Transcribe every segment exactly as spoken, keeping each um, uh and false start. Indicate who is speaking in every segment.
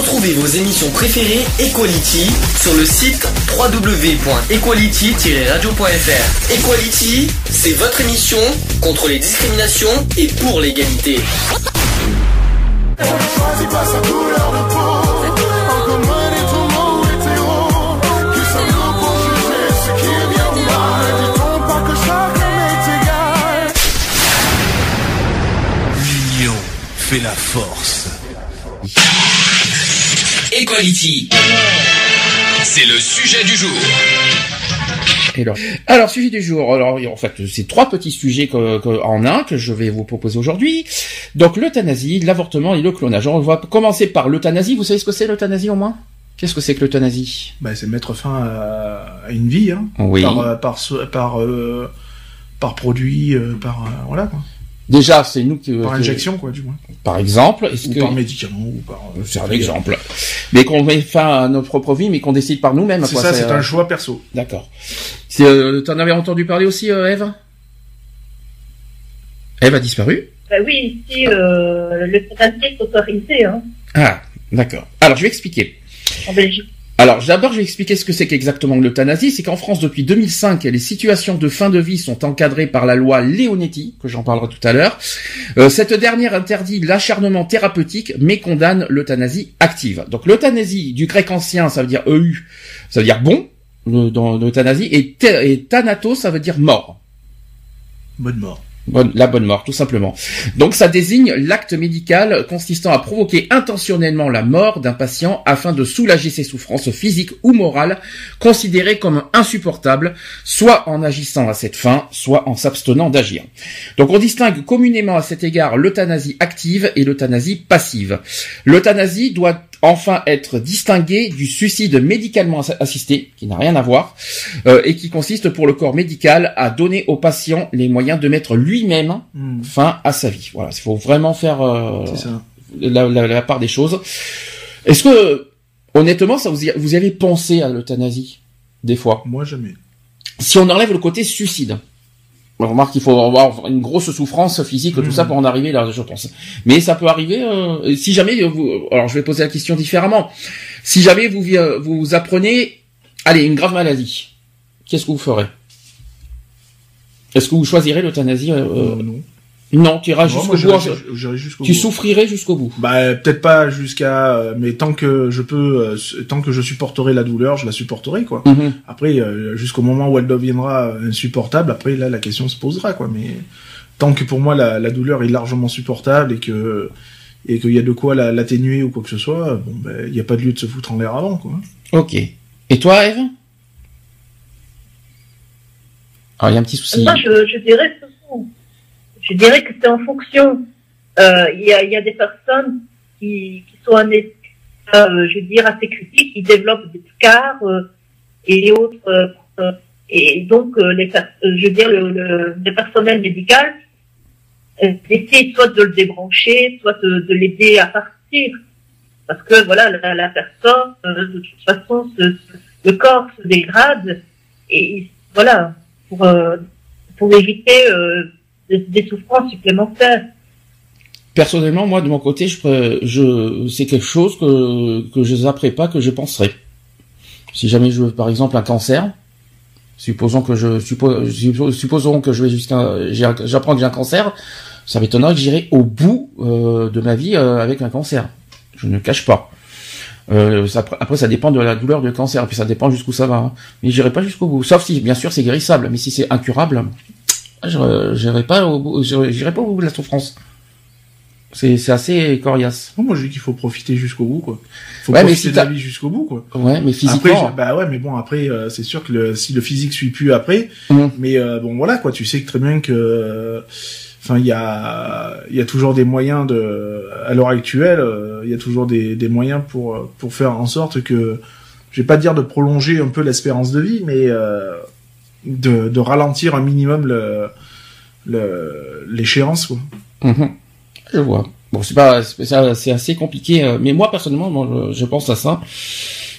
Speaker 1: Retrouvez vos émissions préférées Equality sur le site w w w point equality tiret radio point f r. Equality, c'est votre émission contre les discriminations et pour l'égalité.
Speaker 2: Choisis pas sa couleur de peau, en commun et tout mot hétéro. Qui sommes-nous pour juger ce qui est bien ou mal? Dit-on pas que chacun est égal?
Speaker 3: L'union fait la force.
Speaker 1: Equality, c'est le sujet du jour.
Speaker 4: Alors, alors, sujet du jour. Alors, en fait, c'est trois petits sujets que, que, en un que je vais vous proposer aujourd'hui. Donc, l'euthanasie, l'avortement et le clonage. On va commencer par l'euthanasie. Vous savez ce que c'est l'euthanasie au moins? Qu'est-ce que c'est que l'euthanasie?
Speaker 5: Bah, c'est mettre fin à, à une vie, hein.
Speaker 4: Oui.
Speaker 5: Par par par euh, par produit, euh, par euh, voilà quoi.
Speaker 4: Déjà, c'est nous qui
Speaker 5: par
Speaker 4: que,
Speaker 5: injection quoi, du moins.
Speaker 4: Par exemple, est-ce
Speaker 5: ou
Speaker 4: que
Speaker 5: par médicament ou par. Euh,
Speaker 4: c'est un exemple. Mais qu'on met fin à notre propre vie, mais qu'on décide par nous-mêmes.
Speaker 5: C'est
Speaker 4: quoi.
Speaker 5: ça,
Speaker 4: c'est,
Speaker 5: c'est
Speaker 4: euh...
Speaker 5: un choix perso.
Speaker 4: D'accord. C'est, euh, t'en avais entendu parler aussi, euh, Ève? Ève a disparu?
Speaker 6: Bah oui, ici, euh, l'euthanasie est autorisée, hein.
Speaker 4: Ah, d'accord. Alors, je vais expliquer.
Speaker 6: En Belgique.
Speaker 4: Alors, d'abord, je vais expliquer ce que c'est qu'exactement l'euthanasie. C'est qu'en France, depuis deux mille cinq, les situations de fin de vie sont encadrées par la loi Leonetti, que j'en parlerai tout à l'heure. Euh, cette dernière interdit l'acharnement thérapeutique, mais condamne l'euthanasie active. Donc, l'euthanasie, du grec ancien, ça veut dire E U, ça veut dire bon, le, dans l'euthanasie, et, et thanatos, ça veut dire mort.
Speaker 5: Bonne mort.
Speaker 4: Bonne, la bonne mort, tout simplement. Donc, ça désigne l'acte médical consistant à provoquer intentionnellement la mort d'un patient afin de soulager ses souffrances physiques ou morales considérées comme insupportables, soit en agissant à cette fin, soit en s'abstenant d'agir. Donc, on distingue communément à cet égard l'euthanasie active et l'euthanasie passive. L'euthanasie doit enfin être distinguée du suicide médicalement assisté, qui n'a rien à voir, euh, et qui consiste pour le corps médical à donner au patient les moyens de mettre lui-même mmh. fin à sa vie. Voilà, il faut vraiment faire euh,
Speaker 5: C'est ça.
Speaker 4: La, la, la part des choses. Est-ce que, honnêtement, ça vous y, vous y avez pensé à l'euthanasie, des fois?
Speaker 5: Moi, jamais.
Speaker 4: Si on enlève le côté suicide, on remarque qu'il faut avoir une grosse souffrance physique, mmh. tout ça pour en arriver là, je pense. Mais ça peut arriver, euh, si jamais vous, alors je vais poser la question différemment. Si jamais vous, vous apprenez, allez, une grave maladie, qu'est-ce que vous ferez? Est-ce que vous choisirez l'euthanasie? euh,
Speaker 5: euh, Non.
Speaker 4: Non, tu iras jusqu'au bout.
Speaker 5: J'irai jusqu'au
Speaker 4: tu
Speaker 5: bout.
Speaker 4: souffrirais jusqu'au bout.
Speaker 5: Bah peut-être pas jusqu'à, mais tant que je peux, euh, tant que je supporterai la douleur, je la supporterai quoi. Mm-hmm. Après, euh, jusqu'au moment où elle deviendra insupportable, après là la question se posera quoi. Mais tant que pour moi la, la douleur est largement supportable et que et qu'il y a de quoi la, l'atténuer ou quoi que ce soit, bon ben il y a pas de lieu de se foutre en l'air avant quoi.
Speaker 4: Ok. Et toi, Ève? Alors il y a un petit souci.
Speaker 6: Moi, je, je dirais que Je dirais que c'est en fonction. Il euh, y, a, y a des personnes qui, qui sont en état, euh, je veux dire, assez critiques, qui développent des scars euh, et autres. Euh, et donc, euh, les, euh, je veux dire, le, le, le personnel médical euh, essaie soit de le débrancher, soit de, de l'aider à partir. Parce que, voilà, la, la personne, euh, de toute façon, ce, le corps se dégrade. Et voilà, pour, euh, pour éviter... Euh, des souffrances supplémentaires.
Speaker 4: Personnellement, moi, de mon côté, je, je, c'est quelque chose que, que je zapperai pas, que je penserai. Si jamais je veux, par exemple, un cancer, supposons que je, suppos, supposons que je vais jusqu'à, j'apprends que j'ai un cancer, ça m'étonnerait que j'irai au bout, euh, de ma vie, euh, avec un cancer. Je ne cache pas. Euh, ça, après, ça dépend de la douleur du cancer, puis ça dépend jusqu'où ça va. Hein. Mais j'irai pas jusqu'au bout. Sauf si, bien sûr, c'est guérissable. Mais si c'est incurable, je j'irai pas au bout, j'irai pas au bout de la souffrance. C'est, c'est assez coriace.
Speaker 5: Non, moi, je dis qu'il faut profiter jusqu'au bout, quoi. Faut
Speaker 4: ouais,
Speaker 5: profiter
Speaker 4: mais si
Speaker 5: de la vie jusqu'au bout, quoi.
Speaker 4: Ouais, mais physiquement.
Speaker 5: Après, bah ouais, mais bon, après, euh, c'est sûr que le, si le physique suit plus après,
Speaker 4: mmh.
Speaker 5: mais euh, bon, voilà, quoi. Tu sais que très bien que, enfin, il y a, il y a toujours des moyens de, à l'heure actuelle, il euh, y a toujours des, des moyens pour, pour faire en sorte que, je vais pas dire de prolonger un peu l'espérance de vie, mais euh, de, de ralentir un minimum le, le, l'échéance, quoi.
Speaker 4: Mmh. Je vois. Bon, c'est pas, c'est, c'est assez compliqué, mais moi personnellement, moi, je pense à ça.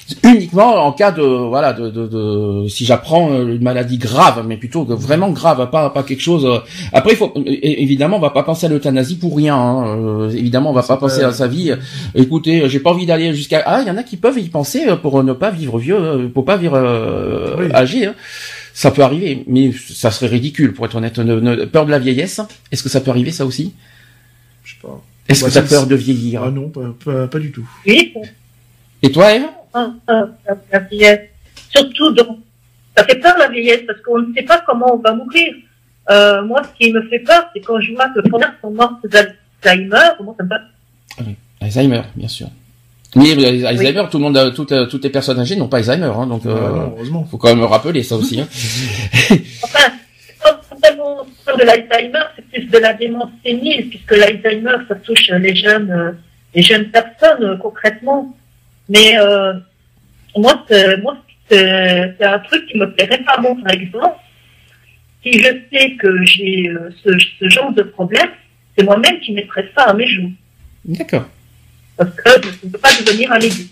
Speaker 4: uniquement en cas de voilà de, de, de si j'apprends une maladie grave, mais plutôt que vraiment grave, pas pas quelque chose. Après, il faut évidemment, on va pas penser à l'euthanasie pour rien. Hein. Euh, évidemment, on va pas penser à sa vie. Écoutez, j'ai pas envie d'aller jusqu'à ah, il y en a qui peuvent y penser pour ne pas vivre vieux, pour pas vivre euh, oui. âgé. Hein. Ça peut arriver, mais ça serait ridicule pour être honnête. Ne, ne, peur de la vieillesse, est-ce que ça peut arriver ça aussi?
Speaker 5: Je sais pas.
Speaker 4: Est-ce
Speaker 5: bah,
Speaker 4: que tu as peur de vieillir?
Speaker 5: Ah non, pas, pas, pas du tout.
Speaker 6: Oui.
Speaker 4: Et toi, Ève?
Speaker 6: Ah, ah, la vieillesse. Surtout, donc, ça fait peur la vieillesse parce qu'on ne sait pas comment on va mourir. Euh, moi, ce qui me fait peur, c'est quand je vois que les gens sont morts d'Alzheimer. Comment ça me va?
Speaker 4: Oui, Alzheimer, bien sûr. Mais Alzheimer, oui. tout le monde, a, toutes, toutes les personnes âgées n'ont pas Alzheimer, hein, donc euh,
Speaker 5: non, heureusement.
Speaker 4: Faut quand même rappeler ça aussi. Hein.
Speaker 6: Enfin, quand on parle de l'Alzheimer, c'est plus de la démence sénile, puisque l'Alzheimer, ça touche les jeunes, euh, les jeunes personnes euh, concrètement. Mais euh, moi, c'est, moi, c'est, c'est un truc qui me plairait pas. Bon, par exemple, si je sais que j'ai euh, ce, ce genre de problème, c'est moi-même qui mettrais ça à mes joues.
Speaker 4: D'accord.
Speaker 6: Parce que je ne peux pas devenir un légume.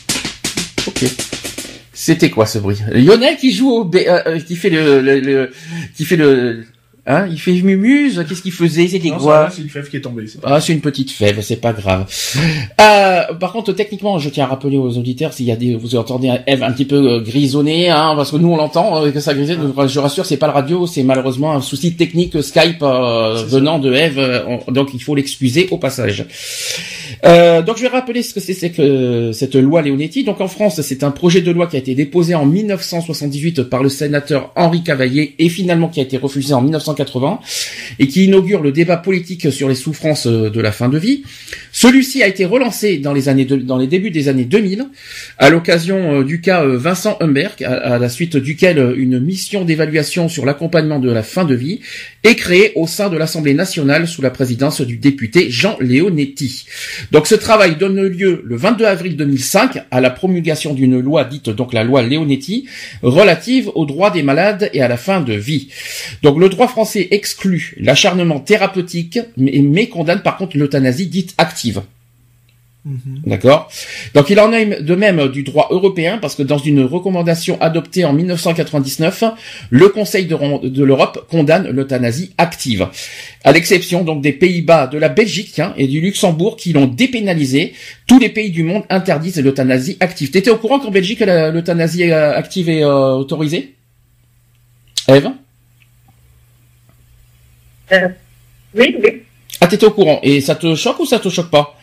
Speaker 4: Ok. C'était quoi ce bruit? Lionel qui joue au, bé- euh, qui fait le, le, le, qui fait le, hein, il fait mumuse. Qu'est-ce qu'il faisait? C'était quoi?
Speaker 5: C'est une fève qui est tombée. C'est
Speaker 4: ah, c'est une petite fève, c'est pas grave. Euh, par contre, techniquement, je tiens à rappeler aux auditeurs s'il y a des, vous entendez Ève un petit peu euh, grisonner, hein, parce que nous on l'entend, euh, que ça grisonne. Ah. Je rassure, c'est pas le radio, c'est malheureusement un souci technique Skype euh, venant ça. de Ève, euh, donc il faut l'excuser au passage. Euh, donc je vais rappeler ce que c'est, c'est que cette loi Leonetti. Donc en France, c'est un projet de loi qui a été déposé en mille neuf cent soixante-dix-huit par le sénateur Henri Cavaillé et finalement qui a été refusé en mille neuf cent quatre-vingts et qui inaugure le débat politique sur les souffrances de la fin de vie. Celui-ci a été relancé dans les années de, dans les débuts des années deux mille à l'occasion du cas Vincent Humbert, à, à la suite duquel une mission d'évaluation sur l'accompagnement de la fin de vie est créée au sein de l'Assemblée nationale sous la présidence du député Jean Leonetti. Donc ce travail donne lieu le vingt-deux avril deux mille cinq à la promulgation d'une loi dite donc la loi Leonetti relative aux droits des malades et à la fin de vie. Donc le droit français exclut l'acharnement thérapeutique mais, mais condamne par contre l'euthanasie dite active. Mmh. D'accord. Donc il en est de même du droit européen parce que dans une recommandation adoptée en mille neuf cent quatre-vingt-dix-neuf, le Conseil de, de l'Europe condamne l'euthanasie active, à l'exception donc des Pays-Bas, de la Belgique hein, et du Luxembourg qui l'ont dépénalisé. Tous les pays du monde interdisent l'euthanasie active. T'étais au courant qu'en Belgique la, l'euthanasie active est euh, autorisée, Ève?
Speaker 6: euh, Oui, oui.
Speaker 4: Ah, t'étais au courant. Et ça te choque ou ça te choque pas?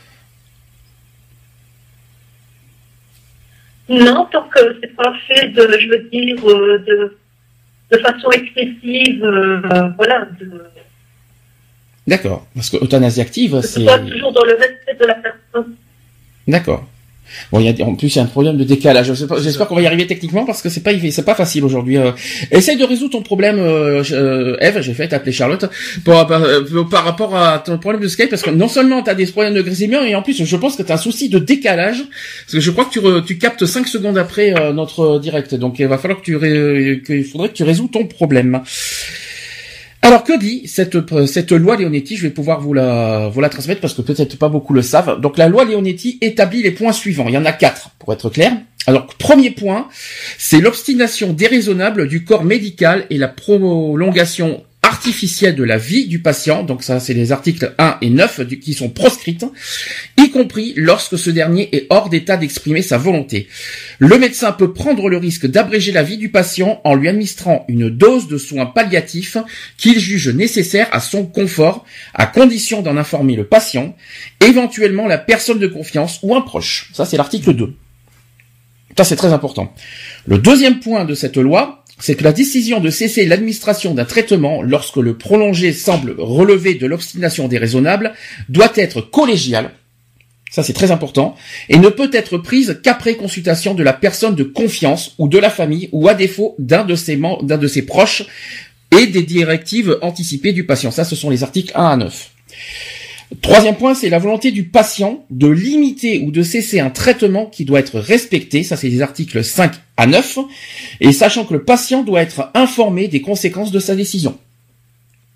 Speaker 6: Non, tant que c'est pas fait de, je veux dire, euh, de, de façon excessive, euh, voilà. De,
Speaker 4: D'accord. Parce que euthanasie active,
Speaker 6: c'est...
Speaker 4: c'est...
Speaker 6: soit toujours dans le respect de la personne.
Speaker 4: D'accord. Bon, il y a, en plus, il y a un problème de décalage. Je sais pas, j'espère qu'on va y arriver techniquement parce que c'est pas, c'est pas facile aujourd'hui. Euh, essaye de résoudre ton problème, euh, Ève. J'ai fait t'appeler Charlotte pour, par, par rapport à ton problème de Skype parce que non seulement t'as des problèmes de grésillement et en plus, je pense que t'as un souci de décalage parce que je crois que tu, re, tu captes cinq secondes après euh, notre direct. Donc, il va falloir que tu, ré, que, il faudrait que tu résous ton problème. Alors que dit cette cette loi Leonetti? Je vais pouvoir vous la vous la transmettre parce que peut-être pas beaucoup le savent. Donc la loi Leonetti établit les points suivants. Il y en a quatre pour être clair. Alors premier point, c'est l'obstination déraisonnable du corps médical et la prolongation artificielle de la vie du patient, donc ça c'est les articles un et neuf du, qui sont proscrites, y compris lorsque ce dernier est hors d'état d'exprimer sa volonté. Le médecin peut prendre le risque d'abréger la vie du patient en lui administrant une dose de soins palliatifs qu'il juge nécessaire à son confort, à condition d'en informer le patient, éventuellement la personne de confiance ou un proche. Ça c'est l'article deux. Ça c'est très important. Le deuxième point de cette loi, c'est que la décision de cesser l'administration d'un traitement lorsque le prolongé semble relever de l'obstination déraisonnable doit être collégiale, ça c'est très important, et ne peut être prise qu'après consultation de la personne de confiance ou de la famille ou à défaut d'un de ses membres, d'un de ses proches et des directives anticipées du patient. Ça ce sont les articles un à neuf. Troisième point, c'est la volonté du patient de limiter ou de cesser un traitement qui doit être respecté. Ça, c'est les articles cinq à neuf. Et sachant que le patient doit être informé des conséquences de sa décision.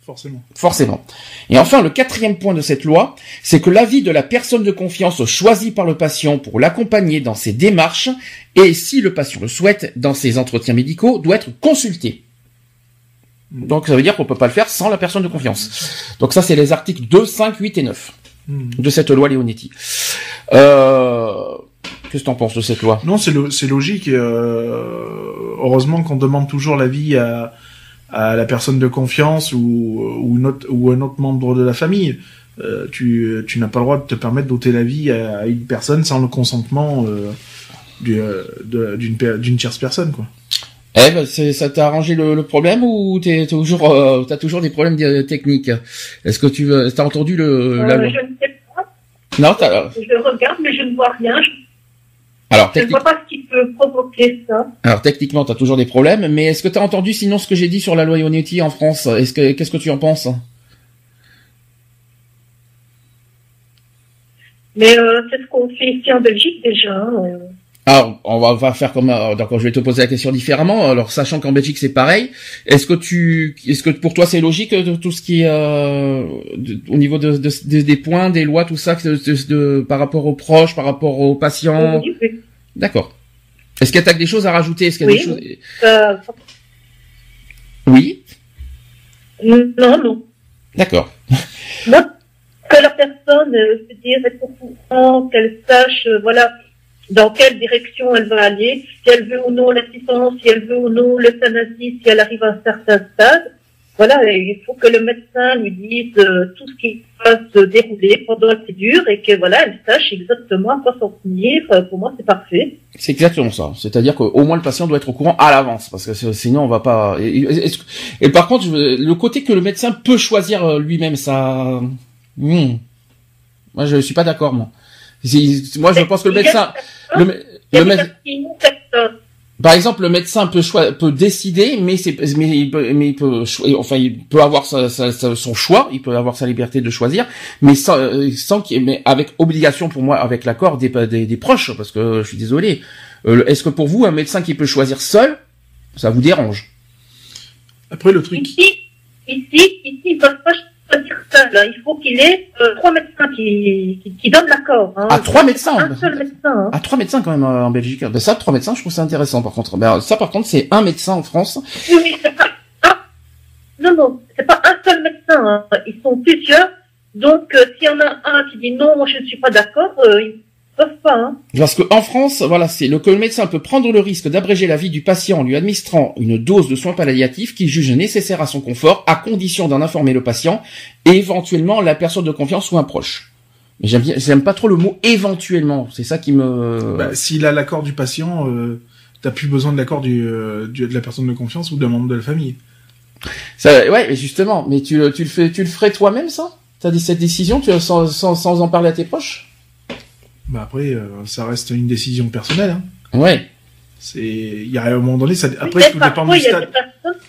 Speaker 5: Forcément.
Speaker 4: Forcément. Et enfin, le quatrième point de cette loi, c'est que l'avis de la personne de confiance choisie par le patient pour l'accompagner dans ses démarches et, si le patient le souhaite, dans ses entretiens médicaux, doit être consulté. Donc ça veut dire qu'on peut pas le faire sans la personne de confiance. Donc ça, c'est les articles deux, cinq, huit et neuf mmh. de cette loi Leonetti. Euh... Qu'est-ce que t'en penses de cette loi?
Speaker 5: Non, c'est lo- c'est logique. Euh... Heureusement qu'on demande toujours l'avis à à la personne de confiance ou ou, une autre, ou un autre membre de la famille. Euh, tu tu n'as pas le droit de te permettre d'ôter l'avis à, à une personne sans le consentement euh, du, euh, de, d'une d'une tierce personne, quoi.
Speaker 4: Eh ben, c'est, ça t'a arrangé le, le problème ou t'es toujours euh, t'as toujours des problèmes de, techniques? Est-ce que tu veux, t'as entendu le
Speaker 6: euh,
Speaker 4: la loi?
Speaker 6: Je ne sais pas.
Speaker 4: Non, t'as.
Speaker 6: Je regarde, mais je ne vois rien. Je...
Speaker 4: Alors,
Speaker 6: je ne vois pas ce qui peut provoquer ça.
Speaker 4: Alors techniquement, t'as toujours des problèmes, mais est-ce que t'as entendu sinon ce que j'ai dit sur la loi Leonetti en France? Est-ce que qu'est-ce que tu en penses?
Speaker 6: Mais euh, c'est ce qu'on fait ici en Belgique déjà. Euh...
Speaker 4: Alors, on va, on va faire comme, euh, d'accord, je vais te poser la question différemment. Alors, sachant qu'en Belgique c'est pareil, est-ce que tu, est-ce que pour toi c'est logique de tout ce qui est euh, de, au niveau de, de, de, des points, des lois, tout ça, de, de, de, par rapport aux proches, par rapport aux patients?
Speaker 6: Oui, oui.
Speaker 4: D'accord. Est-ce qu'il y a des choses à rajouter? Est-ce qu'il y a
Speaker 6: oui,
Speaker 4: des choses?
Speaker 6: Euh...
Speaker 4: Oui.
Speaker 6: Non, non.
Speaker 4: D'accord.
Speaker 6: Moi, que la personne, euh, se dire, être au courant, qu'elle sache, euh, voilà, dans quelle direction elle va aller, si elle veut ou non l'assistance, si elle veut ou non l'euthanasie, si elle arrive à un certain stade. Voilà, il faut que le médecin lui dise euh, tout ce qui va se dérouler pendant la procédure et que voilà, elle sache exactement à quoi s'en tenir. Euh, pour moi, c'est parfait.
Speaker 4: C'est exactement ça. C'est-à-dire qu'au moins le patient doit être au courant à l'avance, parce que sinon on va pas. Et, et, et par contre, le côté que le médecin peut choisir lui-même, ça. Hmm. Moi, je suis pas d'accord, moi. Moi, je pense que le médecin, le, le médecin, par exemple, le médecin peut choi- peut décider, mais c'est, mais il peut, mais il peut, enfin, il peut avoir sa, sa, sa, son choix, il peut avoir sa liberté de choisir, mais sans, sans qu'il, mais avec obligation pour moi, avec l'accord des, des, des proches, parce que je suis désolé. Euh, est-ce que pour vous, un médecin qui peut choisir seul, ça vous dérange?
Speaker 5: Après, le truc.
Speaker 6: Ici, ici, ici, ils peuvent pas choisir seul. Hein. Il faut qu'il ait euh, trois médecins qui, qui, qui donnent l'accord. Hein.
Speaker 4: Ah, trois médecins.
Speaker 6: Un seul médecin. Hein.
Speaker 4: Ah, trois médecins quand même euh, en Belgique. Ben ça, trois médecins, je trouve ça intéressant par contre. Ben ça, par contre, c'est un médecin en France.
Speaker 6: Oui, oui, c'est pas un. Non, non, c'est pas un seul médecin. Hein. Ils sont plusieurs. Donc, euh, s'il y en a un qui dit non, moi je ne suis pas d'accord, euh, ils peuvent pas. Hein.
Speaker 4: Parce que en France, voilà, c'est le que le médecin peut prendre le risque d'abréger la vie du patient en lui administrant une dose de soins palliatifs qu'il juge nécessaire à son confort, à condition d'en informer le patient et éventuellement la personne de confiance ou un proche. Mais j'aime bien, j'aime pas trop le mot éventuellement. C'est ça qui me.
Speaker 5: Bah, s'il a l'accord du patient, euh, t'as plus besoin de l'accord du, euh, du de la personne de confiance ou d'un membre de la famille.
Speaker 4: Ça, ouais, mais justement, mais tu, tu le fais, tu le ferais toi-même ça? T'as dit cette décision, tu sans, sans, sans en parler à tes proches?
Speaker 5: Bah après, euh, ça reste une décision personnelle. Hein.
Speaker 4: Ouais.
Speaker 5: C'est, il y a un moment donné, ça. Après,
Speaker 6: Oui,
Speaker 5: tout dépend
Speaker 6: parfois,
Speaker 5: du
Speaker 6: il y a
Speaker 5: stade.
Speaker 6: des personnes.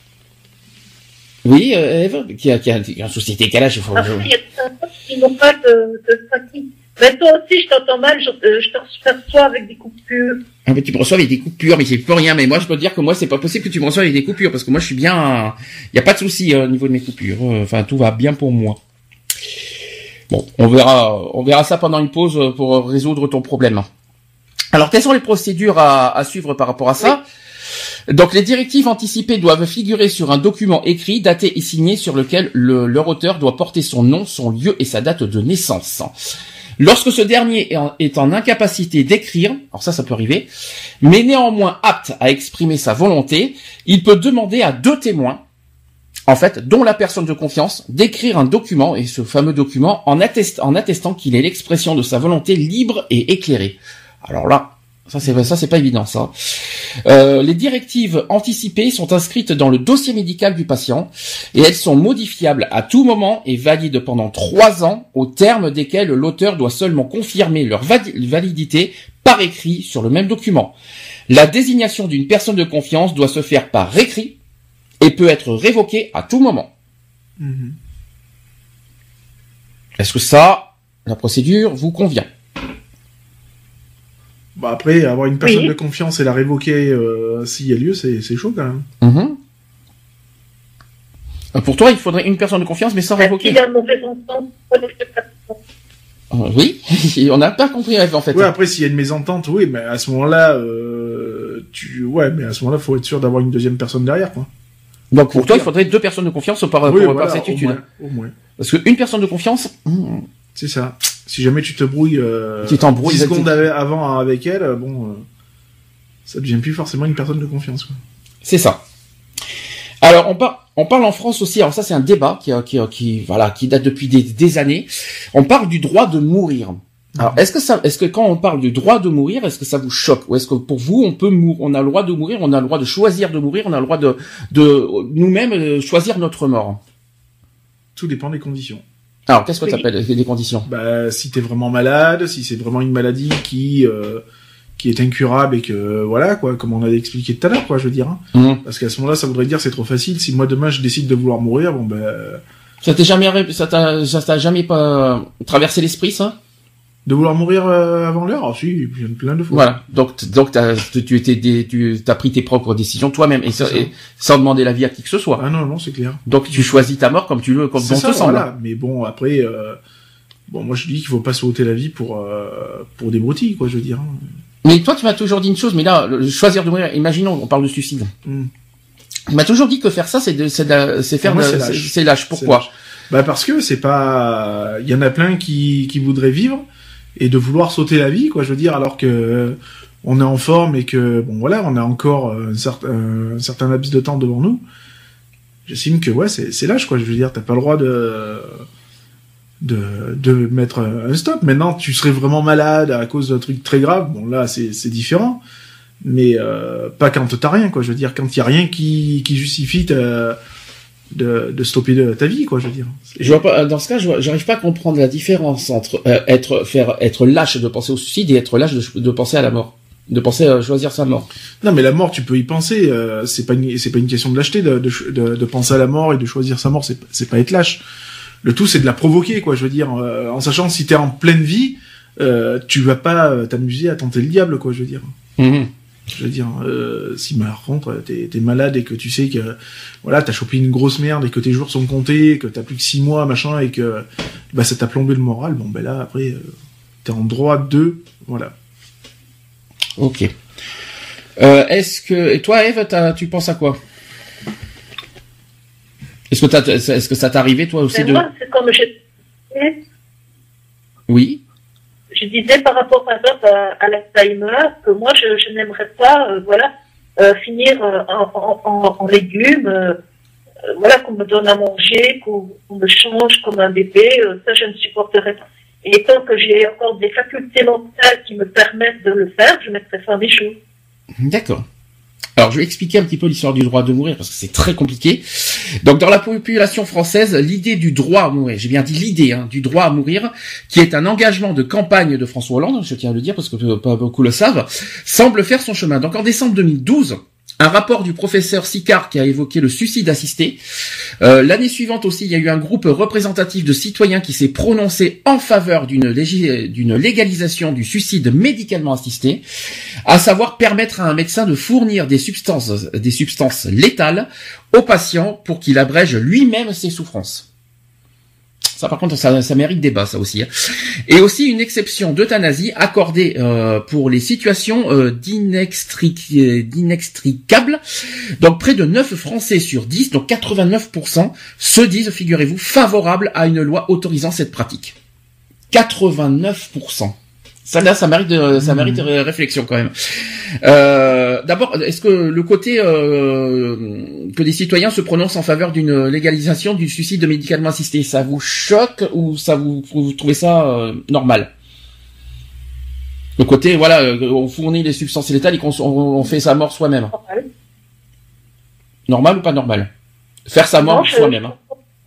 Speaker 4: Oui, euh, Eve, qui a, qui a, qui a un souci de décalage, il faut.
Speaker 6: Après, il y a des personnes qui n'ont pas de, de fatigue. Mais toi aussi, je t'entends mal, je, euh, je te reçois avec des coupures.
Speaker 4: Ah, mais tu me reçois avec des coupures, mais c'est plus rien. Mais moi, je peux te dire que moi, c'est pas possible que tu me reçoives avec des coupures, parce que moi, je suis bien. Il y a pas de souci euh, au niveau de mes coupures. Enfin, tout va bien pour moi. Bon, on verra, on verra ça pendant une pause pour résoudre ton problème. Alors, quelles sont les procédures à, à suivre par rapport à ça? Oui. Donc, les directives anticipées doivent figurer sur un document écrit, daté et signé, sur lequel le, leur auteur doit porter son nom, son lieu et sa date de naissance. Lorsque ce dernier est en, est en incapacité d'écrire, alors ça, ça peut arriver, mais néanmoins apte à exprimer sa volonté, il peut demander à deux témoins, en fait, dont la personne de confiance, d'écrire un document, et ce fameux document, en, attest, en attestant qu'il est l'expression de sa volonté libre et éclairée. Alors là, ça c'est ça c'est pas évident ça. Euh, les directives anticipées sont inscrites dans le dossier médical du patient et elles sont modifiables à tout moment et valides pendant trois ans, au terme desquels l'auteur doit seulement confirmer leur validité par écrit sur le même document. La désignation d'une personne de confiance doit se faire par écrit et peut être révoquée à tout moment. Mmh. Est-ce que ça, la procédure, vous convient?
Speaker 5: Bah après, avoir une personne
Speaker 6: oui.
Speaker 5: de confiance et la révoquer euh, s'il y a lieu, c'est, c'est chaud quand même.
Speaker 4: Mmh. Pour toi, il faudrait une personne de confiance, mais sans révoquer.
Speaker 6: Il y a un mauvais entente,
Speaker 4: Euh, oui, on n'a pas compris en fait.
Speaker 5: Ouais, après s'il y a une mésentente, oui, mais à ce moment-là, euh, tu, ouais, mais à ce moment-là, faut être sûr d'avoir une deuxième personne derrière, quoi.
Speaker 4: Donc pour toi, il faudrait deux personnes de confiance par,
Speaker 5: Oui,
Speaker 4: pour,
Speaker 5: voilà,
Speaker 4: par cette
Speaker 5: au
Speaker 4: étude.
Speaker 5: moins, au moins.
Speaker 4: Parce qu'une personne de confiance, hmm,
Speaker 5: C'est ça. Si jamais tu te brouilles, euh,
Speaker 4: Tu t'embrouilles,
Speaker 5: dix
Speaker 4: exactement.
Speaker 5: secondes av- avant avec elle, euh, bon, euh, ça devient plus forcément une personne de confiance, quoi.
Speaker 4: c'est ça. Alors on parle, on parle en France aussi. Alors ça, c'est un débat qui, qui, qui, voilà, qui date depuis des, des années. On parle du droit de mourir. Alors, est-ce que ça, est-ce que quand on parle du droit de mourir, est-ce que ça vous choque, ou est-ce que pour vous, on peut mourir, on a le droit de mourir, on a le droit de choisir de mourir, on a le droit de, de nous-mêmes euh, choisir notre mort.
Speaker 5: Tout dépend des conditions.
Speaker 4: Alors, qu'est-ce que
Speaker 6: Oui.
Speaker 4: tu appelles les conditions?
Speaker 5: Bah, si t'es vraiment malade, si c'est vraiment une maladie qui, euh, qui est incurable et que, voilà, quoi, comme on a expliqué tout à l'heure, quoi, je veux dire, hein.
Speaker 4: Mmh.
Speaker 5: Parce qu'à ce moment-là, ça voudrait dire c'est trop facile. Si moi demain je décide de vouloir mourir, bon ben,
Speaker 4: Ça t'est jamais, ré- ça t'a, ça t'a jamais pas traversé l'esprit, ça?
Speaker 5: de vouloir mourir euh, avant l'heure, ah si, plein de fois.
Speaker 4: Voilà. Donc, donc t'as, tu étais, des, tu as pris tes propres décisions toi-même et,
Speaker 5: C'est
Speaker 4: ça-
Speaker 5: ça.
Speaker 4: et sans demander l'avis à qui que ce soit.
Speaker 5: Ah non, non, c'est clair.
Speaker 4: Donc, tu choisis ta mort comme tu veux, comme
Speaker 5: C'est
Speaker 4: bon
Speaker 5: ça,
Speaker 4: te semble.
Speaker 5: voilà. Mais bon, après, euh, bon, moi je dis qu'il faut pas se ôter la vie pour euh, pour des broutilles, quoi, je veux dire.
Speaker 4: Mais toi, tu m'as toujours dit une chose, mais là, le- choisir de mourir, imaginons, on parle de suicide.
Speaker 5: Hmm.
Speaker 4: Tu m'as toujours dit que faire ça, c'est de, c'est de, c'est faire
Speaker 5: Pour moi,
Speaker 4: de-
Speaker 5: c'est
Speaker 4: c'est
Speaker 5: lâche.
Speaker 4: c'est lâche. Pourquoi?
Speaker 5: C'est lâche. Bah parce que c'est pas, il y en a plein qui qui voudraient vivre et de vouloir sauter la vie, quoi, je veux dire, alors que euh, on est en forme et que bon voilà, on a encore un certain un certain laps de temps devant nous. J'estime que ouais, c'est c'est lâche, quoi, je veux dire, t'as pas le droit de de de mettre un stop. Maintenant, tu serais vraiment malade à cause d'un truc très grave, bon là c'est c'est différent. Mais euh, pas quand t'as rien, quoi, je veux dire, quand il y a rien qui qui justifie ta, de de stopper de, ta vie, quoi, je veux dire.
Speaker 4: Je vois pas, dans ce cas, je vois- j'arrive pas à comprendre la différence entre euh, être, faire, être lâche de penser au suicide et être lâche de, de penser à la mort. De penser à choisir sa mort.
Speaker 5: Non, mais la mort, tu peux y penser. Euh, c'est pas une, c'est pas une question de lâcheté de, de, de, de penser à la mort et de choisir sa mort. C'est, c'est pas être lâche. Le tout, c'est de la provoquer, quoi. Je veux dire, euh, en sachant si t'es en pleine vie, euh, tu vas pas euh, t'amuser à tenter le diable, quoi. Je veux dire.
Speaker 4: Mhm.
Speaker 5: Je veux dire, euh, si par contre t'es, t'es malade et que tu sais que voilà, t'as chopé une grosse merde et que tes jours sont comptés, que t'as plus que six mois, machin, et que bah ça t'a plombé le moral. Bon, ben là, après, euh, t'es en droit de, voilà.
Speaker 4: Ok. Euh, est-ce que, et toi, Eve, t'as, tu penses à quoi? Est-ce que t'as, est-ce que ça t'est arrivé, toi aussi,
Speaker 6: Mais
Speaker 4: de...
Speaker 6: moi, c'est comme je disais,
Speaker 4: Oui.
Speaker 6: je disais par rapport par exemple à, à l'Alzheimer que moi je, je n'aimerais pas euh, voilà euh, finir euh, en, en, en, en légumes, euh, euh, voilà qu'on me donne à manger, qu'on, qu'on me change comme un bébé, euh, ça je ne supporterais pas. Et tant que j'ai encore des facultés mentales qui me permettent de le faire, je mettrai fin à mes jours.
Speaker 4: D'accord. Alors, je vais expliquer un petit peu l'histoire du droit de mourir parce que c'est très compliqué. Donc, dans la population française, l'idée du droit à mourir, j'ai bien dit l'idée hein, du droit à mourir, qui est un engagement de campagne de François Hollande, je tiens à le dire parce que pas beaucoup le savent, semble faire son chemin. Donc, en décembre deux mille douze, un rapport du professeur Sicard qui a évoqué le suicide assisté. Euh, l'année suivante aussi, il y a eu un groupe représentatif de citoyens qui s'est prononcé en faveur d'une, lég- d'une légalisation du suicide médicalement assisté, à savoir permettre à un médecin de fournir des substances, des substances létales aux patients pour qu'il abrège lui-même ses souffrances. Ça, par contre, ça, ça mérite débat, ça aussi. Hein. Et aussi une exception d'euthanasie accordée euh, pour les situations euh, d'inextric- d'inextricables. Donc, près de neuf Français sur dix, donc quatre-vingt-neuf pour cent, se disent, figurez-vous, favorables à une loi autorisant cette pratique. quatre-vingt-neuf pour cent. Ça, là, ça mérite, de, ça mérite ré- réflexion quand même. Euh, d'abord, est-ce que le côté euh, que des citoyens se prononcent en faveur d'une légalisation du suicide médicalement assisté, ça vous choque ou ça vous, vous trouvez ça euh, normal? Le côté, voilà, euh, on fournit les substances létales et qu'on on, on fait sa mort soi-même.
Speaker 6: Normal.
Speaker 4: Normal ou pas normal? Faire sa mort
Speaker 6: Non, je-
Speaker 4: soi-même. Hein.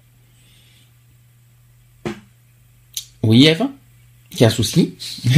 Speaker 4: Oui, Eve? Qui a un souci?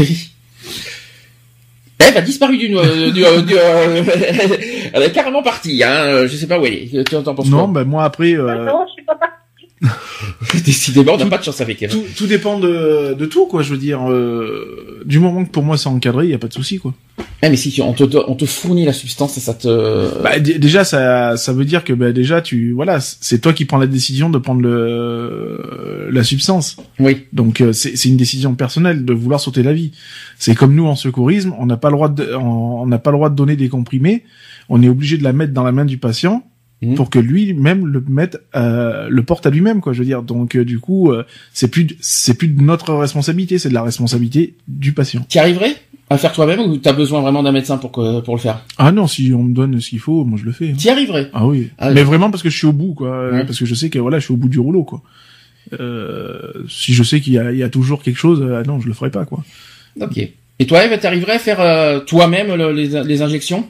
Speaker 4: Eve a disparu du, euh, du, euh, du euh, elle est carrément partie, hein. Je sais pas où elle est. Tu en penses
Speaker 5: Non,
Speaker 4: quoi?
Speaker 5: ben moi après, euh,
Speaker 6: Ah non, je suis pas partie.
Speaker 4: Décidément, on n'a pas de chance avec Eve.
Speaker 5: tout, tout dépend de, de tout, quoi. Je veux dire, euh, du moment que pour moi c'est encadré, il y a pas de souci, quoi.
Speaker 4: Ah, mais si on te on te fournit la substance, ça te.
Speaker 5: Bah, d- déjà ça ça veut dire que bah déjà tu voilà c'est toi qui prends la décision de prendre le la substance.
Speaker 4: Oui.
Speaker 5: Donc euh, c'est c'est une décision personnelle de vouloir sauter la vie. C'est comme nous en secourisme, on n'a pas le droit de on on n'a pas le droit de donner des comprimés. On est obligé de la mettre dans la main du patient mmh. pour que lui-même le mette euh, le porte à lui-même quoi. Je veux dire donc euh, du coup euh, c'est plus de, c'est plus de notre responsabilité, c'est de la responsabilité du patient.
Speaker 4: T'y arriverais à faire toi-même ou t'as besoin vraiment d'un médecin pour que, pour le faire?
Speaker 5: Ah non, si on me donne ce qu'il faut, moi je le fais. Hein.
Speaker 4: T'y arriverais?
Speaker 5: Ah oui.
Speaker 4: Ah,
Speaker 5: mais oui. Vraiment parce que je suis au bout, quoi.
Speaker 4: Ouais.
Speaker 5: Parce que je sais que voilà, je suis au bout du rouleau, quoi. Euh, si je sais qu'il y a, il y a toujours quelque chose, ah non, je le ferai pas, quoi.
Speaker 4: Ok. Et toi, Eve, t'arriverais à faire euh, toi-même le, les, les injections?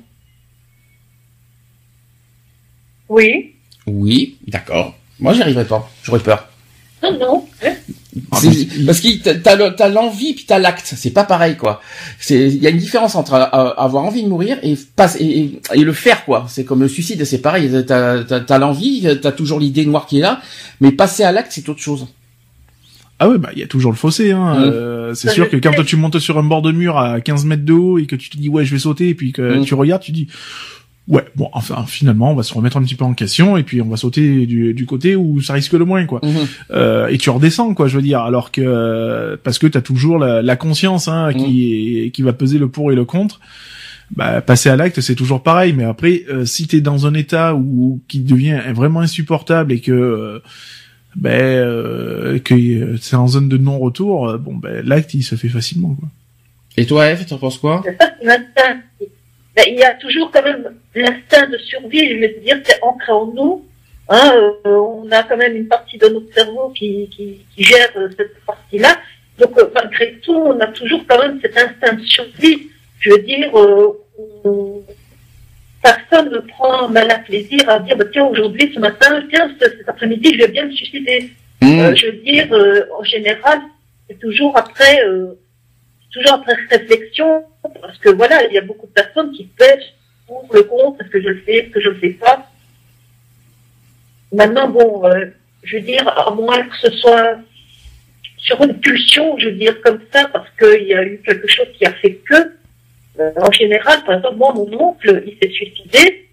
Speaker 6: Oui.
Speaker 4: Oui, d'accord. Moi, j'y arriverais pas. J'aurais peur.
Speaker 6: Non, non. Hein.
Speaker 4: C'est, parce que t'as, t'as, t'as l'envie puis t'as l'acte, c'est pas pareil quoi. C'est, il y a une différence entre euh, avoir envie de mourir et, pas, et, et, et le faire quoi. C'est comme le suicide, c'est pareil. T'as, t'as, t'as l'envie, t'as toujours l'idée noire qui est là, mais passer à l'acte c'est autre chose.
Speaker 5: Ah ouais, bah il y a toujours le fossé. Hein. Mmh. Euh, c'est
Speaker 6: Ça
Speaker 5: sûr que quand toi, tu montes sur un bord de mur à quinze mètres de haut et que tu te dis ouais je vais sauter et puis que mmh. tu regardes, tu dis ouais bon enfin finalement on va se remettre un petit peu en question et puis on va sauter du, du côté où ça risque le moins quoi. Mmh. Euh, et tu redescends quoi je veux dire alors que parce que t'as toujours la, la conscience hein, mmh. qui est, qui va peser le pour et le contre. Bah passer à l'acte c'est toujours pareil mais après euh, si t'es dans un état où qui devient vraiment insupportable et que euh, ben euh, que euh, c'est en zone de non-retour euh, bon ben l'acte il se fait facilement quoi.
Speaker 4: Et toi Eve t'en penses quoi?
Speaker 6: C'est ça, c'est l'instinct. Ben, il y a toujours quand même l'instinct de survie, je veux dire, c'est ancré en nous. Hein, euh, on a quand même une partie de notre cerveau qui, qui, qui gère euh, cette partie-là. Donc, euh, malgré tout, on a toujours quand même cet instinct de survie. Je veux dire, euh, on, personne ne prend mal à plaisir à dire, bah, tiens, aujourd'hui, ce matin, tiens, cet après-midi, je vais bien me suicider. Mmh. Euh, je veux dire, euh, en général, c'est toujours après... Euh, toujours après réflexion, parce que voilà, il y a beaucoup de personnes qui pêchent pour le compte, est-ce que je le fais, est-ce que je le fais pas. Maintenant, bon, euh, je veux dire, à moins que ce soit sur une pulsion, je veux dire comme ça, parce qu'il y a eu quelque chose qui a fait que, euh, en général, par exemple, moi, mon oncle, il s'est suicidé,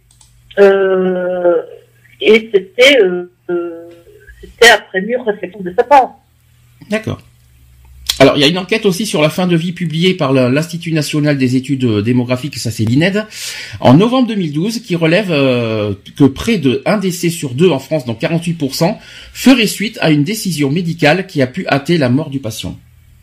Speaker 6: euh, et c'était, euh, euh, c'était après mûre réflexion de sa part.
Speaker 4: D'accord. Alors, il y a une enquête aussi sur la fin de vie publiée par l'Institut national des études démographiques, ça c'est l'I N E D, en novembre deux mille douze, qui relève euh, que près de un décès sur deux en France, donc quarante-huit pour cent, ferait suite à une décision médicale qui a pu hâter la mort du patient.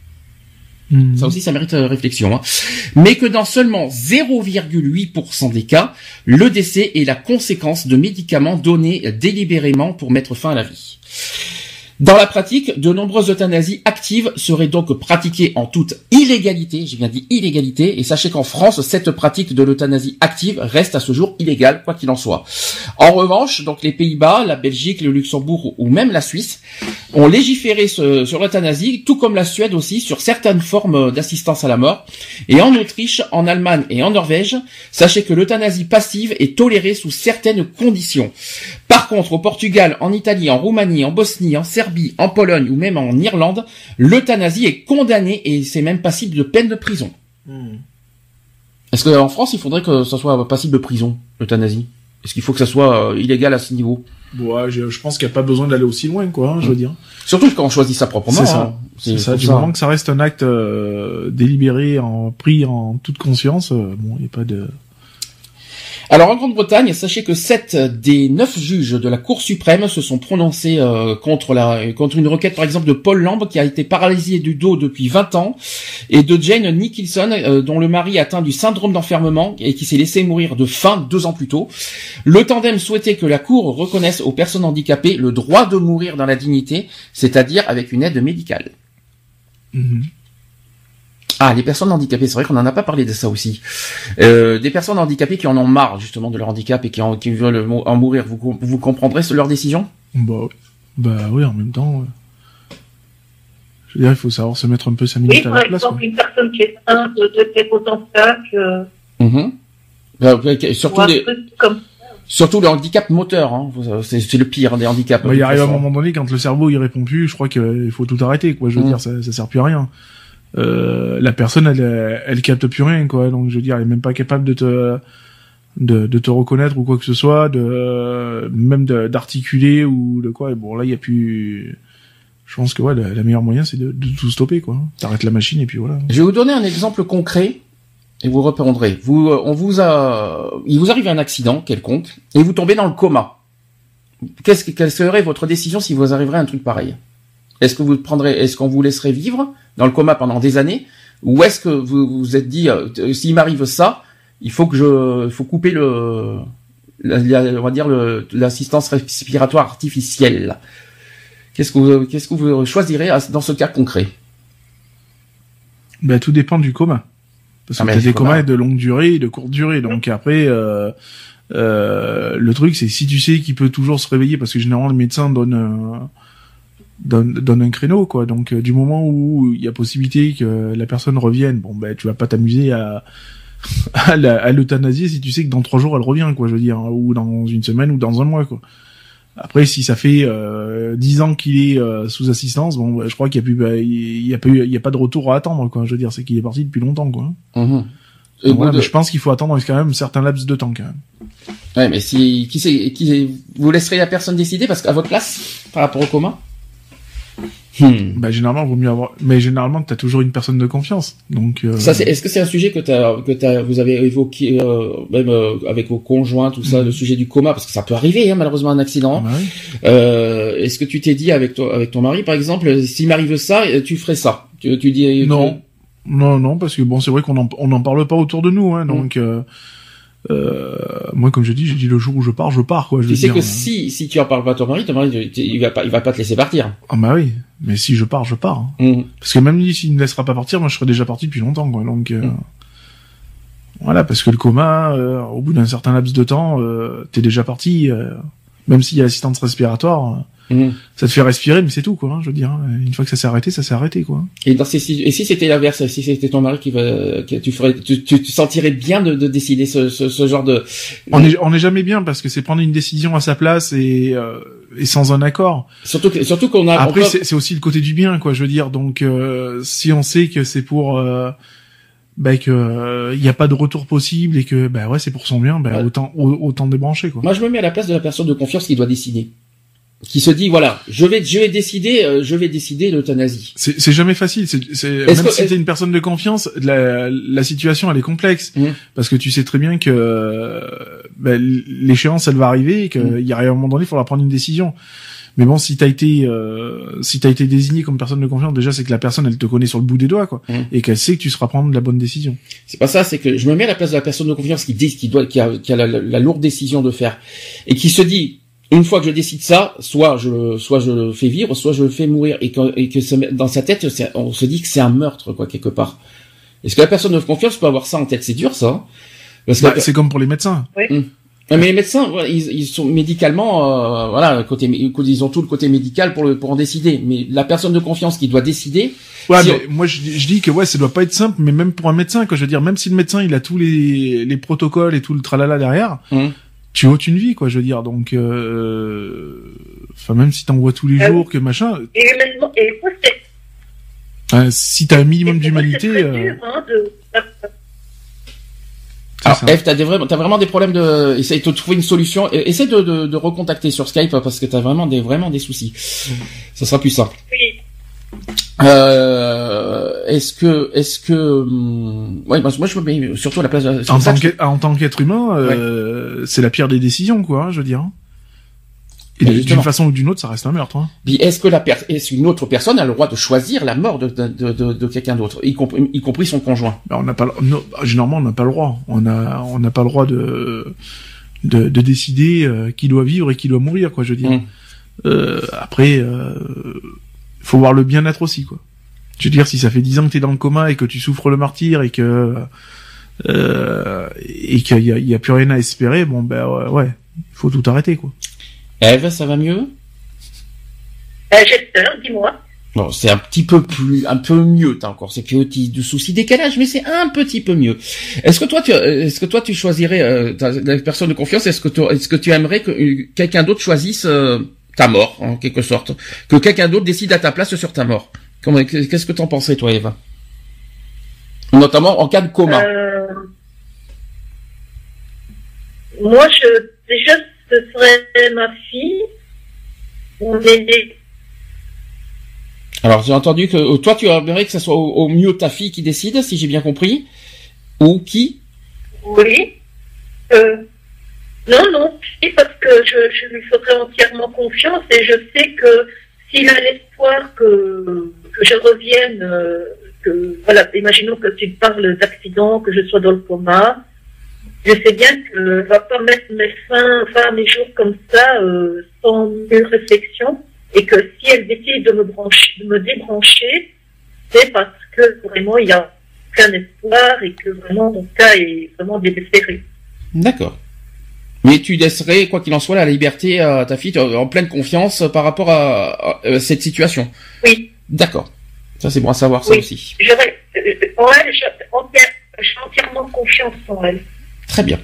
Speaker 4: Mmh. Ça aussi, ça mérite réflexion. Hein. Mais que dans seulement zéro virgule huit pour cent des cas, le décès est la conséquence de médicaments donnés délibérément pour mettre fin à la vie. Dans la pratique, de nombreuses euthanasies actives seraient donc pratiquées en toute illégalité, j'ai bien dit illégalité, et sachez qu'en France, cette pratique de l'euthanasie active reste à ce jour illégale, quoi qu'il en soit. En revanche, donc les Pays-Bas, la Belgique, le Luxembourg ou même la Suisse ont légiféré ce, sur l'euthanasie, tout comme la Suède aussi, sur certaines formes d'assistance à la mort. Et en Autriche, en Allemagne et en Norvège, sachez que l'euthanasie passive est tolérée sous certaines conditions. Par contre, au Portugal, en Italie, en Roumanie, en Bosnie, en Serbie, en Pologne ou même en Irlande, l'euthanasie est condamnée et c'est même passible de peine de prison. Mmh. Est-ce qu'en France, il faudrait que ça soit passible de prison, l'euthanasie? Est-ce qu'il faut que ça soit euh, illégal à ce niveau?
Speaker 5: Ouais, je, je pense qu'il n'y a pas besoin d'aller aussi loin, quoi, hein, je veux dire.
Speaker 4: Surtout quand on choisit ça proprement.
Speaker 5: C'est ça.
Speaker 4: Hein.
Speaker 5: C'est, c'est ça. Du ça. moment que ça reste un acte euh, délibéré, en, pris en toute conscience, euh, bon, il n'y a pas de...
Speaker 4: Alors en Grande-Bretagne, sachez que sept des neuf juges de la Cour suprême se sont prononcés euh, contre la contre une requête par exemple de Paul Lamb qui a été paralysé du dos depuis vingt ans et de Jane Nicholson euh, dont le mari atteint du syndrome d'enfermement et qui s'est laissé mourir de faim deux ans plus tôt. Le tandem souhaitait que la Cour reconnaisse aux personnes handicapées le droit de mourir dans la dignité, c'est-à-dire avec une aide médicale. Mmh. Ah, les personnes handicapées, c'est vrai qu'on n'en a pas parlé de ça aussi. Euh, des personnes handicapées qui en ont marre justement de leur handicap et qui, en, qui veulent en mourir, vous, vous comprendrez leur décision?
Speaker 5: Bah, bah oui, en même temps, euh... je veux dire, il faut savoir se mettre un peu sa minute
Speaker 6: oui,
Speaker 5: à la place.
Speaker 6: Oui, par exemple, une personne qui est atteinte de hypotension, euh...
Speaker 4: mmh. bah, surtout des... comme... Surtout le handicap moteur, hein. c'est, c'est le pire des handicaps.
Speaker 5: Bah, il arrive à un moment donné, quand le cerveau il répond plus, je crois qu'il faut tout arrêter, quoi. Je veux mmh. dire, ça, ça sert plus à rien. euh, la personne, elle, elle capte plus rien, quoi. Donc, je veux dire, elle est même pas capable de te, de, de te reconnaître ou quoi que ce soit, de, même de, d'articuler ou de quoi. Et bon, là, il y a plus, je pense que ouais, la, la meilleure moyen, c'est de, de tout stopper, quoi. T'arrêtes la machine et puis voilà.
Speaker 4: Je vais vous donner un exemple concret. Et vous reprendrez. Vous, on vous a, il vous arrive un accident quelconque et vous tombez dans le coma. Qu'est-ce que, quelle serait votre décision si vous arriverait un truc pareil? Est-ce que vous prendrez, est-ce qu'on vous laisserait vivre dans le coma pendant des années, ou est-ce que vous vous êtes dit, euh, s'il m'arrive ça, il faut que je, il faut couper le, la, la, on va dire le, l'assistance respiratoire artificielle. Qu'est-ce que vous, qu'est-ce que vous choisirez dans ce cas concret?
Speaker 5: Ben, tout dépend du coma. Parce que ah, t'as des comas de longue durée et de courte durée. Donc après, euh, euh, le truc, c'est si tu sais qu'il peut toujours se réveiller, parce que généralement, le médecin donne un, donne, donne un créneau, quoi. Donc, euh, du moment où il y a possibilité que la personne revienne, bon, ben, tu vas pas t'amuser à, à, la, à l'euthanasier si tu sais que dans trois jours, elle revient, quoi, je veux dire, ou dans une semaine, ou dans un mois, quoi. Après, si ça fait euh, dix ans qu'il est euh, sous assistance, bon, je crois qu'il y a plus, bah, il y a pas eu, il y a pas de retour à attendre, quoi. Je veux dire, c'est qu'il est parti depuis longtemps, quoi.
Speaker 4: Mmh.
Speaker 5: Donc, voilà, de... mais je pense qu'il faut attendre quand même un certain laps de temps, quand même.
Speaker 4: Ouais, mais si, qui c'est, qui, vous laisserez la personne décider parce qu'à votre place, par rapport au coma.
Speaker 5: Hmm. Bah généralement vaut mieux avoir, mais généralement t'as toujours une personne de confiance. Donc euh...
Speaker 4: ça, c'est, est-ce que c'est un sujet que t'as, que t'as, vous avez évoqué euh, même euh, avec vos conjoints, tout ça, mmh. le sujet du coma, parce que ça peut arriver, hein, malheureusement un accident.
Speaker 5: Ah bah oui.
Speaker 4: euh, est-ce que tu t'es dit avec toi, avec ton mari, par exemple, s'il m'arrive ça, tu ferais ça? Tu, tu dis
Speaker 5: non,
Speaker 4: que...
Speaker 5: non, non, parce que bon, c'est vrai qu'on en, on en parle pas autour de nous, hein, mmh. donc. Euh... Euh, moi, comme je dis, j'ai dit le jour où je pars, je pars, quoi. Je
Speaker 4: tu sais
Speaker 5: dire,
Speaker 4: que
Speaker 5: hein.
Speaker 4: si si tu en parles pas à ton mari, ton mari, il va pas, il va pas te laisser partir.
Speaker 5: Ah bah oui, mais si je pars, je pars. Hein. Mmh. Parce que même lui, s'il ne laissera pas partir, moi, je serais déjà parti depuis longtemps, quoi. Donc euh, mmh. voilà, parce que le coma, euh, au bout d'un certain laps de temps, euh, t'es déjà parti. Euh, même s'il y a l'assistance respiratoire, mmh. ça te fait respirer, mais c'est tout, quoi. Hein, je veux dire, hein. Une fois que ça s'est arrêté, ça s'est arrêté, quoi.
Speaker 4: Et dans ces, et si c'était l'inverse, si c'était ton mari qui va, que tu ferais, tu, tu, tu sentirais bien de, de décider ce, ce, ce genre de.
Speaker 5: On est, on est jamais bien parce que c'est prendre une décision à sa place et, euh, et sans un accord.
Speaker 4: Surtout, que, surtout qu'on a.
Speaker 5: Après,
Speaker 4: on peut...
Speaker 5: c'est, c'est aussi le côté du bien, quoi. Je veux dire, donc euh, si on sait que c'est pour. Euh, bah que il euh, y a pas de retour possible et que bah ouais c'est pour son bien, bah ouais. autant autant débrancher, quoi.
Speaker 4: Moi je me mets à la place de la personne de confiance qui doit décider, qui se dit voilà je vais je vais décider euh, je vais décider l'euthanasie.
Speaker 5: C'est c'est jamais facile, c'est, c'est même que, si t'es une personne de confiance, la la situation elle est complexe mmh. parce que tu sais très bien que euh, bah, l'échéance elle va arriver et que mmh. il y a un moment donné il faudra prendre une décision. Mais bon, si t'as été, euh, si t'as été désigné comme personne de confiance, déjà c'est que la personne elle te connaît sur le bout des doigts, quoi, mmh. et qu'elle sait que tu seras prendre la bonne décision.
Speaker 4: C'est pas ça, c'est que je me mets à la place de la personne de confiance qui dit, qui doit, qui a, qui a la, la, la lourde décision de faire, et qui se dit, une fois que je décide ça, soit je, soit je le fais vivre, soit je le fais mourir, et que, et que dans sa tête, c'est, on se dit que c'est un meurtre, quoi, quelque part. Est-ce que la personne de confiance peut avoir ça en tête? C'est dur, ça. Hein,
Speaker 5: parce bah, que c'est comme pour les médecins.
Speaker 6: Oui.
Speaker 4: Mmh. Mais les médecins, ils, ils sont médicalement, euh, voilà, côté, ils ont tout le côté médical pour le, pour en décider. Mais la personne de confiance qui doit décider.
Speaker 5: Ouais,
Speaker 4: si
Speaker 5: mais on... moi je, je dis que ouais, ça doit pas être simple, mais même pour un médecin, quoi. Je veux dire, même si le médecin il a tous les, les protocoles et tout le tralala derrière, mmh. tu ôtes une vie, quoi. Je veux dire, donc, enfin, euh, même si t'en vois tous les euh, jours que machin.
Speaker 6: Et maintenant, et moi, c'est...
Speaker 5: Euh, si t'as un minimum d'humanité.
Speaker 6: C'est très
Speaker 5: euh...
Speaker 6: dur, hein, de...
Speaker 4: Alors, Eve, t'as des vrais, t'as vraiment des problèmes de, essaye de trouver une solution, essaie de, de, de recontacter sur Skype parce que t'as vraiment des, vraiment des soucis. Mmh. Ça sera plus simple.
Speaker 6: Oui.
Speaker 4: Euh, est-ce que, est-ce que, hum, ouais, moi, je me mets surtout à la place de,
Speaker 5: en tant que, en tant qu'être humain, euh, ouais. c'est la pire des décisions, quoi, hein, je veux dire. Et ben d'une façon ou d'une autre, ça reste un meurtre. Hein.
Speaker 4: Puis est-ce que la per- est-ce qu'une autre personne a le droit de choisir la mort de, de, de, de quelqu'un d'autre, y compris, y compris son conjoint?
Speaker 5: Ben, on n'a pas, non, généralement, on n'a pas le droit. On a, on n'a pas le droit de, de, de décider euh, qui doit vivre et qui doit mourir, quoi. Je veux dire. Mmh. Euh, après, euh, faut voir le bien-être aussi, quoi. Je veux dire, si ça fait dix ans que t'es dans le coma et que tu souffres le martyre et que euh, et qu'il y a, il y a plus rien à espérer, bon ben ouais, ouais, il faut tout arrêter, quoi.
Speaker 4: Eve, ça va mieux?
Speaker 6: Euh, j'espère, dis-moi.
Speaker 4: Bon, c'est un petit peu plus, un peu mieux, t'as encore ces petits soucis décalage, mais c'est un petit peu mieux. Est-ce que toi, tu, est-ce que toi, tu choisirais euh, ta, la personne de confiance? Est-ce que tu, est-ce que tu aimerais que euh, quelqu'un d'autre choisisse euh, ta mort, en quelque sorte, que quelqu'un d'autre décide à ta place sur ta mort? Comment, qu'est-ce que t'en pensais, toi, Eva? Notamment en cas de coma.
Speaker 6: Euh, moi, je, déjà, ce serait ma fille, mon aînée.
Speaker 4: Alors, j'ai entendu que toi, tu aimerais que ce soit au, au mieux ta fille qui décide, si j'ai bien compris, ou qui?
Speaker 6: Oui. Euh, non, non, si, parce que je, je lui ferai entièrement confiance et je sais que s'il a l'espoir que, que je revienne, euh, que, voilà, imaginons que tu parles d'accident, que je sois dans le coma, je sais bien qu'elle ne va pas mettre mes fins, fin mes jours comme ça, euh, sans nulle réflexion, et que si elle décide de me brancher, de me débrancher, c'est parce que vraiment il y a aucun espoir et que vraiment mon cas est vraiment désespéré.
Speaker 4: D'accord. Mais tu laisserais, quoi qu'il en soit, la liberté à ta fille en pleine confiance par rapport à, à, à cette situation.
Speaker 6: Oui.
Speaker 4: D'accord. Ça, c'est bon à savoir, ça
Speaker 6: oui.
Speaker 4: aussi.
Speaker 6: J'aurais, euh, en elle, j'ai entière, entièrement confiance en elle.
Speaker 4: Très bien.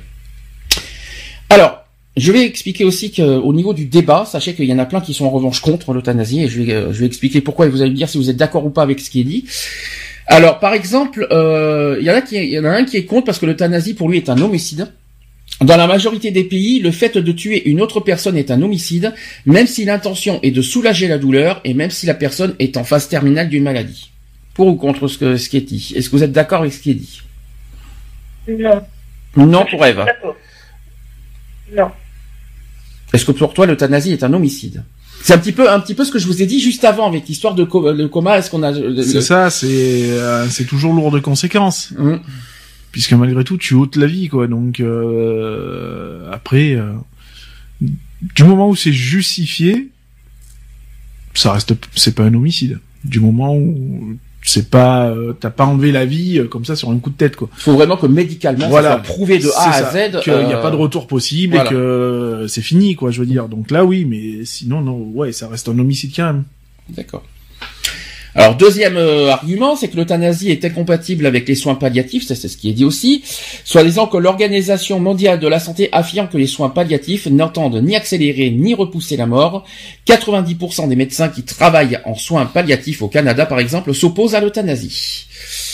Speaker 4: Alors, je vais expliquer aussi qu'au niveau du débat, sachez qu'il y en a plein qui sont en revanche contre l'euthanasie, et je vais, euh, je vais expliquer pourquoi, et vous allez me dire si vous êtes d'accord ou pas avec ce qui est dit. Alors, par exemple, euh, il y en a qui, il y en a un qui est contre parce que l'euthanasie pour lui est un homicide. Dans la majorité des pays, le fait de tuer une autre personne est un homicide, même si l'intention est de soulager la douleur et même si la personne est en phase terminale d'une maladie. Pour ou contre ce, que, ce qui est dit? Est-ce que vous êtes d'accord avec ce qui est dit?
Speaker 6: Non.
Speaker 4: Non pour Eve.
Speaker 6: D'accord. Non.
Speaker 4: Est-ce que pour toi l'euthanasie est un homicide? C'est un petit peu, un petit peu ce que je vous ai dit juste avant avec l'histoire de, co- de coma. Est-ce qu'on a le...
Speaker 5: C'est ça, c'est euh, c'est toujours lourd de conséquences.
Speaker 4: Mmh.
Speaker 5: Puisque malgré tout, tu ôtes la vie, quoi. Donc euh, après, euh, du moment où c'est justifié, ça reste, c'est pas un homicide. Du moment où c'est pas, euh, t'as pas enlevé la vie euh, comme ça sur un coup de tête, quoi.
Speaker 4: Il faut vraiment que médicalement,
Speaker 5: voilà,
Speaker 4: ça soit prouvé de A à Z.
Speaker 5: Qu'il n'y a
Speaker 4: euh...
Speaker 5: pas de retour possible voilà. Et que c'est fini, quoi. Je veux dire. Donc là, oui, mais sinon, non, ouais, ça reste un homicide quand même.
Speaker 4: D'accord. Alors deuxième euh, argument, c'est que l'euthanasie est incompatible avec les soins palliatifs, ça c'est ce qui est dit aussi, soit disant que l'Organisation mondiale de la santé affirme que les soins palliatifs n'entendent ni accélérer ni repousser la mort. quatre-vingt-dix pour cent des médecins qui travaillent en soins palliatifs au Canada par exemple s'opposent à l'euthanasie.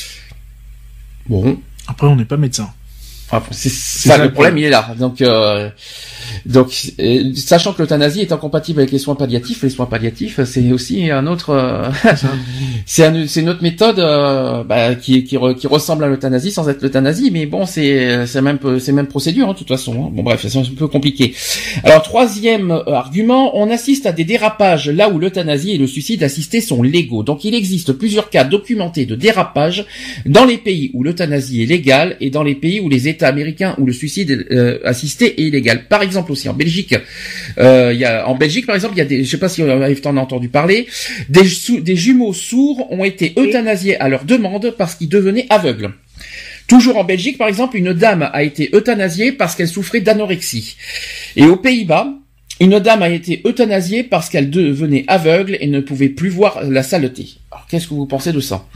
Speaker 4: Bon.
Speaker 5: Après on n'est pas médecin.
Speaker 4: Enfin, c'est, c'est ça, ça le problème, il est là. Donc, euh, donc, euh, sachant que l'euthanasie est incompatible avec les soins palliatifs, les soins palliatifs, c'est aussi un autre, euh, c'est, un, c'est une autre méthode euh, bah, qui, qui, qui ressemble à l'euthanasie sans être l'euthanasie, mais bon, c'est, c'est même, c'est même procédure, hein, de toute façon. Hein. Bon, bref, c'est un peu compliqué. Alors, troisième argument, on assiste à des dérapages là où l'euthanasie et le suicide assisté sont légaux. Donc, il existe plusieurs cas documentés de dérapage dans les pays où l'euthanasie est légale et dans les pays où les États américain où le suicide euh, assisté est illégal. Par exemple aussi en Belgique, euh, il y a en Belgique par exemple, il y a des, je sais pas si Yves t'en a entendu parler, des, des jumeaux sourds ont été euthanasiés à leur demande parce qu'ils devenaient aveugles. Toujours en Belgique par exemple, une dame a été euthanasiée parce qu'elle souffrait d'anorexie. Et aux Pays-Bas, une dame a été euthanasiée parce qu'elle devenait aveugle et ne pouvait plus voir la saleté. Alors qu'est-ce que vous pensez de ça?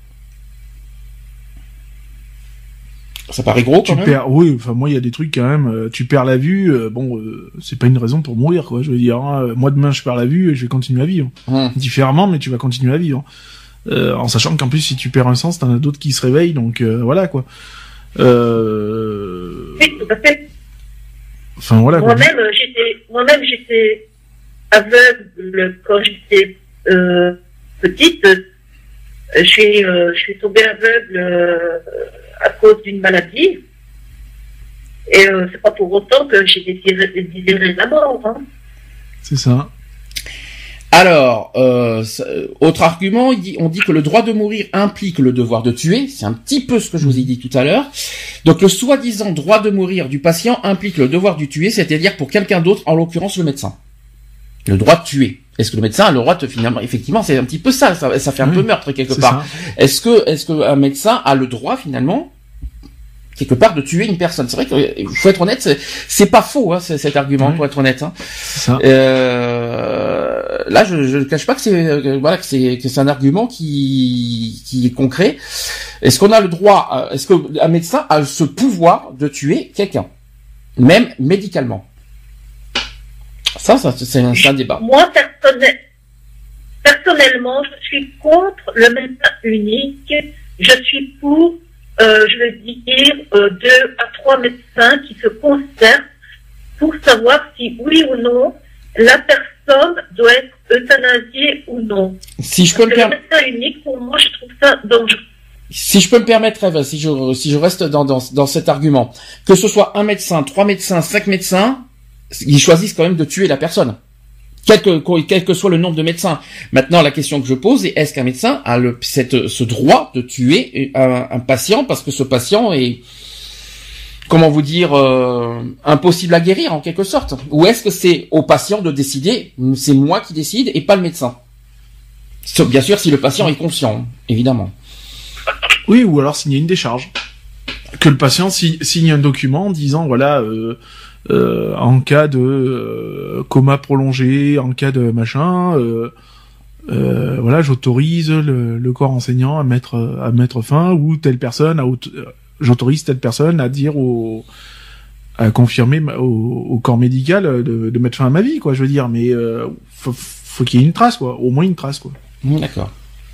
Speaker 4: Ça paraît gros quand
Speaker 5: tu
Speaker 4: même.
Speaker 5: Perds, oui, enfin moi il y a des trucs quand même. Euh, tu perds la vue, euh, bon, euh, c'est pas une raison pour mourir, quoi. Je veux dire, hein, moi demain je perds la vue et je vais continuer à vivre hum. différemment, mais tu vas continuer à vivre, euh, en sachant qu'en plus si tu perds un sens, t'en as d'autres qui se réveillent, donc euh, voilà quoi. Euh...
Speaker 6: Oui, tout à fait.
Speaker 5: Enfin voilà.
Speaker 6: Moi-même quoi. j'étais, moi-même j'étais aveugle quand j'étais euh, petite. Je suis, euh, je suis tombée aveugle. Euh, à cause d'une maladie, et euh, c'est pas pour autant que j'ai désiré, désiré la mort. Hein.
Speaker 5: C'est ça.
Speaker 4: Alors, euh, autre argument, on dit que le droit de mourir implique le devoir de tuer, c'est un petit peu ce que je vous ai dit tout à l'heure. Donc le soi-disant droit de mourir du patient implique le devoir du tuer, c'est-à-dire pour quelqu'un d'autre, en l'occurrence le médecin. Le droit de tuer. Est-ce que le médecin a le droit de finalement, effectivement, c'est un petit peu ça, ça, ça fait un oui, peu meurtre quelque part. Ça. Est-ce que, est-ce que un médecin a le droit finalement, quelque part, de tuer une personne? C'est vrai qu'il faut être honnête, c'est, c'est pas faux, hein, cet argument, oui. pour être honnête. Hein.
Speaker 5: C'est ça.
Speaker 4: Euh, là, je, je ne cache pas que c'est, euh, voilà, que c'est, que c'est un argument qui, qui est concret. Est-ce qu'on a le droit, est-ce qu'un médecin a ce pouvoir de tuer quelqu'un, même médicalement? Ça, ça c'est, un, c'est un débat.
Speaker 6: Moi, personnel, personnellement, je suis contre le médecin unique je suis pour, euh, je veux dire, euh, deux à trois médecins qui se concertent pour savoir si oui ou non la personne doit être euthanasiée ou non.
Speaker 4: Si je peux me
Speaker 6: Parce que
Speaker 4: permettre,
Speaker 6: le médecin unique, pour moi, je trouve ça dangereux.
Speaker 4: si je peux me permettre, Eve, si je si je reste dans dans dans cet argument, que ce soit un médecin, trois médecins, cinq médecins, ils choisissent quand même de tuer la personne. Quel que, quel que soit le nombre de médecins. Maintenant, la question que je pose est, est-ce qu'un médecin a le, cette, ce droit de tuer un, un patient parce que ce patient est, comment vous dire, euh, impossible à guérir en quelque sorte? Ou est-ce que c'est au patient de décider, c'est moi qui décide et pas le médecin? Sauf, bien sûr, si le patient est conscient, évidemment.
Speaker 5: Oui, ou alors signer une décharge. Que le patient si- signe un document en disant, voilà, euh, euh, en cas de euh, coma prolongé, en cas de machin, euh, euh, voilà, j'autorise le, le corps enseignant à mettre à mettre fin, ou telle personne, à, aut- euh, j'autorise telle personne à dire au à confirmer ma- au, au corps médical de, de mettre fin à ma vie, quoi. Je veux dire, mais euh, faut, faut qu'il y ait une trace, quoi, au moins une trace, quoi.
Speaker 4: D'accord.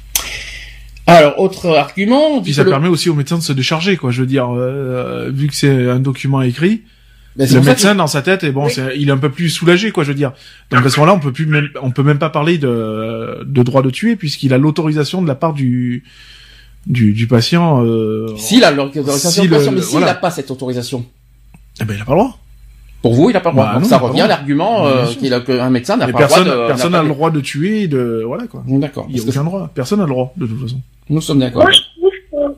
Speaker 4: Alors, autre argument.
Speaker 5: Puis ça
Speaker 4: le...
Speaker 5: permet aussi aux médecins de se décharger, quoi. Je veux dire, euh, vu que c'est un document écrit,
Speaker 4: Ben, c'est
Speaker 5: le
Speaker 4: pour ça
Speaker 5: médecin
Speaker 4: que-
Speaker 5: dans sa tête, et bon,
Speaker 6: Oui.
Speaker 5: c'est, il est un peu plus soulagé, quoi. Je veux dire. Donc à ce moment-là, on peut plus, même, on peut même pas parler de, de droit de tuer puisqu'il a l'autorisation de la part du, du, du patient. Euh,
Speaker 4: S'il a l'autorisation
Speaker 5: si
Speaker 4: de
Speaker 5: le-
Speaker 4: patient, mais
Speaker 5: le-
Speaker 4: s'il
Speaker 5: voilà.
Speaker 4: n'a pas cette autorisation.
Speaker 5: Eh ben, il a pas le droit.
Speaker 4: Pour vous, il n'a pas le droit.
Speaker 5: Bah,
Speaker 4: Donc
Speaker 5: non,
Speaker 4: ça
Speaker 5: il a pas
Speaker 4: revient
Speaker 5: le
Speaker 4: à
Speaker 5: droit.
Speaker 4: l'argument
Speaker 5: Bien
Speaker 4: euh,
Speaker 5: sûr.
Speaker 4: qu'il a, qu'un médecin n'a
Speaker 5: Mais
Speaker 4: pas
Speaker 5: personne,
Speaker 4: le droit de...
Speaker 5: personne
Speaker 4: n'a
Speaker 5: n'a
Speaker 4: pas-
Speaker 5: le droit de tuer, et de, voilà, quoi.
Speaker 4: D'accord.
Speaker 5: Il y a
Speaker 4: Parce que
Speaker 5: aucun droit. Personne n'a le droit, de toute façon.
Speaker 4: nous sommes d'accord.
Speaker 6: Moi, je trouve qu'on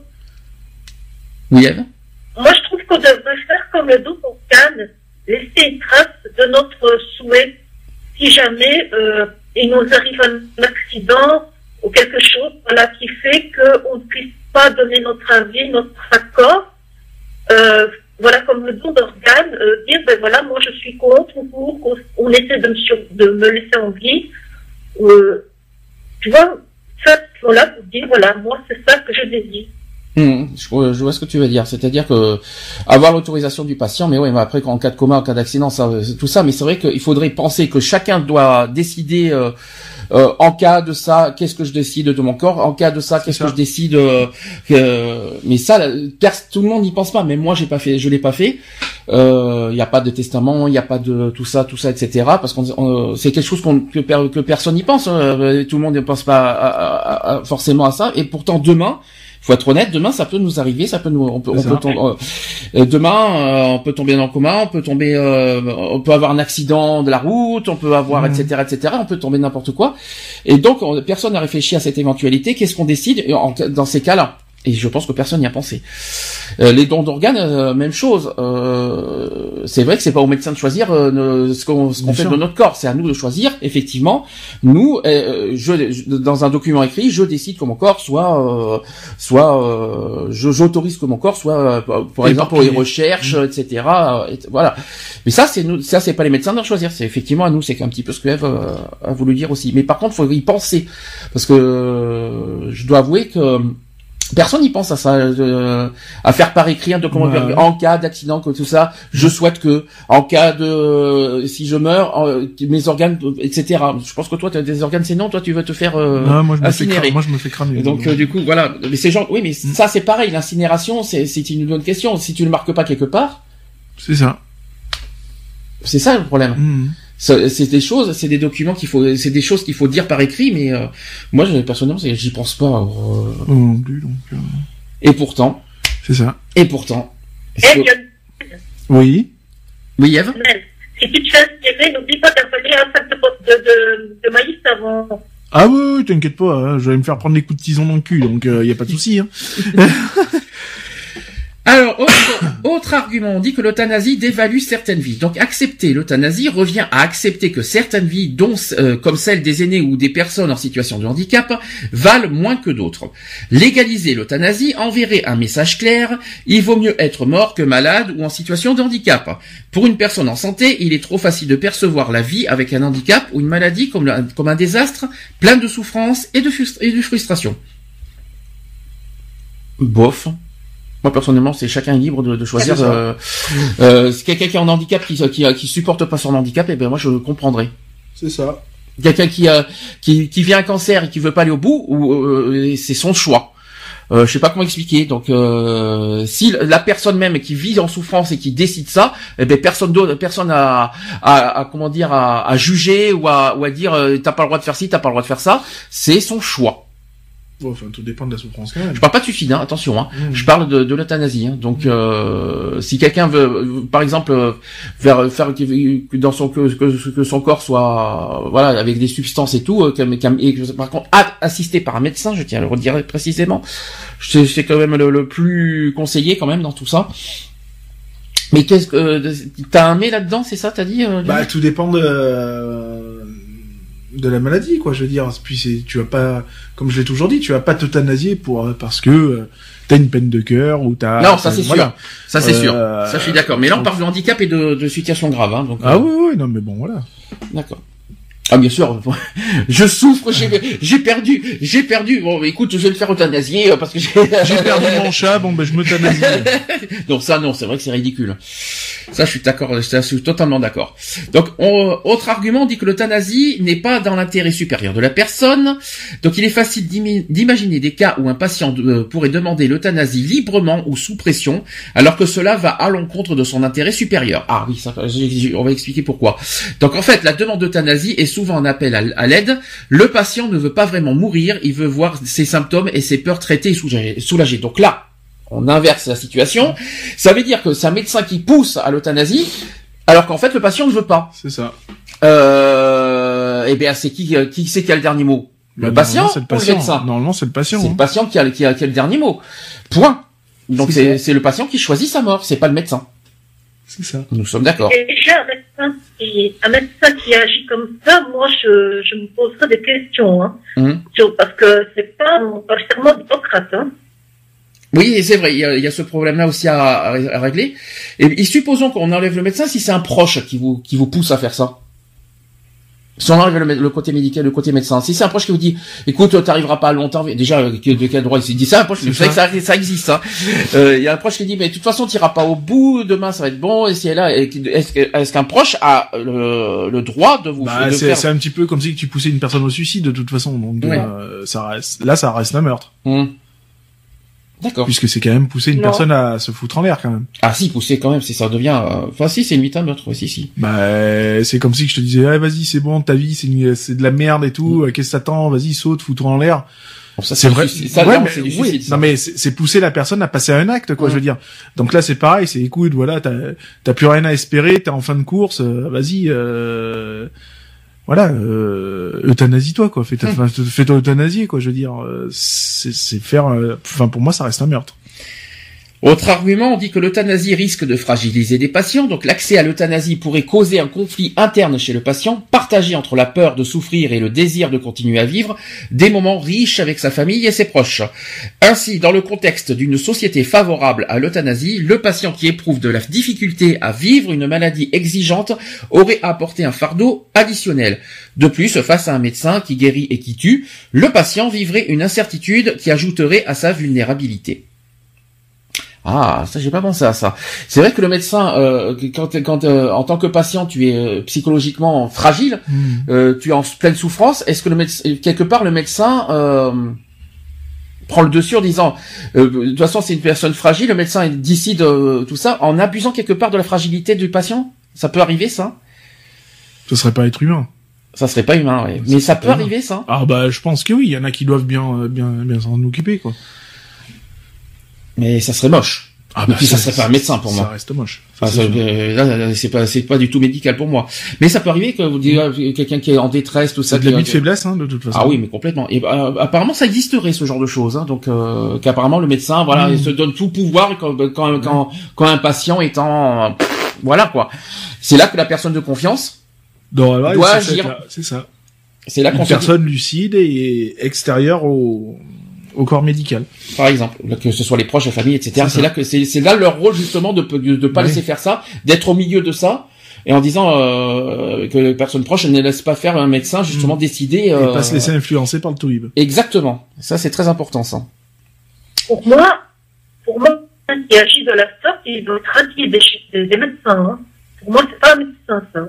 Speaker 4: Oui, Eve?
Speaker 6: Moi, je trouve qu'on devrait faire comme le dos pour Cannes, laisser une trace de notre souhait. Si jamais euh, il nous arrive un accident ou quelque chose, voilà, qui fait qu'on ne puisse pas donner notre avis, notre accord, euh, voilà, comme le don d'organes, euh, dire, ben voilà, moi je suis contre, ou pour, qu'on on essaie de me, sur, de me laisser en vie. Euh, tu vois, ça, voilà, pour dire, voilà, moi c'est ça que je désire.
Speaker 4: Mmh, je, vois- je vois ce que tu veux dire. C'est-à-dire que avoir l'autorisation du patient, mais ouais, mais après, en cas de coma, en cas d'accident, ça, c'est tout ça. Mais c'est vrai qu'il faudrait penser que chacun doit décider euh, euh, en cas de ça, qu'est-ce que je décide de mon corps. En cas de ça, qu'est-ce
Speaker 5: ça.
Speaker 4: que je décide. Euh, que- mais ça, la- pers- tout le monde n'y pense pas. Même moi, j'ai pas fait, je l'ai pas fait. Il euh, n'y a pas de testament, il n'y a pas de tout ça, tout ça, et cetera. Parce qu'on, on- c'est quelque chose qu'on, que, per- que personne n'y pense. hein. Tout le monde ne pense pas à- à- à- forcément à ça. Et pourtant, demain. Faut être honnête, demain ça peut nous arriver, ça peut nous, on peut, on
Speaker 5: C'est
Speaker 4: peut
Speaker 5: ça.
Speaker 4: tom- euh, demain euh, on peut tomber dans le coma, on peut tomber, euh, on peut avoir un accident de la route, on peut avoir,
Speaker 5: Mhm.
Speaker 4: et cetera, et cetera. On peut tomber n'importe quoi. Et donc on- personne n'a réfléchi à cette éventualité. Qu'est-ce qu'on décide en- dans ces cas-là? Et je pense que personne n'y a pensé. Euh, les dons d'organes, euh, même chose. Euh, c'est vrai que c'est pas au médecin de choisir euh, ne- ce qu'on, ce qu'on
Speaker 5: Bien
Speaker 4: fait
Speaker 5: sûr.
Speaker 4: de notre corps. C'est à nous de choisir. Effectivement, nous, euh, je, je- dans un document écrit, je décide que mon corps soit, euh, soit, euh, je, j'autorise que mon corps soit, euh, par exemple, pour les
Speaker 5: Éparpillé.
Speaker 4: recherches, et cetera. et- voilà. Mais ça, c'est nous, ça, c'est pas les médecins de choisir. C'est effectivement à nous. C'est un petit peu ce que Eve euh, a voulu dire aussi. Mais par contre, faut y penser parce que euh, je dois avouer que personne n'y pense à ça, euh, à faire par écrit un document
Speaker 5: Ouais.
Speaker 4: en cas d'accident, que tout ça. Je souhaite que, en cas de, si je meurs, euh, mes organes, et cetera. Je pense que toi, tu as des organes, c'est non. Toi, tu veux te faire euh,
Speaker 5: Non, moi je me fais
Speaker 4: incinérer.
Speaker 5: cramer. Moi je me fais cramer.
Speaker 4: Et donc euh, du coup, voilà. Mais ces gens, oui, mais ça c'est pareil. L'incinération, c'est c'est une bonne question. Si tu ne le marques pas quelque part,
Speaker 5: c'est ça.
Speaker 4: c'est ça le problème.
Speaker 5: Mhm.
Speaker 4: C'est c'est des choses, c'est des documents qu'il faut, c'est des choses qu'il faut dire par écrit. Mais euh, moi, je- personnellement, c'est- j'y pense pas. euh,
Speaker 5: Moi non plus, donc euh,
Speaker 4: et pourtant,
Speaker 5: c'est ça.
Speaker 4: et pourtant.
Speaker 6: Et
Speaker 4: est-ce que-
Speaker 6: Lionel,
Speaker 5: Oui.
Speaker 4: Oui, Ève.
Speaker 6: si tu te fais inspirer, n'oublie pas d'avaler un sac de, de, de, de maïs avant.
Speaker 5: Ah oui, oui, t'inquiète pas, hein, je vais me faire prendre des coups de tison dans le cul, donc il euh, y a pas de souci. Hein.
Speaker 4: Alors, autre, autre argument, on dit que l'euthanasie dévalue certaines vies. Donc, accepter l'euthanasie revient à accepter que certaines vies, dont euh, comme celle des aînés ou des personnes en situation de handicap, valent moins que d'autres. Légaliser l'euthanasie enverrait un message clair, il vaut mieux être mort que malade ou en situation de handicap. Pour une personne en santé, il est trop facile de percevoir la vie avec un handicap ou une maladie comme, le- comme un désastre, plein de souffrance et de, frustra- et de frustration. Bof. Moi personnellement, c'est chacun est libre de, de choisir.
Speaker 5: C'est ça.
Speaker 4: Euh, euh, si quelqu'un qui est en handicap, qui, qui qui supporte pas son handicap, eh ben moi je comprendrais.
Speaker 5: C'est ça.
Speaker 4: Quelqu'un qui a qui qui vient un cancer et qui veut pas aller au bout, ou euh, c'est son choix. Euh, je sais pas comment expliquer. Donc, euh, si la personne même qui vit en souffrance et qui décide ça, eh ben personne d'autre, personne à, à, à comment dire, à, à juger ou à, ou à dire euh, t'as pas le droit de faire ci, t'as pas le droit de faire ça. C'est son choix.
Speaker 5: Bon, enfin, tout dépend de la souffrance quand même.
Speaker 4: Je parle pas de suicide, hein, attention. Hein.
Speaker 5: Mmh.
Speaker 4: Je parle de, de l'euthanasie. Hein. Donc, euh, si quelqu'un veut, par exemple, euh, faire, faire que dans son que, que, que son corps soit, euh, voilà, avec des substances et tout, euh, et que, par contre, assisté par un médecin, je tiens à le redire précisément, c'est, c'est quand même le, le plus conseillé quand même dans tout ça. Mais qu'est-ce que euh, t'as un mais là-dedans, c'est ça, t'as dit euh,
Speaker 5: Bah, tout dépend de. Euh... de la maladie, quoi, je veux dire. Puis c'est, tu vas pas, comme je l'ai toujours dit, tu vas pas t'euthanasier pour, parce que euh, t'as une peine de cœur ou t'as...
Speaker 4: Non, ça c'est
Speaker 5: voilà.
Speaker 4: sûr. Ça c'est
Speaker 5: euh,
Speaker 4: sûr. Ça je suis d'accord. Mais là on parle de handicap et de, de situation grave, hein, donc.
Speaker 5: Ah
Speaker 4: euh...
Speaker 5: oui, oui, non mais bon, voilà.
Speaker 4: D'accord. Ah bien sûr, je souffre, j'ai, j'ai perdu, j'ai perdu. Bon, écoute, je vais le faire euthanasier parce que j'ai,
Speaker 5: j'ai perdu mon chat. Bon, ben je m'euthanasie.
Speaker 4: Non, ça non, c'est vrai que c'est ridicule. Ça, je suis d'accord, je suis totalement d'accord. Donc, on, autre argument, on dit que l'euthanasie n'est pas dans l'intérêt supérieur de la personne. Donc, il est facile d'imaginer des cas où un patient de, pourrait demander l'euthanasie librement ou sous pression, alors que cela va à l'encontre de son intérêt supérieur. Ah oui, ça, on va expliquer pourquoi. Donc, en fait, la demande d'euthanasie est souvent un appel à, à l'aide. Le patient ne veut pas vraiment mourir, il veut voir ses symptômes et ses peurs traitées et soulagées. Donc là, on inverse la situation. Ça veut dire que c'est un médecin qui pousse à l'euthanasie, alors qu'en fait le patient ne veut pas.
Speaker 5: C'est ça.
Speaker 4: Euh, eh bien, c'est qui, qui c'est qui a le dernier mot? Le
Speaker 5: bah,
Speaker 4: patient
Speaker 5: c'est le
Speaker 4: ou
Speaker 5: patient.
Speaker 4: le médecin?
Speaker 5: Normalement, c'est le patient.
Speaker 4: C'est
Speaker 5: hein.
Speaker 4: le patient qui a, qui, a, qui a le dernier mot. Point. Donc c'est, c'est, c'est le patient qui choisit sa mort, c'est pas le médecin.
Speaker 5: C'est ça.
Speaker 4: Nous sommes d'accord.
Speaker 6: Et déjà, un médecin qui, un médecin qui agit comme ça, moi, je, je me poserai des questions, hein. Mmh. Sur, parce que c'est pas, pas seulement d'Hippocrate, hein.
Speaker 4: Oui, c'est vrai, il y a, il y a ce problème-là aussi à, à, à régler. Et, et supposons qu'on enlève le médecin si c'est un proche qui vous, qui vous pousse à faire ça. Si on enlève le, le côté médical, le côté médecin. Si c'est un proche qui vous dit, écoute, t'arriveras pas à longtemps, déjà, de quel droit il dit ça, un proche, je sais que ça, ça existe, hein. Euh, il y a un proche qui dit, mais de toute façon, t'iras pas au bout, demain ça va être bon, et c'est là, est-ce, est-ce qu'un proche a le, le droit de vous,
Speaker 5: bah,
Speaker 4: de
Speaker 5: c'est,
Speaker 4: faire...
Speaker 5: c'est un petit peu comme si tu poussais une personne au suicide, de toute façon, donc, ouais. euh, ça reste, là, ça reste un meurtre.
Speaker 4: Mmh. D'accord.
Speaker 5: Puisque c'est quand même pousser une non. personne à se foutre en l'air, quand même.
Speaker 4: Ah si, pousser quand même, c'est ça devient... Euh... Enfin si, c'est limite un meurtre, si, si.
Speaker 5: Bah, c'est comme si je te disais, ah, vas-y, c'est bon, ta vie, c'est, une... c'est de la merde et tout, mmh. qu'est-ce que t'attends, vas-y, saute, fous-toi en l'air.
Speaker 4: Bon, ça, c'est, c'est vrai. C'est, ça,
Speaker 5: ouais,
Speaker 4: non,
Speaker 5: mais,
Speaker 4: c'est du
Speaker 5: oui,
Speaker 4: suicide.
Speaker 5: Non, mais c'est, c'est pousser la personne à passer à un acte, quoi, mmh. je veux dire. Donc là, c'est pareil, c'est, écoute, voilà, t'as, t'as plus rien à espérer, t'es en fin de course, euh, vas-y, euh... voilà, euh, euthanasie-toi, quoi. Fais ta, mmh. fais-toi euthanasier, quoi. Je veux dire, c'est, c'est faire, enfin, pour moi, ça reste un meurtre.
Speaker 4: Autre argument, on dit que l'euthanasie risque de fragiliser des patients, donc l'accès à l'euthanasie pourrait causer un conflit interne chez le patient, partagé entre la peur de souffrir et le désir de continuer à vivre des moments riches avec sa famille et ses proches. Ainsi, dans le contexte d'une société favorable à l'euthanasie, le patient qui éprouve de la difficulté à vivre une maladie exigeante aurait à apporter un fardeau additionnel. De plus, face à un médecin qui guérit et qui tue, le patient vivrait une incertitude qui ajouterait à sa vulnérabilité. Ah, ça j'ai pas pensé à ça. C'est vrai que le médecin, euh, quand, quand euh, en tant que patient, tu es euh, psychologiquement fragile, mmh. euh, tu es en pleine souffrance. Est-ce que le médecin, quelque part, le médecin euh, prend le dessus en disant, euh, de toute façon, c'est une personne fragile. Le médecin il décide euh, tout ça en abusant quelque part de la fragilité du patient. Ça peut arriver, ça.
Speaker 5: Ce serait pas être humain.
Speaker 4: Ça serait pas humain, ouais. Mais ça peut arriver, ça.
Speaker 5: Ah bah, je pense que oui. Il y en a qui doivent bien, bien, bien s'en occuper, quoi.
Speaker 4: Mais ça serait moche. Ah bah, et puis ça, ça serait pas un médecin pour
Speaker 5: ça
Speaker 4: moi.
Speaker 5: Ça reste moche.
Speaker 4: Ça, ça, euh, là, là, c'est pas, c'est pas du tout médical pour moi. Mais ça peut arriver que vous dites mmh. quelqu'un qui est en détresse, tout ça.
Speaker 5: C'est de l'abus de faiblesse, hein, de toute façon.
Speaker 4: Ah oui, mais complètement. Et euh, apparemment, ça existerait ce genre de choses. Hein, donc, euh, qu'apparemment le médecin, voilà, mmh. il se donne tout pouvoir quand, quand, mmh. quand, quand un patient est en, pff, voilà quoi. C'est là que la personne de confiance
Speaker 5: non, ouais,
Speaker 4: doit
Speaker 5: c'est
Speaker 4: agir.
Speaker 5: Ça, c'est ça.
Speaker 4: C'est là qu'on
Speaker 5: une personne dit... lucide et extérieure au. au corps médical.
Speaker 4: Par exemple, que ce soit les proches, la famille, et cetera. C'est, c'est là que c'est, c'est là leur rôle justement de de, de pas oui. laisser faire ça, d'être au milieu de ça et en disant euh, que les personnes proches ne laissent pas faire un médecin justement mmh. décider. Euh...
Speaker 5: Et pas se laisser influencer par le toubib.
Speaker 4: Exactement. Ça c'est très important ça.
Speaker 6: Pour moi, pour moi, quelqu'un qui agit de la sorte, il doit être radié des, des, des médecins. Hein. Pour moi, c'est pas un médecin ça.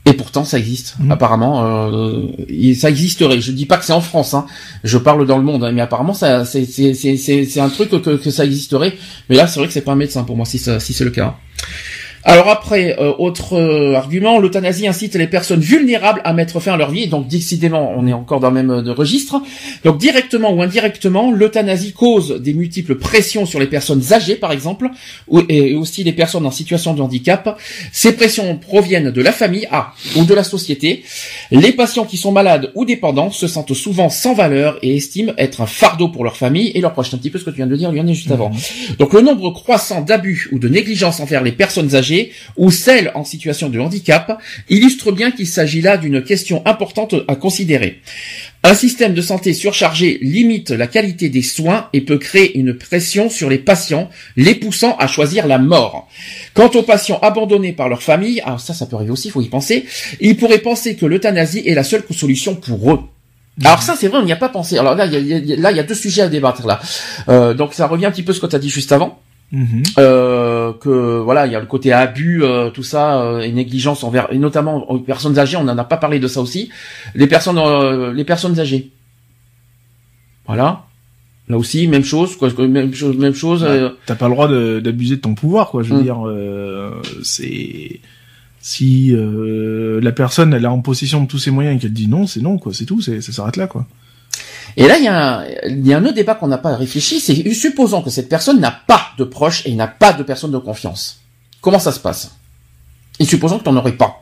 Speaker 4: Et pourtant, ça existe. Mmh. Apparemment, euh, ça existerait. Je dis pas que c'est en France, hein. Je parle dans le monde, hein, mais apparemment, ça, c'est, c'est, c'est, c'est, c'est un truc que, que ça existerait. Mais là, c'est vrai que c'est pas un médecin pour moi, si, ça, si c'est le cas. Alors après, euh, autre euh, argument, l'euthanasie incite les personnes vulnérables à mettre fin à leur vie. Donc décidément, on est encore dans le même euh, registre. Donc directement ou indirectement, l'euthanasie cause des multiples pressions sur les personnes âgées, par exemple, ou, et aussi les personnes en situation de handicap. Ces pressions proviennent de la famille, ah, ou de la société. Les patients qui sont malades ou dépendants se sentent souvent sans valeur et estiment être un fardeau pour leur famille et leurs proches. C'est un petit peu ce que tu viens de dire, Lionel, juste avant. Mmh. Donc le nombre croissant d'abus ou de négligence envers les personnes âgées ou celles en situation de handicap illustre bien qu'il s'agit là d'une question importante à considérer. Un système de santé surchargé limite la qualité des soins et peut créer une pression sur les patients, les poussant à choisir la mort. Quant aux patients abandonnés par leur famille, alors ça, ça peut arriver aussi, il faut y penser, ils pourraient penser que l'euthanasie est la seule solution pour eux. Alors ça, c'est vrai, on n'y a pas pensé. Alors là, il y a, là, il y a deux sujets à débattre là. Euh, donc ça revient un petit peu à ce que tu as dit juste avant. Mmh. Euh, que voilà, il y a le côté abus, euh, tout ça, euh, et négligence envers, et notamment aux personnes âgées. On n'en a pas parlé de ça aussi. Les personnes, euh, les personnes âgées. Voilà. Là aussi, même chose, quoi, même chose, même chose.
Speaker 5: Bah,
Speaker 4: euh...
Speaker 5: T'as pas le droit de, d'abuser de ton pouvoir, quoi. Je veux mmh. dire, euh, c'est si euh, la personne elle est en possession de tous ses moyens et qu'elle dit non, c'est non, quoi. C'est tout, c'est, ça s'arrête là, quoi.
Speaker 4: Et là, il y a un, il y a un autre débat qu'on n'a pas réfléchi, c'est supposons que cette personne n'a pas de proche et n'a pas de personne de confiance. Comment ça se passe? Et supposons que t'en aurais pas.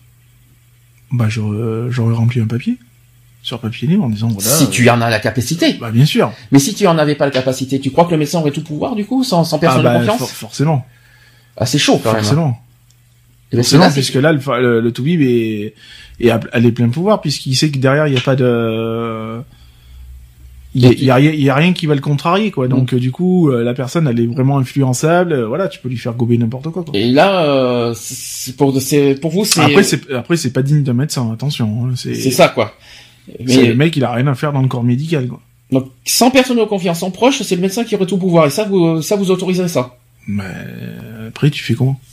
Speaker 5: Bah, j'aurais, j'aurais rempli un papier. Sur papier libre en disant voilà.
Speaker 4: Si euh... tu en as la capacité.
Speaker 5: Bah, bien sûr.
Speaker 4: Mais si tu en avais pas la capacité, tu crois que le médecin aurait tout pouvoir, du coup, sans, sans personne
Speaker 5: ah bah,
Speaker 4: de confiance?
Speaker 5: For- forcément.
Speaker 4: Ah, c'est chaud, quand
Speaker 5: forcément.
Speaker 4: même.
Speaker 5: Et forcément. Forcément, puisque là, le, le, le Toubib est, est, a les pleins pouvoirs, puisqu'il sait que derrière, il n'y a pas de, il y a, il y a rien, il y a rien qui va le contrarier, quoi. Donc, mmh. du coup, la personne, elle est vraiment influençable. Voilà, tu peux lui faire gober n'importe quoi, quoi.
Speaker 4: Et là, euh, c'est pour, c'est, pour vous, c'est...
Speaker 5: Après, c'est, après, c'est pas digne d'un médecin, attention. Hein, c'est...
Speaker 4: c'est ça, quoi.
Speaker 5: Mais... C'est le mec, il a rien à faire dans le corps médical, quoi.
Speaker 4: Donc, sans personne de confiance, sans proche, c'est le médecin qui aurait tout pouvoir. Et ça, vous, ça, vous autoriserez ça?
Speaker 5: Mais, après, tu fais comment?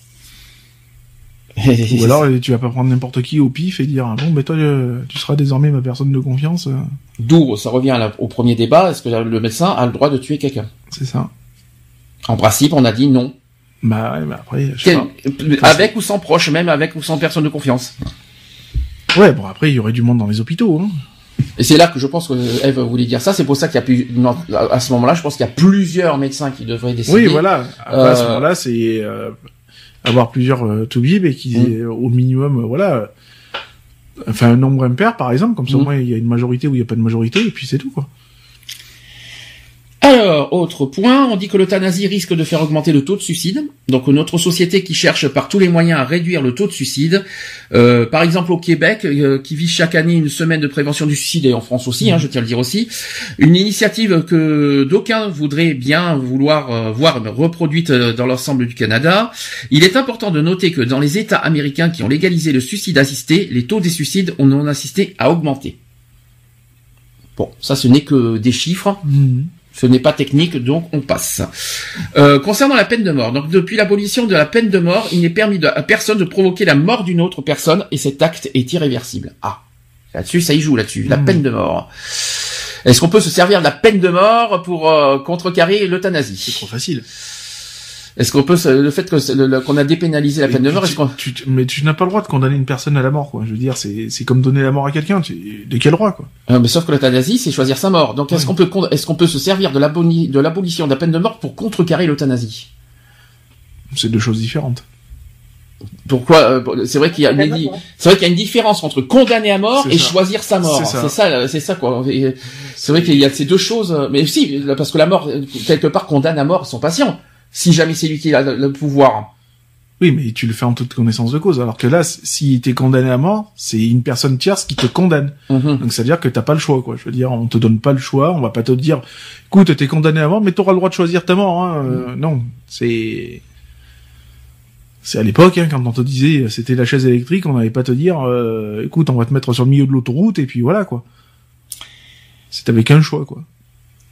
Speaker 5: Ou alors tu vas pas prendre n'importe qui au pif et dire ah bon ben toi tu seras désormais ma personne de confiance.
Speaker 4: D'où ça revient là, au premier débat, est-ce que le médecin a le droit de tuer quelqu'un?
Speaker 5: C'est ça.
Speaker 4: En principe, on a dit non.
Speaker 5: Bah ouais, mais après je
Speaker 4: Quel... sais pas. Avec ou sans proche, même avec ou sans personne de confiance.
Speaker 5: Ouais, bon après il y aurait du monde dans les hôpitaux. Hein.
Speaker 4: Et c'est là que je pense que Eve voulait dire ça. C'est pour ça qu'il y a plus non, à ce moment-là, je pense qu'il y a plusieurs médecins qui devraient décider.
Speaker 5: Oui, voilà. Après, euh... à ce moment-là, c'est euh... avoir plusieurs euh, toubibs et qui mmh. au minimum euh, voilà euh, enfin un nombre impair par exemple comme ça mmh. au moins il y a une majorité ou il y a pas de majorité et puis c'est tout quoi.
Speaker 4: Alors, autre point, on dit que l'euthanasie risque de faire augmenter le taux de suicide. Donc notre société qui cherche par tous les moyens à réduire le taux de suicide, euh, par exemple au Québec, euh, qui vise chaque année une semaine de prévention du suicide, et en France aussi, mmh. hein, je tiens à le dire aussi, une initiative que d'aucuns voudraient bien vouloir euh, voir reproduite dans l'ensemble du Canada. Il est important de noter que dans les États américains qui ont légalisé le suicide assisté, les taux des suicides ont non assisté à augmenter. Bon, ça ce n'est que des chiffres. Mmh. Ce n'est pas technique, donc on passe. Euh, concernant la peine de mort, donc depuis l'abolition de la peine de mort, il n'est permis de, à personne de provoquer la mort d'une autre personne, et cet acte est irréversible. Ah, là-dessus, ça y joue là-dessus, la mmh. peine de mort. Est-ce qu'on peut se servir de la peine de mort pour euh, contrecarrer l'euthanasie?
Speaker 5: C'est trop facile.
Speaker 4: Est-ce qu'on peut, le fait que le, le, qu'on a dépénalisé la peine
Speaker 5: tu,
Speaker 4: de mort, est-ce qu'on...
Speaker 5: Tu, tu, mais tu n'as pas le droit de condamner une personne à la mort, quoi. Je veux dire, c'est, c'est comme donner la mort à quelqu'un. Tu, de quel droit, quoi.
Speaker 4: Euh, mais sauf que l'euthanasie, c'est choisir sa mort. Donc, est-ce oui. qu'on peut, est-ce qu'on peut se servir de l'aboli, de l'abolition de la peine de mort pour contrecarrer l'euthanasie?
Speaker 5: C'est deux choses différentes.
Speaker 4: Pourquoi euh, c'est vrai qu'il y a une, c'est vrai qu'il y a une différence entre condamner à mort c'est et ça. choisir sa mort. C'est ça, c'est ça, c'est ça quoi. Et c'est vrai qu'il y a ces deux choses. Mais si, parce que la mort quelque part condamne à mort son patient. Si jamais c'est lui qui a le pouvoir.
Speaker 5: Oui, mais tu le fais en toute connaissance de cause. Alors que là, si t'es condamné à mort, c'est une personne tierce qui te condamne. Mm-hmm. Donc, ça veut dire que t'as pas le choix, quoi. Je veux dire, on te donne pas le choix. On va pas te dire, écoute, t'es condamné à mort, mais t'auras le droit de choisir ta mort, hein. Mm. Euh, non. C'est, c'est à l'époque, hein, quand on te disait, c'était la chaise électrique, on n'allait pas te dire, euh, écoute, on va te mettre sur le milieu de l'autoroute, et puis voilà, quoi. C'est avec un choix, quoi.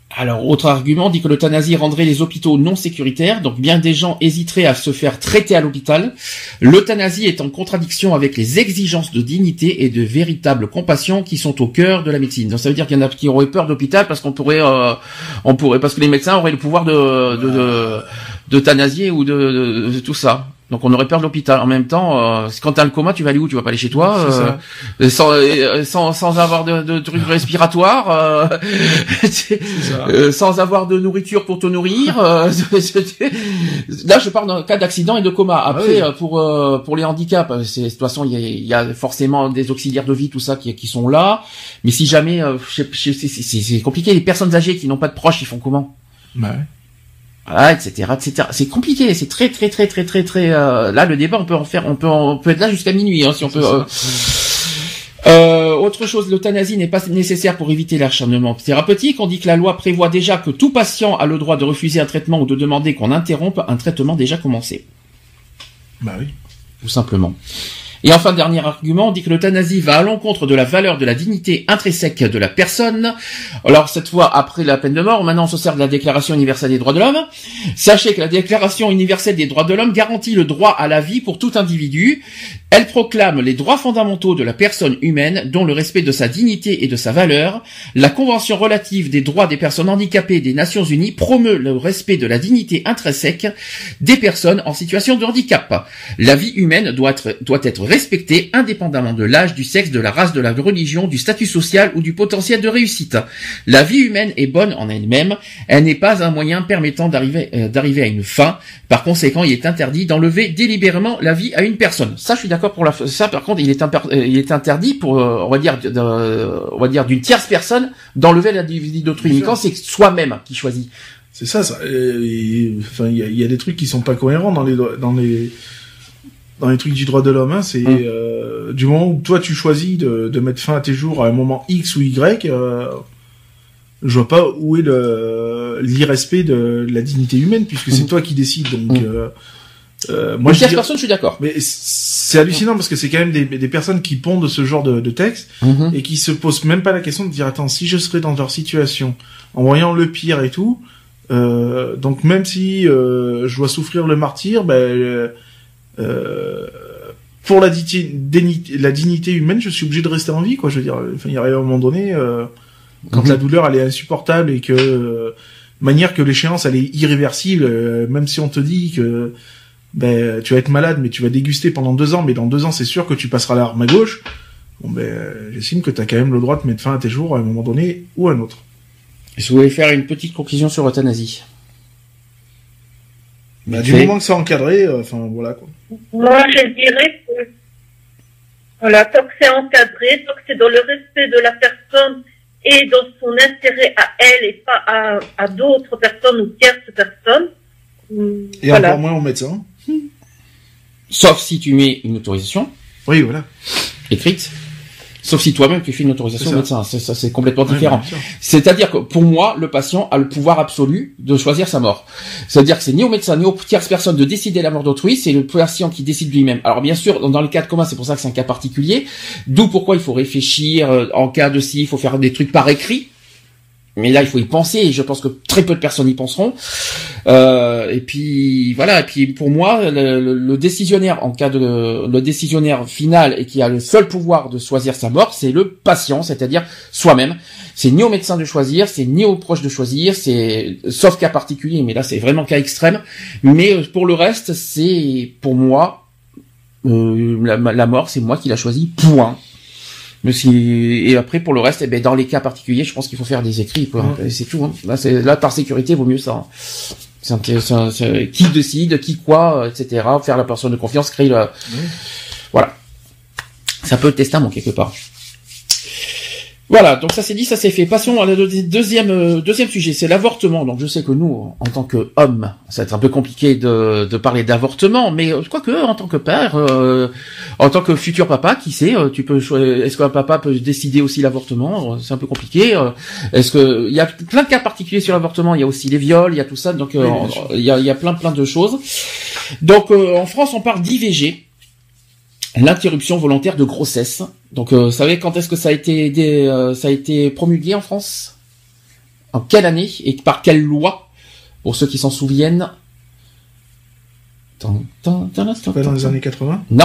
Speaker 4: Alors, autre argument dit que l'euthanasie rendrait les hôpitaux non sécuritaires, donc bien des gens hésiteraient à se faire traiter à l'hôpital. L'euthanasie est en contradiction avec les exigences de dignité et de véritable compassion qui sont au cœur de la médecine. Donc ça veut dire qu'il y en a qui auraient peur d'hôpital parce qu'on pourrait, euh, on pourrait, parce que les médecins auraient le pouvoir de, de, de d'euthanasier ou de, de, de tout ça. Donc on aurait peur de l'hôpital. En même temps, euh, quand t'as le coma, tu vas aller où? Tu vas pas aller chez toi, euh, sans, euh, sans sans avoir de, de trucs respiratoires, euh, euh, sans avoir de nourriture pour te nourrir. Euh, là, je parle d'un cas d'accident et de coma. Après, ah oui. pour euh, pour les handicaps, c'est de toute façon il y a, il y a forcément des auxiliaires de vie, tout ça qui qui sont là. Mais si jamais, euh, c'est c'est compliqué. Les personnes âgées qui n'ont pas de proches, ils font comment?
Speaker 5: Ouais.
Speaker 4: Ah, et cetera, et cetera. C'est compliqué, c'est très, très, très, très, très, très. Euh, là, le débat, on peut en faire, on peut, on peut être là jusqu'à minuit, hein, si on peut. Euh, euh, autre chose, l'euthanasie n'est pas nécessaire pour éviter l'acharnement thérapeutique. On dit que la loi prévoit déjà que tout patient a le droit de refuser un traitement ou de demander qu'on interrompe un traitement déjà commencé.
Speaker 5: Bah oui.
Speaker 4: Tout simplement. Et enfin, dernier argument, on dit que l'euthanasie va à l'encontre de la valeur de la dignité intrinsèque de la personne. Alors, cette fois, après la peine de mort, maintenant on se sert de la Déclaration universelle des droits de l'homme. Sachez que la Déclaration universelle des droits de l'homme garantit le droit à la vie pour tout individu. Elle proclame les droits fondamentaux de la personne humaine, dont le respect de sa dignité et de sa valeur. La Convention relative des droits des personnes handicapées des Nations Unies promeut le respect de la dignité intrinsèque des personnes en situation de handicap. La vie humaine doit être, doit être respectée indépendamment de l'âge, du sexe, de la race, de la religion, du statut social ou du potentiel de réussite. La vie humaine est bonne en elle-même. Elle n'est pas un moyen permettant d'arriver, euh, d'arriver à une fin. Par conséquent, il est interdit d'enlever délibérément la vie à une personne. Ça, je suis d'accord pour la, ça, par contre, il est, imper, il est interdit pour, euh, on va dire, de, on va dire d'une tierce personne d'enlever la vie d'autrui. Mais quand c'est soi-même qui choisit.
Speaker 5: C'est ça, ça. Et, enfin, il y a, y a des trucs qui sont pas cohérents dans les, dans les, dans les trucs du droit de l'homme. Hein. C'est, hum. euh, du moment où toi tu choisis de, de mettre fin à tes jours à un moment X ou Y, euh, je vois pas où est le, l'irrespect de la dignité humaine, puisque c'est hum. toi qui décides. Donc, hum. euh, Euh, moi, je dis, personne, je suis d'accord. Mais c'est hallucinant parce que c'est quand même des, des personnes qui pondent ce genre de, de texte mmh. et qui se posent même pas la question de dire attends, si je serais dans leur situation, en voyant le pire et tout, euh, donc même si euh, je dois souffrir le martyre, ben euh, pour la, dignité, la dignité humaine, je suis obligé de rester en vie, quoi. Je veux dire, enfin, il y a un moment donné, euh, quand mmh. la douleur elle est insupportable et que euh, manière que l'échéance elle est irréversible, euh, même si on te dit que ben tu vas être malade mais tu vas déguster pendant deux ans, mais dans deux ans c'est sûr que tu passeras l'arme à gauche, bon ben j'estime que t'as quand même le droit de mettre fin à tes jours à un moment donné ou à un autre.
Speaker 4: Je voulais faire une petite conclusion sur l'euthanasie.
Speaker 5: Bah, du moment que c'est encadré, enfin euh, voilà quoi.
Speaker 6: Moi je dirais que voilà, tant que c'est encadré, tant que c'est dans le respect de la personne et dans son intérêt à elle et pas à, à d'autres personnes ou tierces personnes.
Speaker 5: Et voilà. Encore moins au médecin.
Speaker 4: Sauf si tu mets une autorisation.
Speaker 5: Oui, voilà.
Speaker 4: Écrite. Sauf si toi-même tu fais une autorisation au médecin. C'est, ça, c'est complètement
Speaker 5: ouais,
Speaker 4: différent. C'est-à-dire que pour moi, le patient a le pouvoir absolu de choisir sa mort. C'est-à-dire que c'est ni au médecin ni aux tierces personnes de décider la mort d'autrui, c'est le patient qui décide lui-même. Alors bien sûr, dans le cas de coma, c'est pour ça que c'est un cas particulier. D'où pourquoi il faut réfléchir, en cas de si, il faut faire des trucs par écrit. Mais là, il faut y penser, et je pense que très peu de personnes y penseront. Euh, et puis voilà. Et puis pour moi, le, le, le décisionnaire en cas de le décisionnaire final et qui a le seul pouvoir de choisir sa mort, c'est le patient, c'est-à-dire soi-même. C'est ni au médecin de choisir, c'est ni aux proches de choisir, c'est sauf cas particulier. Mais là, c'est vraiment cas extrême. Mais pour le reste, c'est pour moi euh, la, la mort, c'est moi qui l'a choisi. Point. Mais si, et après pour le reste, eh ben dans les cas particuliers, je pense qu'il faut faire des écrits, quoi. Mmh. C'est tout. Hein. Là, c'est là par sécurité, vaut mieux ça. Hein. C'est, un, c'est, un, c'est qui décide, qui quoi, et cetera. Faire la personne de confiance, créer le. Mmh. Voilà. C'est un peu le testament quelque part. Voilà, donc ça c'est dit, ça c'est fait. Passons à la deuxième euh, deuxième sujet, c'est l'avortement. Donc je sais que nous, en tant qu'hommes, ça va être un peu compliqué de, de parler d'avortement, mais quoique en tant que père, euh, en tant que futur papa, qui sait, tu peux, est-ce qu'un papa peut décider aussi l'avortement? C'est un peu compliqué. Est-ce que il y a plein de cas particuliers sur l'avortement? Il y a aussi les viols, il y a tout ça, donc oui, euh, il y a il y a plein plein de choses. Donc euh, en France, on parle d'I V G. L'interruption volontaire de grossesse. Donc, euh, vous savez quand est-ce que ça a été, des, euh, ça a été promulgué en France? En quelle année et par quelle loi? Pour ceux qui s'en souviennent. Tant, tant, tant, tant,
Speaker 5: Pas dans les années quatre-vingts?
Speaker 4: Non.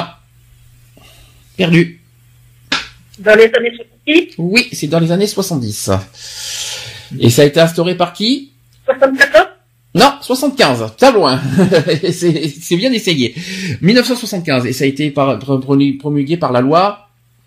Speaker 4: Perdu.
Speaker 6: Dans les années soixante-dix?
Speaker 4: Oui, c'est dans les années soixante-dix. Et ça a été instauré par qui?
Speaker 6: soixante-quatorze?
Speaker 4: Non, soixante-quinze. T'as loin. c'est, c'est bien essayé. mille neuf cent soixante-quinze. Et ça a été par, promulgué par la loi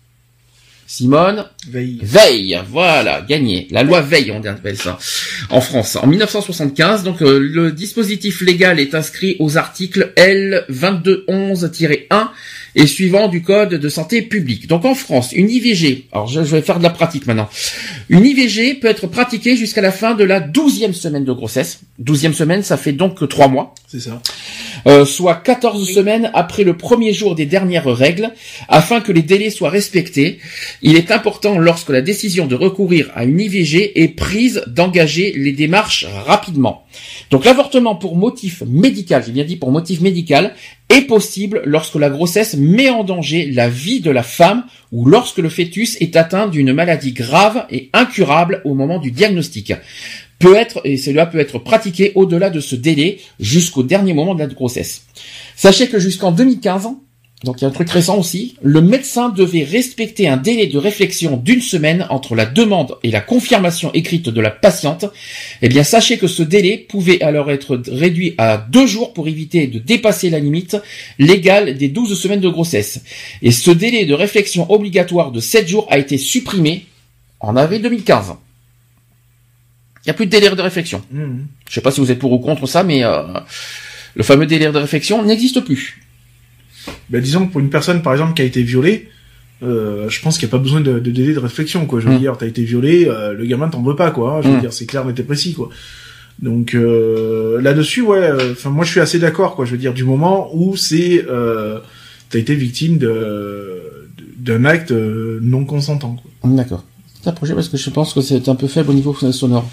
Speaker 4: Simone
Speaker 5: Veil.
Speaker 4: Veil, voilà, gagné. La loi Veil, on appelle ça, en France. En mille neuf cent soixante-quinze, donc euh, le dispositif légal est inscrit aux articles L vingt-deux onze tiret un et suivant du Code de santé publique. Donc en France, une I V G, alors je, je vais faire de la pratique maintenant. Une I V G peut être pratiquée jusqu'à la fin de la douzième semaine de grossesse. douzième semaine, ça fait donc que trois mois.
Speaker 5: C'est ça.
Speaker 4: Euh, soit quatorze semaines après le premier jour des dernières règles, afin que les délais soient respectés. Il est important, lorsque la décision de recourir à une I V G est prise, d'engager les démarches rapidement. Donc l'avortement pour motif médical, j'ai bien dit pour motif médical, est possible lorsque la grossesse met en danger la vie de la femme ou lorsque le fœtus est atteint d'une maladie grave et incurable au moment du diagnostic. Peut être, et cela peut être pratiqué au-delà de ce délai jusqu'au dernier moment de la grossesse. Sachez que jusqu'en deux mille quinze, donc il y a un truc récent aussi, le médecin devait respecter un délai de réflexion d'une semaine entre la demande et la confirmation écrite de la patiente. Eh bien, sachez que ce délai pouvait alors être réduit à deux jours pour éviter de dépasser la limite légale des douze semaines de grossesse. Et ce délai de réflexion obligatoire de sept jours a été supprimé en avril deux mille quinze. Il n'y a plus de délai de réflexion.
Speaker 5: Mmh.
Speaker 4: Je sais pas si vous êtes pour ou contre ça, mais euh, le fameux délai de réflexion n'existe plus.
Speaker 5: Ben, disons que pour une personne, par exemple, qui a été violée, euh, je pense qu'il n'y a pas besoin de, de délai de réflexion, quoi. Je veux
Speaker 4: mmh.
Speaker 5: dire, t'as été violé, euh, le gamin t'en veut pas, quoi. Hein. Je veux
Speaker 4: mmh.
Speaker 5: dire, c'est clair, net et précis, quoi. Donc euh, là-dessus, ouais. Enfin, euh, moi, je suis assez d'accord, quoi. Je veux dire, du moment où c'est, euh, t'as été victime de d'un acte euh, non consentant, quoi.
Speaker 4: D'accord. C'est un projet parce que je pense que c'est un peu faible au niveau sonore.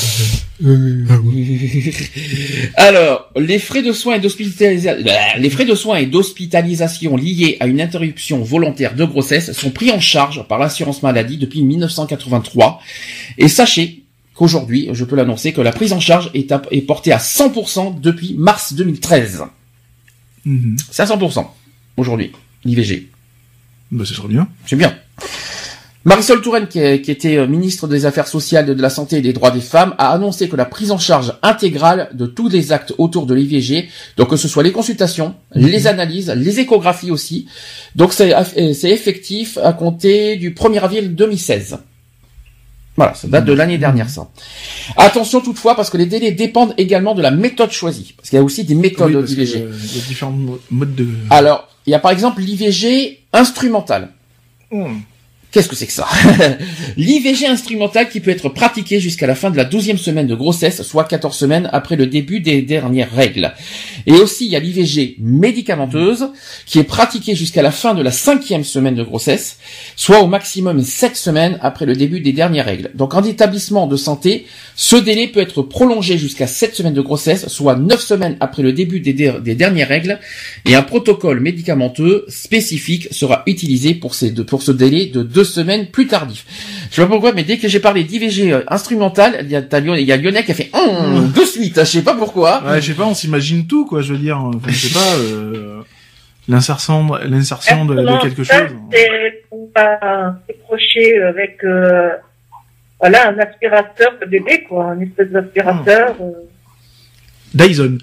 Speaker 4: Alors, les frais de soins et d'hospitalisation, les frais de soins et d'hospitalisation liés à une interruption volontaire de grossesse sont pris en charge par l'assurance maladie depuis mille neuf cent quatre-vingt-trois. Et sachez qu'aujourd'hui, je peux l'annoncer, que la prise en charge est, à, est portée à cent pour cent depuis mars deux mille treize.
Speaker 5: Mmh.
Speaker 4: C'est à cent pour cent aujourd'hui, l'I V G.
Speaker 5: Bah, c'est trop bien.
Speaker 4: C'est bien. Marisol Touraine, qui, est, qui était ministre des Affaires sociales, de la santé et des droits des femmes, a annoncé que la prise en charge intégrale de tous les actes autour de l'I V G, donc que ce soit les consultations, mmh. les analyses, les échographies aussi, donc c'est, c'est effectif à compter du premier avril deux mille seize. Voilà, ça date de l'année dernière, ça. Attention toutefois, parce que les délais dépendent également de la méthode choisie, parce qu'il y a aussi des méthodes
Speaker 5: oui,
Speaker 4: d'I V G.
Speaker 5: Euh, il y a différents modes de...
Speaker 4: Alors, il y a par exemple l'I V G instrumental.
Speaker 5: Mmh.
Speaker 4: Qu'est-ce que c'est que ça? L'I V G instrumental qui peut être pratiqué jusqu'à la fin de la douzième semaine de grossesse, soit quatorze semaines après le début des dernières règles. Et aussi, il y a l'I V G médicamenteuse qui est pratiquée jusqu'à la fin de la cinquième semaine de grossesse, soit au maximum sept semaines après le début des dernières règles. Donc en établissement de santé, ce délai peut être prolongé jusqu'à sept semaines de grossesse, soit neuf semaines après le début des, der- des dernières règles, et un protocole médicamenteux spécifique sera utilisé pour, ces deux, pour ce délai de deux semaines plus tardif. Je sais pas pourquoi, mais dès que j'ai parlé d'I V G euh, instrumental, il y a, il y a Lionel qui a fait hum, de suite. Je sais pas pourquoi.
Speaker 5: Ouais, je sais pas, on s'imagine tout, quoi. Je veux dire, enfin, je sais pas euh, l'insertion, l'insertion de, de quelque chose.
Speaker 6: C'est on va s'approcher avec euh, voilà un aspirateur de bébé, quoi, un espèce d'aspirateur. Euh...
Speaker 5: Dyson.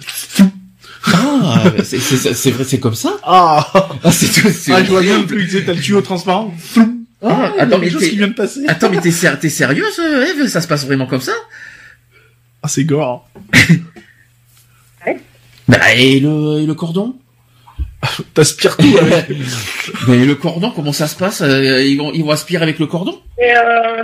Speaker 4: Ah, c'est, c'est, c'est vrai, c'est comme ça.
Speaker 5: Ah,
Speaker 4: ah c'est tout. C'est
Speaker 5: ah, je vois bien plus. Tu sais, t'as le tuyau transparent.
Speaker 4: Ah,
Speaker 5: ah,
Speaker 4: attends, mais
Speaker 5: quelque chose qui vient de passer.
Speaker 4: Attends, mais t'es, ser- t'es sérieuse, Eve? Ça se passe vraiment comme ça?
Speaker 5: Ah, c'est gore.
Speaker 6: Ouais.
Speaker 4: Bah, et le, et le cordon?
Speaker 5: T'aspires tout avec.
Speaker 4: Mais le cordon, comment ça se passe? Ils vont, ils vont aspirer avec le cordon?
Speaker 6: Et euh...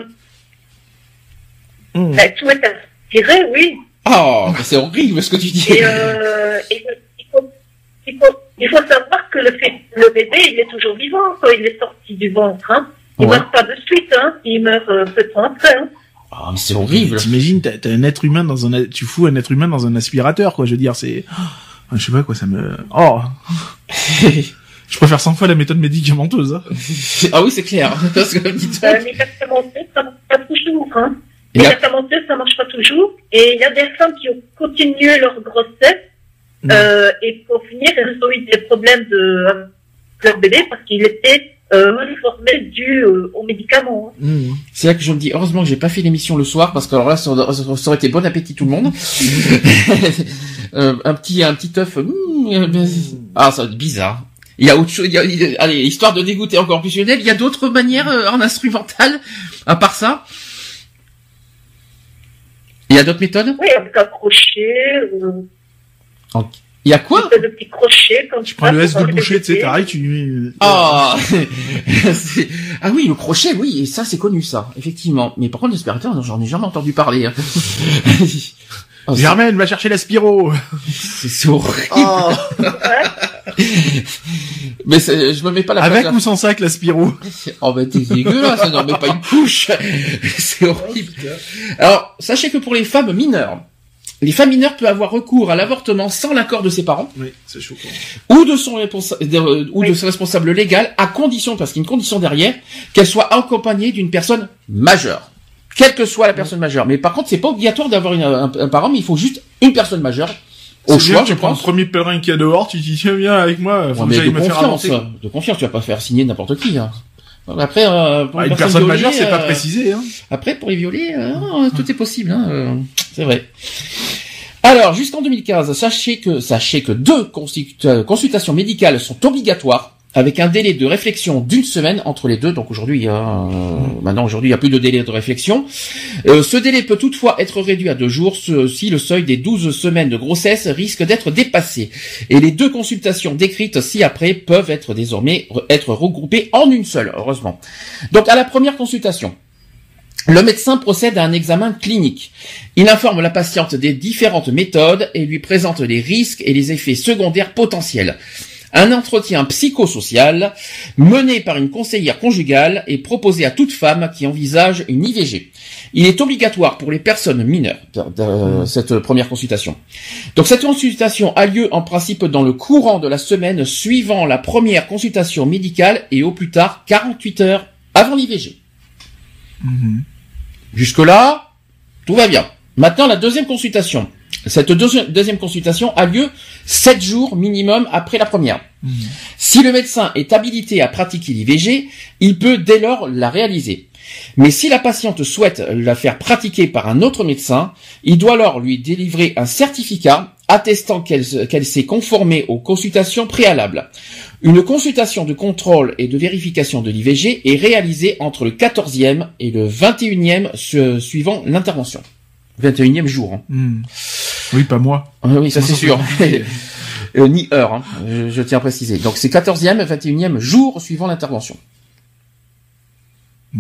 Speaker 5: Mmh.
Speaker 6: bah, tout est aspiré, oui.
Speaker 4: Oh, c'est horrible ce que tu dis.
Speaker 6: Et, euh, et il, faut, il, faut, il faut savoir que le, fait, le bébé, il est toujours vivant quand il est sorti du ventre. Hein. Il
Speaker 4: ouais.
Speaker 6: meurt pas de suite, hein. Il meurt euh, peu de temps après. Hein.
Speaker 4: Ah, mais c'est horrible.
Speaker 5: T'imagines, t'as, t'as un être humain dans un, tu fous un être humain dans un aspirateur, quoi. Je veux dire, c'est, oh, je sais pas quoi, ça me, oh. Je préfère cent fois la méthode médicamenteuse. Hein.
Speaker 4: Ah oui, c'est clair. Parce que, dites-moi.
Speaker 6: Euh, médicamenteuse, ça ne marche pas toujours, hein. Et la... médicamenteuse, ça marche pas toujours. Et il y a des femmes qui ont continué leur grossesse, mmh. euh, et pour finir, elles ont eu des problèmes de euh, leur bébé parce qu'il était euh, mal formé dû euh, aux médicaments. Hein.
Speaker 4: Mmh. C'est là que je me dis, heureusement que j'ai pas fait l'émission le soir parce que alors là, ça aurait, ça aurait été bon appétit tout le monde. euh, un petit, un petit œuf. Mmh, ah, ça va être bizarre. Il y a autre chose, il y a, il y a, allez, histoire de dégoûter encore plus Lionel, il y a d'autres manières euh, en instrumental, à part ça? Il y a d'autres méthodes?
Speaker 6: Oui, avec un crochet, euh...
Speaker 4: Il y a quoi?
Speaker 6: De petits crochets, comme
Speaker 5: tu prends le S de boucher, tu sais, t'arrêtes, tu...
Speaker 4: Ah! Ah oui, le crochet, oui, et ça, c'est connu, ça, effectivement. Mais par contre, l'aspirateur, j'en ai jamais entendu parler, hein.
Speaker 5: Oh, Germaine, va chercher l'aspiro.
Speaker 4: C'est, c'est horrible. Oh. Mais c'est, je me mets pas la
Speaker 5: avec ou sans sac l'aspiro.
Speaker 4: Oh bah t'es dégueulasse, ça n'en met pas une couche. C'est horrible. Alors, sachez que pour les femmes mineures, les femmes mineures peuvent avoir recours à l'avortement sans l'accord de ses parents.
Speaker 5: Oui, c'est choquant.
Speaker 4: Ou de son responsa- de, ou oui. de son responsable légal, à condition, parce qu'il y a une condition derrière, qu'elle soit accompagnée d'une personne majeure. Quelle que soit la personne majeure. Mais par contre, c'est pas obligatoire d'avoir une, un, un parent, mais il faut juste une personne majeure. Au
Speaker 5: c'est
Speaker 4: choix,
Speaker 5: bien, tu prends le premier pèlerin qu'il y a dehors, tu dis, tiens, viens avec moi, faut ouais, que j'aille me faire avancer.
Speaker 4: De confiance, tu vas pas faire signer n'importe qui, hein. Après, euh, pour
Speaker 5: ah,
Speaker 4: une,
Speaker 5: une personne
Speaker 4: violée,
Speaker 5: majeure, c'est
Speaker 4: euh,
Speaker 5: pas précisé, hein.
Speaker 4: Après, pour les violer, euh, tout est possible, hein. Euh, c'est vrai. Alors, jusqu'en deux mille quinze, sachez que, sachez que deux consultations médicales sont obligatoires, avec un délai de réflexion d'une semaine entre les deux. Donc aujourd'hui, il y a, euh, maintenant aujourd'hui, il n'y a plus de délai de réflexion. Euh, ce délai peut toutefois être réduit à deux jours ce, si le seuil des douze semaines de grossesse risque d'être dépassé. Et les deux consultations décrites ci-après peuvent être désormais être regroupées en une seule, heureusement. Donc à la première consultation, le médecin procède à un examen clinique. Il informe la patiente des différentes méthodes et lui présente les risques et les effets secondaires potentiels. Un entretien psychosocial mené par une conseillère conjugale est proposé à toute femme qui envisage une I V G. Il est obligatoire pour les personnes mineures, de, de, cette première consultation. Donc cette consultation a lieu en principe dans le courant de la semaine suivant la première consultation médicale et au plus tard quarante-huit heures avant l'I V G. Mmh. Jusque-là, tout va bien. Maintenant, la deuxième consultation. Cette deuxi- deuxième consultation a lieu sept jours minimum après la première. Mmh. Si le médecin est habilité à pratiquer l'I V G, il peut dès lors la réaliser. Mais si la patiente souhaite la faire pratiquer par un autre médecin, il doit alors lui délivrer un certificat attestant qu'elle, qu'elle s'est conformée aux consultations préalables. Une consultation de contrôle et de vérification de l'I V G est réalisée entre le quatorzième et le vingt et unième suivant l'intervention. vingt et unième jour. Hein.
Speaker 5: Mmh. Oui, pas moi.
Speaker 4: Euh, oui, ça c'est sûr. euh, ni heure, hein. je, je tiens à préciser. Donc c'est quatorzième et vingt et unième jour suivant l'intervention.
Speaker 5: Ouais.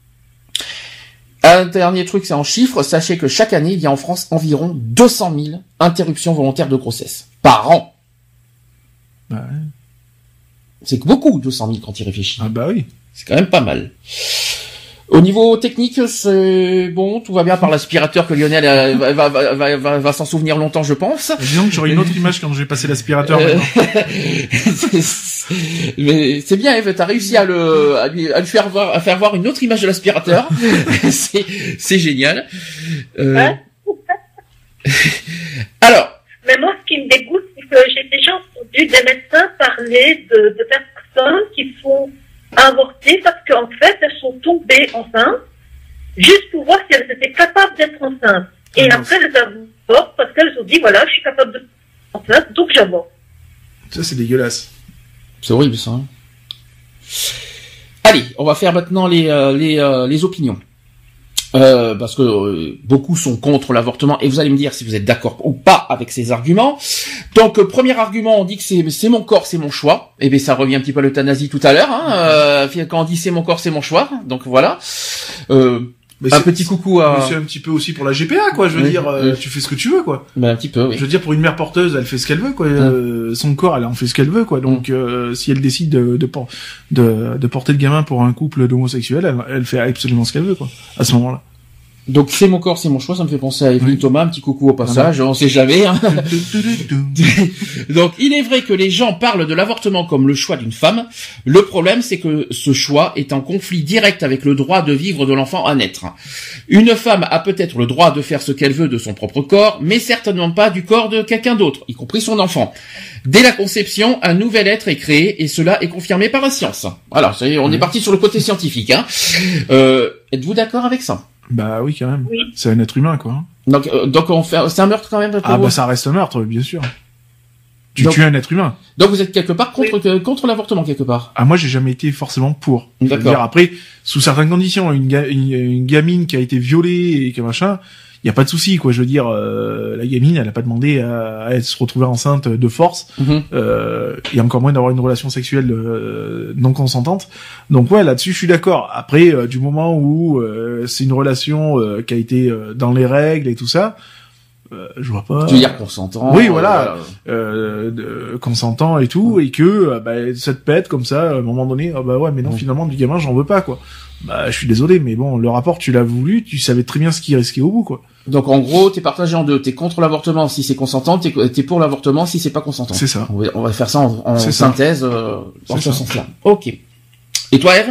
Speaker 4: Un dernier truc, c'est en chiffres. Sachez que chaque année, il y a en France environ deux cent mille interruptions volontaires de grossesse par an.
Speaker 5: Bah ouais.
Speaker 4: C'est beaucoup, deux cent mille quand il réfléchit.
Speaker 5: Ah bah oui.
Speaker 4: C'est quand même pas mal. Au niveau technique, c'est bon, tout va bien par l'aspirateur que Lionel euh, va, va, va, va, va, va s'en souvenir longtemps, je pense.
Speaker 5: Disons que j'aurai une autre image quand je vais passer l'aspirateur. Euh...
Speaker 4: Mais c'est bien, Eve, t'as réussi à le, à lui, à lui faire voir, à faire voir une autre image de l'aspirateur. c'est, c'est génial. Euh...
Speaker 6: Hein
Speaker 4: Alors.
Speaker 6: Mais moi, ce qui me dégoûte, c'est que j'ai déjà entendu des médecins parler de, de personnes qui font avorter parce qu'en fait, elles sont tombées enceintes juste pour voir si elles étaient capables d'être enceintes. Et ah, après, elles avortent parce qu'elles ont dit, voilà, je suis capable d'être enceinte, donc j'avorte.
Speaker 5: Ça, c'est dégueulasse.
Speaker 4: C'est horrible, ça. Hein. Allez, on va faire maintenant les, euh, les, euh, les opinions. Euh, parce que euh, beaucoup sont contre l'avortement et vous allez me dire si vous êtes d'accord ou pas avec ces arguments. Donc euh, premier argument, on dit que c'est c'est mon corps, c'est mon choix. Et bien ça revient un petit peu à l'euthanasie tout à l'heure. Hein, euh, quand on dit c'est mon corps, c'est mon choix. Donc voilà. Euh,
Speaker 5: mais
Speaker 4: un petit coucou à.
Speaker 5: Mais c'est un petit peu aussi pour la G P A, quoi. Je veux
Speaker 4: oui,
Speaker 5: dire, euh,
Speaker 4: oui.
Speaker 5: tu fais ce que tu veux, quoi.
Speaker 4: Ben un petit peu. Oui.
Speaker 5: Je veux dire, pour une mère porteuse, elle fait ce qu'elle veut, quoi. Mmh. Euh, son corps, elle en fait ce qu'elle veut, quoi. Donc, mmh. euh, si elle décide de de, de de porter le gamin pour un couple d'homosexuels, elle, elle fait absolument ce qu'elle veut, quoi. À ce moment-là.
Speaker 4: Donc c'est mon corps, c'est mon choix, ça me fait penser à Evelyne Thomas, un petit coucou au passage, on sait jamais. Hein. Donc il est vrai que les gens parlent de l'avortement comme le choix d'une femme. Le problème, c'est que ce choix est en conflit direct avec le droit de vivre de l'enfant à naître. Une femme a peut-être le droit de faire ce qu'elle veut de son propre corps, mais certainement pas du corps de quelqu'un d'autre, y compris son enfant. Dès la conception, un nouvel être est créé et cela est confirmé par la science. Voilà, ça y est, on est parti sur le côté scientifique. Hein. Euh, êtes-vous d'accord avec ça ?
Speaker 5: Bah oui, quand même.
Speaker 6: Oui.
Speaker 5: C'est un être humain, quoi.
Speaker 4: Donc, euh, donc on fait, c'est un meurtre quand même. Pour
Speaker 5: Ah
Speaker 4: vous.
Speaker 5: bah ça reste un meurtre, bien sûr. Tu
Speaker 4: Donc-
Speaker 5: tues un être humain.
Speaker 4: Donc vous êtes quelque part contre que- contre l'avortement quelque part.
Speaker 5: Ah moi j'ai jamais été forcément pour. Je veux
Speaker 4: D'accord.
Speaker 5: dire, après, sous certaines conditions, une, ga- une, une gamine qui a été violée et que machin, y a pas de souci, quoi. Je veux dire, euh, la gamine, elle a pas demandé à, à se retrouver enceinte de force,
Speaker 4: Mhm.
Speaker 5: euh, et encore moins d'avoir une relation sexuelle euh, non consentante. Donc ouais, là-dessus je suis d'accord. Après, euh, du moment où euh, c'est une relation euh, qui a été euh, dans les règles et tout ça, euh, je vois pas.
Speaker 4: Tu veux dire consentant.
Speaker 5: Oui, voilà. Euh, de, consentant et tout, et que euh, bah, ça te pète comme ça, à un moment donné, ah bah ouais, mais non,
Speaker 4: Ouais.
Speaker 5: finalement, du gamin, j'en veux pas, quoi. Bah, je suis désolé, mais bon, le rapport, tu l'as voulu, tu savais très bien ce qui risquait au bout, quoi.
Speaker 4: Donc en gros, t'es partagé en deux. T'es contre l'avortement si c'est consentant, t'es, t'es pour l'avortement si c'est pas consentant.
Speaker 5: C'est ça.
Speaker 4: On va, on va faire ça en, en
Speaker 5: C'est ça.
Speaker 4: synthèse euh, dans
Speaker 5: C'est
Speaker 4: ce
Speaker 5: ça.
Speaker 4: sens-là. Ok. Et toi, Eve ?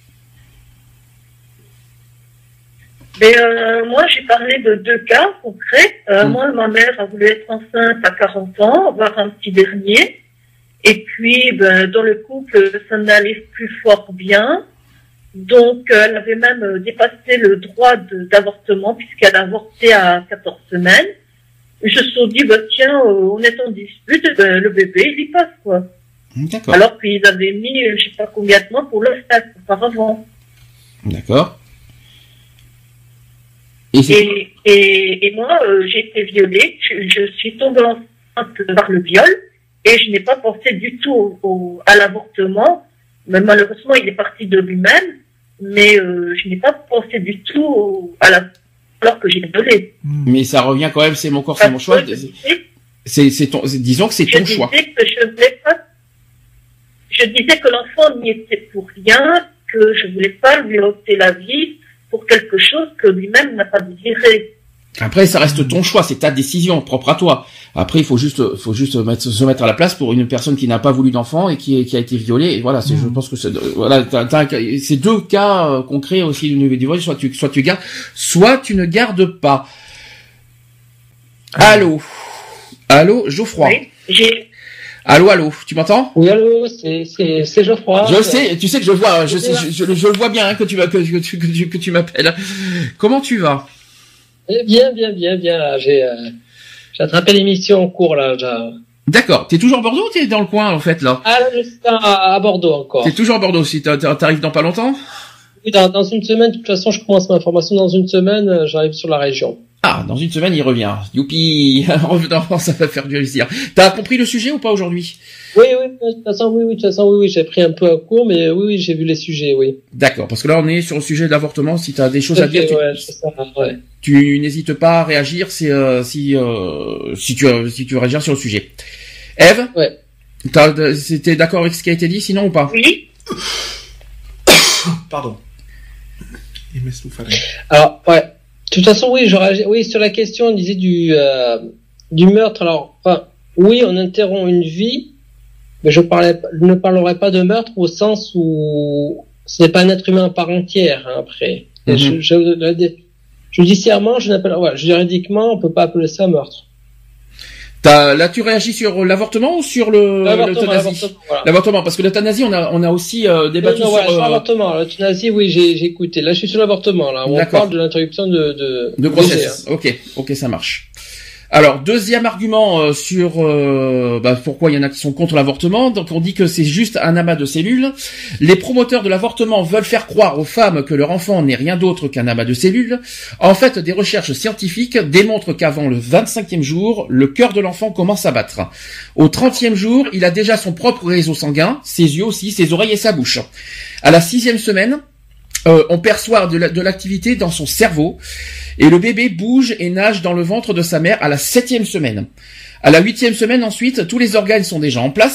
Speaker 6: Mais euh, moi, j'ai parlé de deux cas concrets. Euh,
Speaker 4: Mm.
Speaker 6: Moi, ma mère a voulu être enceinte à quarante ans, avoir un petit dernier. Et puis, ben, dans le couple, ça n'allait plus fort bien. Donc, euh, elle avait même euh, dépassé le droit de- d'avortement puisqu'elle a avorté à quatorze semaines. Ils se sont dit, bah, tiens, euh, on est en dispute, ben, le bébé, il y passe, quoi.
Speaker 4: D'accord.
Speaker 6: Alors qu'ils avaient mis, euh, je sais pas combien de mois pour le faire auparavant.
Speaker 4: D'accord. Et c'est...
Speaker 6: Et, et, et moi, euh, j'ai été violée, je, je suis tombée enceinte par le viol, et je n'ai pas pensé du tout au, au- à l'avortement. Mais malheureusement, il est parti de lui-même, mais euh, je n'ai pas pensé du tout au- à la alors que j'ai violé.
Speaker 5: Hmm.
Speaker 4: Mais ça revient quand même, c'est mon corps, c'est mon choix.
Speaker 6: Parce que je disais,
Speaker 4: C'est, c'est ton, c'est- disons que c'est
Speaker 6: je
Speaker 4: ton choix.
Speaker 6: disais que je voulais pas, je disais que l'enfant n'y était pour rien, que je voulais pas lui ôter la vie pour quelque chose que lui-même n'a pas désiré.
Speaker 4: Après, ça reste ton choix, c'est ta décision propre à toi. Après, il faut juste, faut juste mettre, se mettre à la place pour une personne qui n'a pas voulu d'enfant et qui, qui a été violée. Et voilà, c'est, je pense que c'est, voilà, t'as, t'as, c'est deux cas euh, concrets aussi du niveau du viol. Soit tu, soit tu gardes, soit tu ne gardes pas. Allô, allô, Geoffroy.
Speaker 6: Oui, j'ai,
Speaker 4: Allô, allô, tu m'entends?
Speaker 7: Oui, allô, c'est, c'est, c'est Geoffroy.
Speaker 4: Je sais, tu sais que je vois, je sais, je, je, je le vois bien hein, que tu m'as- que, que tu, que tu, que tu m'appelles. Comment tu vas?
Speaker 7: Eh Bien, bien, bien, bien, là, j'ai, euh, j'ai attrapé l'émission en cours, là, déjà.
Speaker 4: D'accord. T'es toujours à Bordeaux ou t'es dans le coin en fait là?
Speaker 7: Ah, là, je suis à, à Bordeaux encore.
Speaker 4: T'es toujours à Bordeaux. Si t'a- t'a- t'arrives dans pas longtemps?
Speaker 7: Oui, dans, dans une semaine, de toute façon, je commence ma formation dans une semaine, euh, j'arrive sur la région.
Speaker 4: Ah, dans une semaine, il revient. Youpi. Revenant, ça va faire du plaisir. T'as compris le sujet ou pas aujourd'hui?
Speaker 7: Oui, oui, de toute façon, oui, oui, de toute façon, oui, oui, j'ai pris un peu un cours, mais oui, oui, j'ai vu les sujets, oui.
Speaker 4: D'accord. Parce que là, on est sur le sujet de l'avortement. Si t'as des choses à dire,
Speaker 7: Ok,
Speaker 4: tu,
Speaker 7: ouais, c'est ça, ouais.
Speaker 4: tu n'hésites pas à réagir. C'est euh, si euh, si tu euh, si tu veux réagir sur le sujet. Eve,
Speaker 7: Ouais.
Speaker 4: t'as, c'était d'accord avec ce qui a été dit, sinon ou pas?
Speaker 6: oui,
Speaker 5: Pardon. Il m'essouffle.
Speaker 7: Alors, ouais. De toute façon, oui, j'aurais, oui, sur la question, on disait du, euh, du meurtre. Alors, enfin, oui, on interrompt une vie, mais je parlais, je ne parlerai pas de meurtre au sens où ce n'est pas un être humain à part entière, hein, après. Et
Speaker 4: Mhm.
Speaker 7: je, je, judiciairement, je n'appelle, ouais, juridiquement, on peut pas appeler ça meurtre.
Speaker 4: T'as, là, tu réagis sur l'avortement ou sur le,
Speaker 7: L'avortement,
Speaker 4: l'euthanasie?
Speaker 7: l'avortement, voilà.
Speaker 4: L'avortement, parce que l'euthanasie, on a, on a aussi euh, débattu
Speaker 7: Non, non,
Speaker 4: sur.
Speaker 7: voilà, sur
Speaker 4: euh,
Speaker 7: l'avortement. L'euthanasie, oui, j'ai, j'ai écouté. Là, je suis sur l'avortement, là. Où on
Speaker 4: D'accord.
Speaker 7: parle de l'interruption de, de,
Speaker 4: De grossesse. Ok, ok, ça marche. Alors, deuxième argument euh, sur euh, bah, pourquoi il y en a qui sont contre l'avortement. Donc, on dit que c'est juste un amas de cellules. Les promoteurs de l'avortement veulent faire croire aux femmes que leur enfant n'est rien d'autre qu'un amas de cellules. En fait, des recherches scientifiques démontrent qu'avant le vingt-cinquième jour, le cœur de l'enfant commence à battre. Au trentième jour, il a déjà son propre réseau sanguin, ses yeux aussi, ses oreilles et sa bouche. À la sixième semaine, euh, on perçoit de, la- de l'activité dans son cerveau. Et le bébé bouge et nage dans le ventre de sa mère à la septième semaine. À la huitième semaine ensuite, tous les organes sont déjà en place.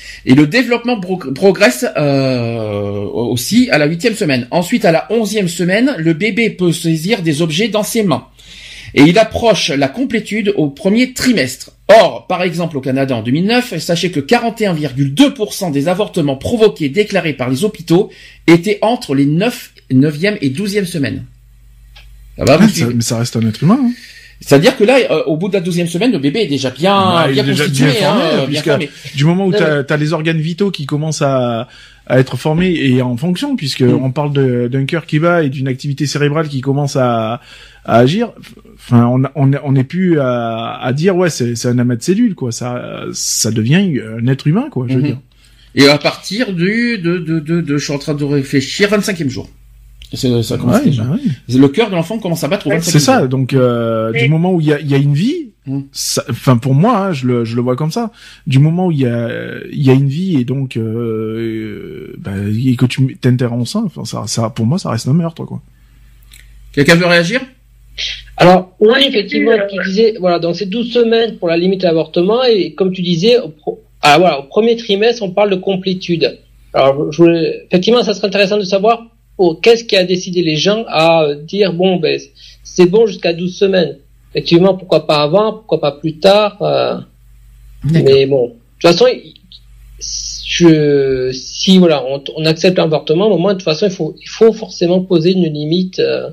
Speaker 4: Et le développement pro- progresse euh, aussi à la huitième semaine. Ensuite, à la onzième semaine, le bébé peut saisir des objets dans ses mains. Et il approche la complétude au premier trimestre. Or, par exemple, au Canada en deux mille neuf, sachez que quarante et un virgule deux pour cent des avortements provoqués déclarés par les hôpitaux étaient entre les neuf, neuvième et douzième semaines. Ça va, vous
Speaker 5: Ah,
Speaker 4: suivez
Speaker 5: ça, mais ça reste un être humain. Hein.
Speaker 4: C'est-à-dire que là, euh, au bout de la douzième semaine, le bébé est déjà bien,
Speaker 5: Bah, il
Speaker 4: bien
Speaker 5: est déjà
Speaker 4: constitué,
Speaker 5: bien formé,
Speaker 4: hein, bien
Speaker 5: puisque
Speaker 4: formé.
Speaker 5: Du moment où
Speaker 7: Non,
Speaker 5: t'as
Speaker 7: mais-
Speaker 5: as les organes vitaux qui commencent à, à être formés et en fonction, puisque
Speaker 4: Mm.
Speaker 5: on parle de- d'un cœur qui bat et d'une activité cérébrale qui commence à, à agir. Enfin, on on on n'est plus à, à dire ouais c'est c'est un amas de cellules quoi. Ça ça devient un être humain quoi. Je veux
Speaker 4: Mhm.
Speaker 5: dire.
Speaker 4: Et à partir du, de, de, de, de, je suis en train de réfléchir, vingt-cinquième jour. C'est, ça commence
Speaker 5: Ouais,
Speaker 4: déjà.
Speaker 5: bah oui.
Speaker 4: Le cœur de l'enfant commence à battre au
Speaker 6: Ouais,
Speaker 4: vingt-cinquième
Speaker 5: C'est ça.
Speaker 4: jour.
Speaker 5: Donc euh,
Speaker 6: Mais-
Speaker 5: du moment où il y a il y a une vie.
Speaker 4: Mm.
Speaker 5: ça- Enfin pour moi, hein, je le je le vois comme ça. Du moment où il y a il y a une vie et donc euh, bah, et que tu t'interromps ça, enfin ça ça pour moi ça reste un meurtre quoi.
Speaker 4: Quelqu'un veut réagir?
Speaker 7: Alors, oui,
Speaker 6: Ouais,
Speaker 7: effectivement,
Speaker 6: euh,
Speaker 7: tu disais, voilà, donc c'est douze semaines pour la limite à l'avortement, et comme tu disais, au, pro- ah, voilà, au premier trimestre, on parle de complétude. Alors, je voulais, effectivement, ça serait intéressant de savoir, oh, qu'est-ce qui a décidé les gens à euh, dire, bon, ben, c'est bon jusqu'à douze semaines. Effectivement, pourquoi pas avant, pourquoi pas plus tard, euh,
Speaker 4: D'accord.
Speaker 7: mais bon, de toute façon, il- je, si, voilà, on, on accepte l'avortement, au moins, de toute façon, il faut, il faut forcément poser une limite, euh,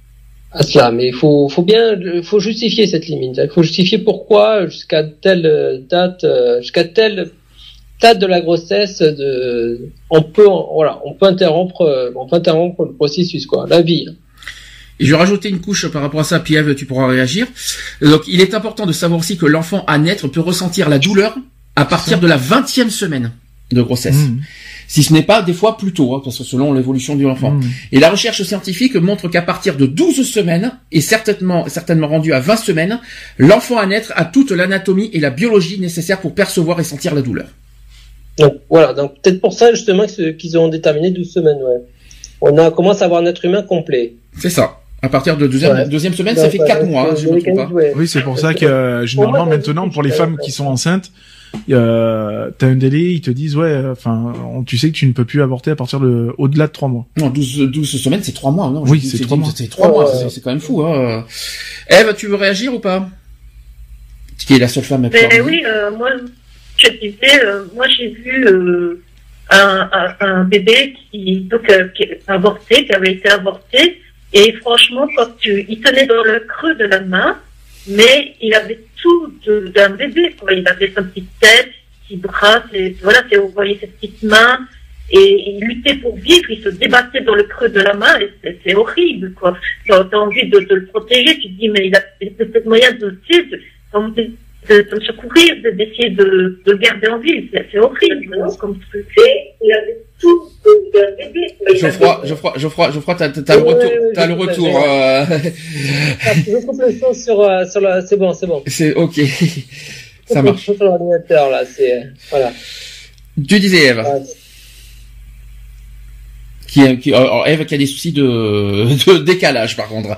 Speaker 7: à cela, mais il faut, faut bien, il faut justifier cette limite. Il faut justifier pourquoi jusqu'à telle date, euh, jusqu'à telle date de la grossesse, de, on peut, voilà, on peut interrompre, euh, on peut interrompre le processus, quoi, la vie.
Speaker 4: Et je vais rajouter une couche par rapport à ça, puis Eve, tu pourras réagir. Donc, il est important de savoir aussi que l'enfant à naître peut ressentir la douleur à partir de la vingtième semaine de grossesse.
Speaker 5: Mmh.
Speaker 4: Si ce n'est pas des fois plus tôt, hein, parce que selon l'évolution de l'enfant.
Speaker 5: Mmh.
Speaker 4: Et la recherche scientifique montre qu'à partir de douze semaines, et certainement, certainement rendu à vingt semaines, l'enfant à naître a toute l'anatomie et la biologie nécessaires pour percevoir et sentir la douleur.
Speaker 7: Donc, voilà. Donc, peut-être pour ça, justement, que- qu'ils ont déterminé douze semaines, ouais. On a, commence à avoir un être humain complet.
Speaker 4: C'est ça. À partir de deuxième,
Speaker 7: Ouais.
Speaker 4: deuxième semaine,
Speaker 7: Donc,
Speaker 4: ça fait quatre
Speaker 7: euh,
Speaker 4: mois, hein,
Speaker 7: c'est-
Speaker 4: je ne me trompe pas.
Speaker 7: ouais.
Speaker 5: Oui, c'est pour ça que euh, généralement maintenant pour les femmes qui sont enceintes, euh, t'as un délai, ils te disent ouais, enfin, on- tu sais que tu ne peux plus avorter à partir de au-delà de trois mois.
Speaker 4: Non, douze, douze semaines, c'est trois mois, non?
Speaker 5: Oui,
Speaker 4: je-
Speaker 5: c'est trois mois.
Speaker 4: C'est trois
Speaker 7: Ouais,
Speaker 4: mois,
Speaker 7: ouais.
Speaker 4: c'est- c'est quand même fou, hein. Eve, tu veux réagir ou pas? Qui est la seule femme à pouvoir
Speaker 6: Mais
Speaker 4: dire.
Speaker 6: oui, euh, moi, je disais, euh, moi j'ai vu euh, un, un, un bébé qui, donc, euh, qui est avorté, qui avait été avorté, et franchement, quand tu, il tenait dans le creux de la main, mais il avait tout de- d'un bébé, quoi. Il avait sa petite tête, ses petits bras, ses, voilà, c'est- vous voyez ses petites mains, et il luttait pour vivre, il se débattait dans le creux de la main, et c'est, c'est horrible, quoi. T'as, t'as envie de, de le protéger, tu te dis, mais il a il a peut-être moyen de, tu sais, de, de, de, de le secourir, de- d'essayer de, de le garder en vie, c'est, c'est horrible, hein, comme truc. Et il avait tout de- d'un bébé. Il
Speaker 4: Geoffroy,
Speaker 6: avait-
Speaker 4: Geoffroy, Geoffroy, Geoffroy, t'as, t'as le
Speaker 7: Ouais,
Speaker 4: retour,
Speaker 7: ouais, ouais,
Speaker 4: t'as le
Speaker 7: je-
Speaker 4: retour, euh,
Speaker 7: Ah, je coupe le son sur, euh, sur la, c'est bon, c'est bon.
Speaker 4: c'est ok. Ça
Speaker 7: Coupe le
Speaker 4: marche.
Speaker 7: son sur l'ordinateur, là, c'est, voilà.
Speaker 4: Tu disais Eve.
Speaker 7: Ouais.
Speaker 4: Qui, qui, alors Eve qui a des soucis de, de décalage par contre.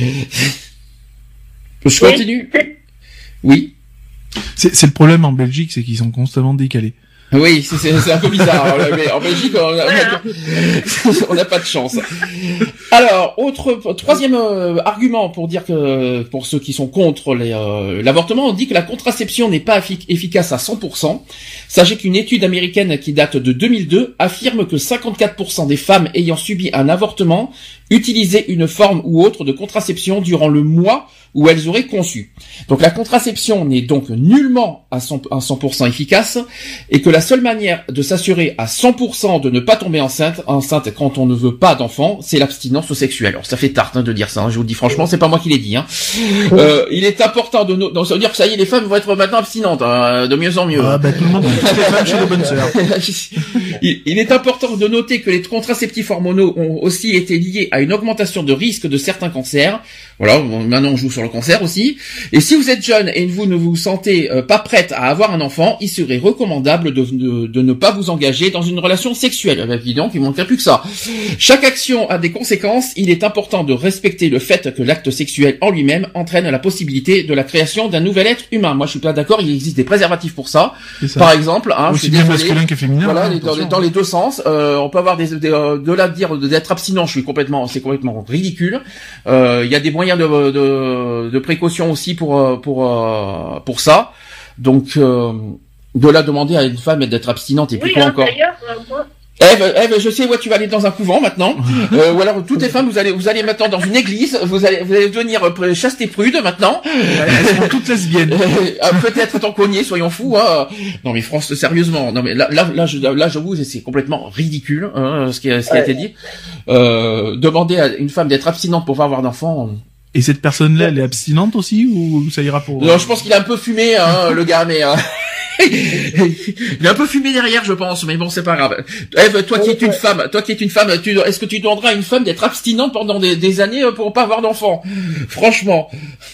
Speaker 4: Je continue? Oui.
Speaker 5: C'est c'est le problème en Belgique, c'est qu'ils sont constamment décalés.
Speaker 4: Oui, c'est, c'est, c'est un peu bizarre. Mais en Belgique, on a- on n'a pas de chance. Alors, autre troisième euh, argument pour dire que pour ceux qui sont contre les, euh, l'avortement, on dit que la contraception n'est pas effic- efficace à cent pour cent. Sachez qu'une étude américaine qui date de deux mille deux affirme que cinquante-quatre pour cent des femmes ayant subi un avortement utilisaient une forme ou autre de contraception durant le mois où elles auraient conçu. Donc la contraception n'est donc nullement à cent pour cent efficace, et que la seule manière de s'assurer à cent pour cent de ne pas tomber enceinte, enceinte quand on ne veut pas d'enfant, c'est l'abstinence sexuelle. Alors ça fait tarte hein, de dire ça, hein, je vous le dis franchement, c'est pas moi qui l'ai dit. Hein. Euh, il est important de... No... Donc ça veut dire que ça y est, les femmes vont être maintenant abstinentes, hein, de mieux en mieux.
Speaker 5: Ah bah tout le monde toutes les femmes chez les bonnes sœurs.
Speaker 4: il, il est important de noter que les contraceptifs hormonaux ont aussi été liés à une augmentation de risque de certains cancers. Voilà, maintenant on joue sur le cancer aussi. Et si vous êtes jeune et vous ne vous sentez euh, pas prête à avoir un enfant, il serait recommandable de, de, de ne pas vous engager dans une relation sexuelle. Eh bien, évidemment, il ne manquerait plus que ça. Chaque action a des conséquences. Il est important de respecter le fait que l'acte sexuel en lui-même entraîne la possibilité de la création d'un nouvel être humain. Moi, je suis pas d'accord. Il existe des préservatifs pour ça. ça. Par exemple, hein,
Speaker 5: aussi bien masculin que féminin.
Speaker 4: Voilà,
Speaker 5: hein,
Speaker 4: les, dans, les, dans les deux sens. Euh, on peut avoir des, des euh, de là de dire d'être abstinent. Je suis complètement, c'est complètement ridicule. Euh, Il y a des moyens de, de, de précaution aussi pour pour pour ça. Donc euh, de là demander à une femme d'être abstinente et puis
Speaker 6: Oui,
Speaker 4: quoi
Speaker 6: hein,
Speaker 4: encore.
Speaker 6: d'ailleurs, euh, moi,
Speaker 4: Ève, Ève, je sais où tu vas aller dans un couvent maintenant. Euh, ou alors toutes les femmes, vous allez, vous allez maintenant dans une église, vous allez, vous allez devenir euh, chaste et prude maintenant.
Speaker 5: Elles sont toutes lesbiennes.
Speaker 4: Euh, peut-être tant qu'on y est, soyons fous. Hein. Non mais France, sérieusement, non mais là, là, là, je, là, j'avoue, c'est complètement ridicule hein, ce qui, a, ce qui a
Speaker 7: Ouais.
Speaker 4: été dit. Euh, demander à une femme d'être abstinente pour pas avoir d'enfant.
Speaker 5: Et cette personne-là, elle est abstinente aussi ou ça ira pour...
Speaker 4: Non, je pense qu'il a un peu fumé, hein, le gars, mais. Hein. Il a un peu fumé derrière, je pense, mais bon, c'est pas grave. Ève, toi qui es une femme, toi qui es une femme, tu, est-ce que tu demanderas à une femme d'être abstinente pendant des, des années pour pas avoir d'enfant? Franchement.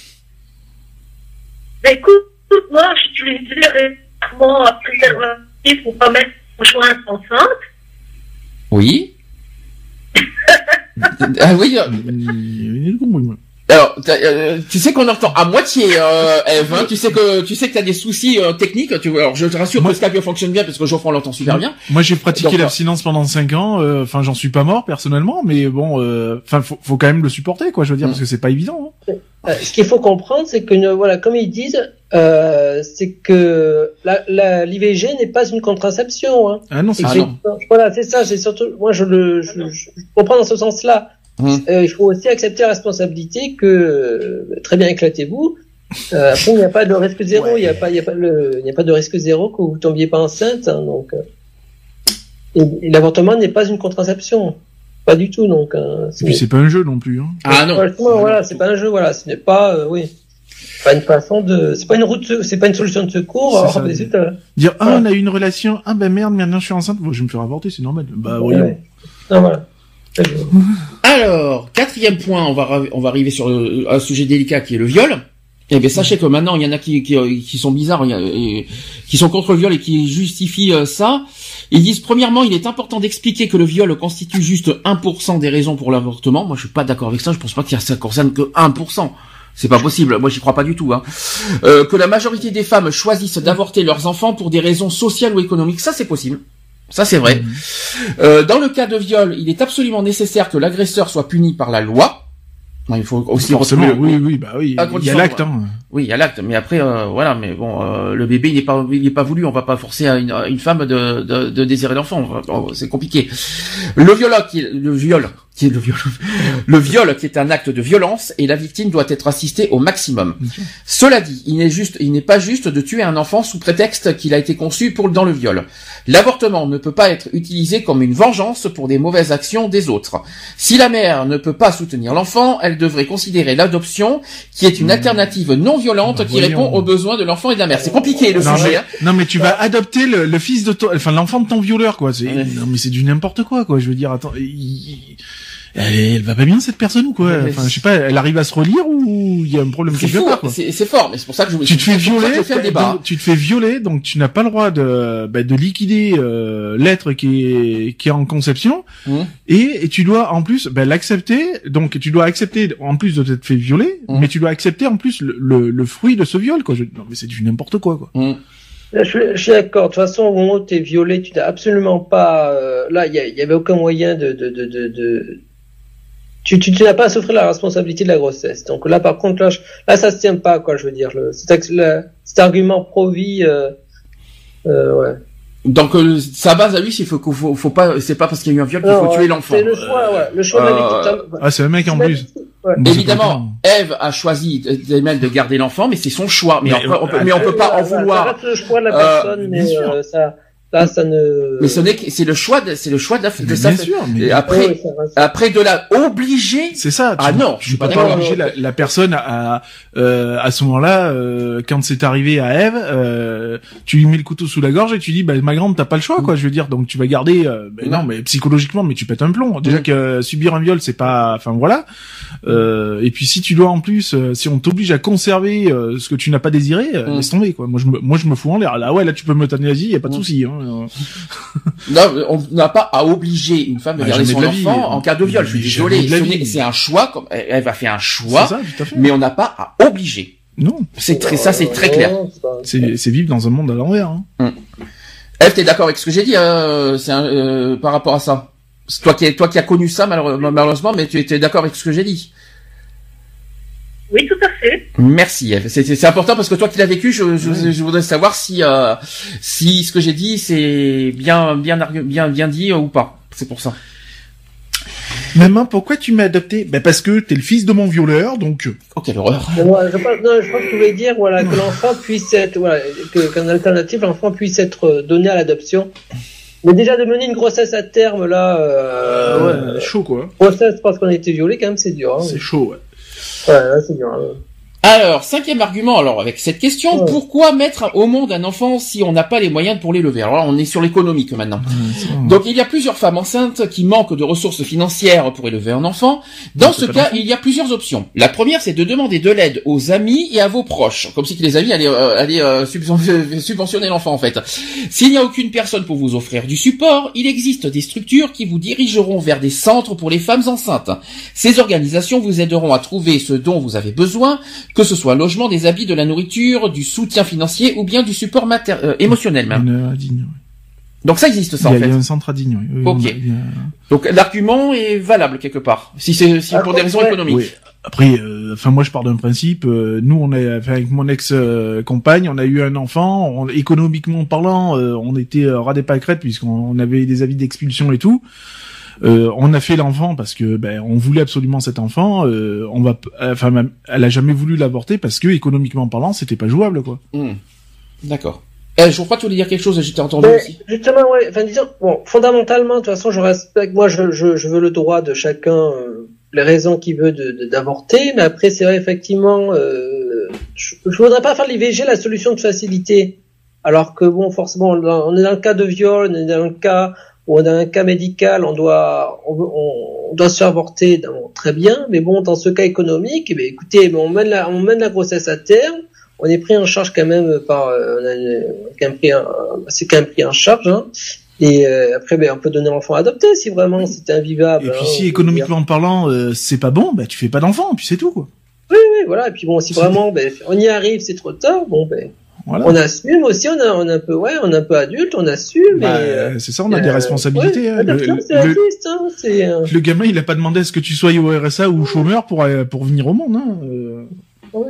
Speaker 6: bah, écoute, moi, j'utilise régulièrement un préservatif pour pas mettre mon joint enceinte.
Speaker 4: Oui. Ah oui. euh, Alors, t'as, euh, tu sais qu'on entend à moitié, euh, Ève, hein, tu sais que tu sais que t'as des soucis euh, techniques. Tu vois, alors je te rassure
Speaker 5: Moi-
Speaker 4: que Skype fonctionne bien parce que Geoffroy l'entend super bien.
Speaker 5: Moi, j'ai pratiqué
Speaker 4: Donc,
Speaker 5: l'abstinence pendant cinq ans. Enfin, j'en suis pas mort personnellement, mais bon, enfin, euh, faut, faut quand même le supporter, quoi. Je veux dire,
Speaker 4: Mm.
Speaker 5: parce que c'est pas évident. Hein.
Speaker 7: Euh, ce qu'il faut comprendre, c'est que euh, voilà, comme ils disent, euh, c'est que la, la, l'I V G n'est pas une contraception. Hein.
Speaker 5: Ah non, c'est
Speaker 7: Et
Speaker 4: Ah
Speaker 7: que-
Speaker 4: non.
Speaker 7: Voilà, c'est ça. C'est surtout, moi, je le, je, je, je comprends dans ce sens-là.
Speaker 4: Mmh.
Speaker 7: Euh, il faut aussi accepter la responsabilité que euh, très bien éclatez-vous. Euh, après, il n'y a pas de risque zéro. Il n'y a pas, il y a pas le, il n'y a pas de risque zéro que vous tombiez pas enceinte. Hein, donc, euh, et, et l'avortement n'est pas une contraception, pas du tout. Donc, hein,
Speaker 5: Et puis c'est pas un jeu non plus. Hein.
Speaker 4: Ah non.
Speaker 7: Franchement, voilà, c'est pas un jeu. Voilà, ce n'est pas, euh, oui, pas une façon de, c'est pas une route, c'est pas une solution de secours.
Speaker 5: C'est
Speaker 7: Alors,
Speaker 5: ça.
Speaker 7: mais c'est, euh,
Speaker 5: Dire ah
Speaker 7: Ouais.
Speaker 5: on a eu une relation, ah ben merde, maintenant je suis enceinte, bon, je vais me faire avorter, c'est normal. Bah oui.
Speaker 7: ouais. Non, voilà.
Speaker 4: Alors, quatrième point, on va ra- on va arriver sur le- un sujet délicat qui est le viol. Eh bien, sachez que maintenant, il y en a qui qui, qui sont bizarres, il y a- et- qui sont contre le viol et qui justifient euh, ça. Ils disent, premièrement, il est important d'expliquer que le viol constitue juste un pour cent des raisons pour l'avortement. Moi, je suis pas d'accord avec ça. Je pense pas que ça concerne que un pour cent. C'est pas possible. Moi, j'y crois pas du tout. Hein. Euh, que la majorité des femmes choisissent d'avorter leurs enfants pour des raisons sociales ou économiques, ça, c'est possible. Ça, c'est vrai. Euh, dans le cas de viol, il est absolument nécessaire que l'agresseur soit puni par la loi. Non, il faut aussi
Speaker 5: Forcément,
Speaker 4: retrouver le-
Speaker 5: oui, oui, bah oui.
Speaker 4: À
Speaker 5: Il y
Speaker 4: condition,
Speaker 5: a l'acte.
Speaker 4: ouais.
Speaker 5: Hein.
Speaker 4: Oui, il y a l'acte, mais après, euh, voilà, mais bon, euh, le bébé, il n'est pas, il est pas voulu. On va pas forcer à une, à une femme de, de, de désirer l'enfant. Oh, c'est compliqué. Le viol, qui est, le viol, qui est le viol, le viol, qui est un acte de violence, et la victime doit être assistée au maximum. Cela dit, il n'est juste, il n'est pas juste de tuer un enfant sous prétexte qu'il a été conçu pour dans le viol. L'avortement ne peut pas être utilisé comme une vengeance pour des mauvaises actions des autres. Si la mère ne peut pas soutenir l'enfant, elle devrait considérer l'adoption, qui est une alternative non violente
Speaker 5: Bah,
Speaker 4: qui
Speaker 5: voyons.
Speaker 4: répond aux besoins de l'enfant et de la mère. C'est compliqué le
Speaker 5: Non,
Speaker 4: sujet.
Speaker 5: mais,
Speaker 4: Hein.
Speaker 5: non mais tu vas adopter le, le fils de ton, enfin l'enfant de ton violeur quoi. C'est,
Speaker 4: Ouais.
Speaker 5: non mais c'est du n'importe quoi quoi. Je veux dire, attends, il- il- elle, est- elle va pas bien cette personne ou quoi.
Speaker 4: Ouais,
Speaker 5: Enfin
Speaker 4: mais
Speaker 5: je sais pas, elle arrive à se relire ou il y a un problème
Speaker 4: C'est
Speaker 5: quelque
Speaker 4: fou,
Speaker 5: part quoi.
Speaker 4: c'est c'est fort, mais c'est pour ça que je
Speaker 5: Tu te fais
Speaker 4: c'est pour ça que
Speaker 5: violer,
Speaker 4: je fais un débat.
Speaker 5: donc, tu te fais violer, donc tu n'as pas le droit de, bah, de liquider euh, l'être qui est qui est en conception,
Speaker 4: Mmh.
Speaker 5: et, et tu dois en plus bah, l'accepter. Donc tu dois accepter en plus de t'être fait violer,
Speaker 4: Mmh.
Speaker 5: mais tu dois accepter en plus le, le, le fruit de ce viol quoi. Je, non mais c'est du n'importe quoi quoi.
Speaker 4: Mmh.
Speaker 7: Je, suis- je suis d'accord. De toute façon, au moment où t'es violé, tu n'as absolument pas. Euh, là, il y, a- il y avait aucun moyen de. de, de, de, de... Tu, tu, tu n'as pas à souffrir la responsabilité de la grossesse. Donc là, par contre, là, je- là, ça se tient pas, quoi. Je veux dire, le, cet, ax- le- cet argument pro-vie, euh, euh, ouais.
Speaker 4: Donc euh, sa base à lui, c'est faut, qu'il faut, faut pas, c'est pas parce qu'il y a eu un viol qu'il faut
Speaker 7: Non,
Speaker 4: tuer
Speaker 7: ouais,
Speaker 4: l'enfant.
Speaker 7: C'est le choix, ouais. Le choix de la
Speaker 4: Euh,
Speaker 7: victime.
Speaker 5: Ah c'est un mec en plus.
Speaker 7: Ouais.
Speaker 5: Bon, c'est
Speaker 4: Évidemment, Ève a choisi d'elle-même de garder l'enfant, mais c'est son choix. Mais,
Speaker 5: Mais,
Speaker 4: on peut, on peut,
Speaker 5: euh,
Speaker 4: mais on peut pas en
Speaker 7: Ça- ça
Speaker 4: vouloir.
Speaker 7: reste le choix de la
Speaker 4: Euh,
Speaker 7: personne,
Speaker 5: bien
Speaker 7: mais
Speaker 5: sûr.
Speaker 7: euh, ça. là, ça ne.
Speaker 4: Mais ce n'est que, c'est le choix de, c'est le choix de, la, de
Speaker 5: Mais
Speaker 4: sa
Speaker 5: bien sûr, mais-
Speaker 4: Et après,
Speaker 7: Ouais, ça va, ça-
Speaker 4: après de la obliger.
Speaker 5: C'est ça.
Speaker 4: Ah
Speaker 5: tu-
Speaker 4: non, je
Speaker 5: tu
Speaker 4: suis
Speaker 5: peux
Speaker 4: pas
Speaker 5: pas
Speaker 4: d'accord.
Speaker 5: obliger la, la personne à euh, à ce moment-là, euh, quand c'est arrivé à Ève, euh, tu lui mets le couteau sous la gorge et tu dis, bah ma grande, t'as pas le choix, quoi. Je veux dire, donc tu vas garder. Euh, bah, non, mais psychologiquement, mais tu pètes un plomb. Déjà
Speaker 4: Mm.
Speaker 5: que euh, subir un viol, c'est pas. Enfin voilà. Euh, et puis si tu dois en plus, euh, si on t'oblige à conserver euh, ce que tu n'as pas désiré, euh,
Speaker 4: Mm.
Speaker 5: laisse tomber, quoi. Moi je me, moi je me fous en l'air. Là ouais, là tu peux me l'euthanasie, y a pas de
Speaker 4: Mm.
Speaker 5: souci. Hein.
Speaker 4: Non, on n'a pas à obliger une femme de
Speaker 5: Ah,
Speaker 4: garder
Speaker 5: jamais
Speaker 4: son
Speaker 5: de la vie.
Speaker 4: enfant en cas de viol. Je suis
Speaker 5: Mais
Speaker 4: désolé.
Speaker 5: jamais de la
Speaker 4: Ce n'est-
Speaker 5: vie.
Speaker 4: C'est un choix. Comme, elle va faire un choix.
Speaker 5: C'est ça, tout à fait.
Speaker 4: Mais on n'a pas à obliger.
Speaker 5: Non,
Speaker 4: C'est très, ça, c'est très clair.
Speaker 7: Non, c'est pas-
Speaker 5: c'est c'est vivre dans un monde à l'envers. Hein.
Speaker 4: Eve, t'es d'accord avec ce que j'ai dit euh, c'est un, euh, par rapport à ça? C'est toi qui, toi qui as connu ça malheureusement, malheureusement, mais tu étais d'accord avec ce que j'ai dit?
Speaker 6: Oui, tout à fait.
Speaker 4: Merci Eve. C'est, c'est, c'est important parce que toi qui l'as vécu, je, je, je voudrais savoir si, euh, si ce que j'ai dit c'est bien, bien, argu- bien, bien dit euh, ou pas. C'est pour ça.
Speaker 5: Maman, pourquoi tu m'as adopté? Ben parce que t'es le fils de mon violeur, donc.
Speaker 4: Oh quelle horreur.
Speaker 7: Bon, moi, je pense, non, je pense que tu voulais dire, voilà, que l'enfant puisse être, voilà, que, qu'en alternative, l'enfant puisse être donné à l'adoption. Mais déjà, de mener une grossesse à terme, là, euh,
Speaker 5: ouais, chaud quoi.
Speaker 7: grossesse parce qu'on a été violé, quand même, c'est dur, hein.
Speaker 5: C'est chaud, ouais.
Speaker 7: Ouais, là, c'est dur, hein.
Speaker 4: Alors, cinquième argument, alors avec cette question,
Speaker 7: Ouais.
Speaker 4: pourquoi mettre au monde un enfant si on n'a pas les moyens pour l'élever? Alors là, on est sur l'économique maintenant. Donc il y a plusieurs femmes enceintes qui manquent de ressources financières pour élever un enfant. Dans
Speaker 5: Non,
Speaker 4: ce
Speaker 5: c'est pas
Speaker 4: cas,
Speaker 5: l'enfant.
Speaker 4: il y a plusieurs options. La première, c'est de demander de l'aide aux amis et à vos proches, comme si que les amis allaient, euh, allaient euh, subven- subventionner l'enfant en fait. S'il n'y a aucune personne pour vous offrir du support, il existe des structures qui vous dirigeront vers des centres pour les femmes enceintes. Ces organisations vous aideront à trouver ce dont vous avez besoin, que ce soit logement, des habits, de la nourriture, du soutien financier ou bien du support mater- euh, émotionnel même.
Speaker 5: Une, à Digne, ouais.
Speaker 4: Donc ça existe ça
Speaker 5: il, y
Speaker 4: en
Speaker 5: a, il y
Speaker 4: fait.
Speaker 5: a un centre à Digne, oui. Oui,
Speaker 4: Ok.
Speaker 5: on a- il y a-
Speaker 4: Donc l'argument est valable quelque part, si c'est si
Speaker 7: Ah,
Speaker 4: pour des raisons
Speaker 7: ouais.
Speaker 4: économiques.
Speaker 5: Oui. Après, euh, enfin moi je pars d'un principe. euh, nous, on est, enfin, avec mon ex-compagne, on a eu un enfant. On, économiquement parlant, euh, on était euh, ras des pâquerettes puisqu'on on avait des avis d'expulsion et tout. Euh, on a fait l'enfant parce que ben on voulait absolument cet enfant. Euh, on va, p- enfin même, elle a jamais voulu l'avorter parce que économiquement parlant, c'était pas jouable quoi.
Speaker 4: Hmm. D'accord. Eh, je crois que tu voulais dire quelque chose, j'étais entendu
Speaker 7: Mais,
Speaker 4: aussi.
Speaker 7: justement, ouais, enfin, disons, bon, fondamentalement, de toute façon, je respecte, moi, je, je, je veux le droit de chacun, euh, les raisons qu'il veut de, de- d'avorter, mais après, c'est vrai, effectivement, euh, je, je voudrais pas faire de l'I V G la solution de facilité. Alors que bon, forcément, on on est dans le cas de viol, on est dans le cas où on a un cas médical, on doit, on, on doit se faire avorter, bon, très bien, mais bon, dans ce cas économique, eh bien, écoutez, ben, on mène la, on mène la grossesse à terme, on est pris en charge quand même par, euh, on a une- quand même pris un, c'est quand même pris en charge, hein. Et euh, après, ben, on peut donner l'enfant adopté si vraiment c'est invivable.
Speaker 5: Et puis
Speaker 7: hein,
Speaker 5: si
Speaker 7: je veux
Speaker 5: économiquement parlant, euh, c'est pas bon, bah tu fais pas d'enfant, puis c'est tout quoi.
Speaker 7: dire. Oui, voilà. Et puis bon, si vraiment, ben, on y arrive, c'est trop tard. Bon, ben,
Speaker 5: Voilà.
Speaker 7: on assume aussi. On a, on est un peu, ouais, on est un peu adulte, on assume.
Speaker 5: Bah,
Speaker 7: mais, euh,
Speaker 5: c'est ça, on a des
Speaker 7: euh,
Speaker 5: responsabilités.
Speaker 7: ouais,
Speaker 5: hein. Le,
Speaker 7: l'adoption, c'est
Speaker 5: le-
Speaker 7: triste, hein. C'est. euh,
Speaker 5: le gamin, il a pas demandé à ce que tu sois au R S A ou chômeur pour euh, pour venir au monde. Hein. Euh,
Speaker 7: oui.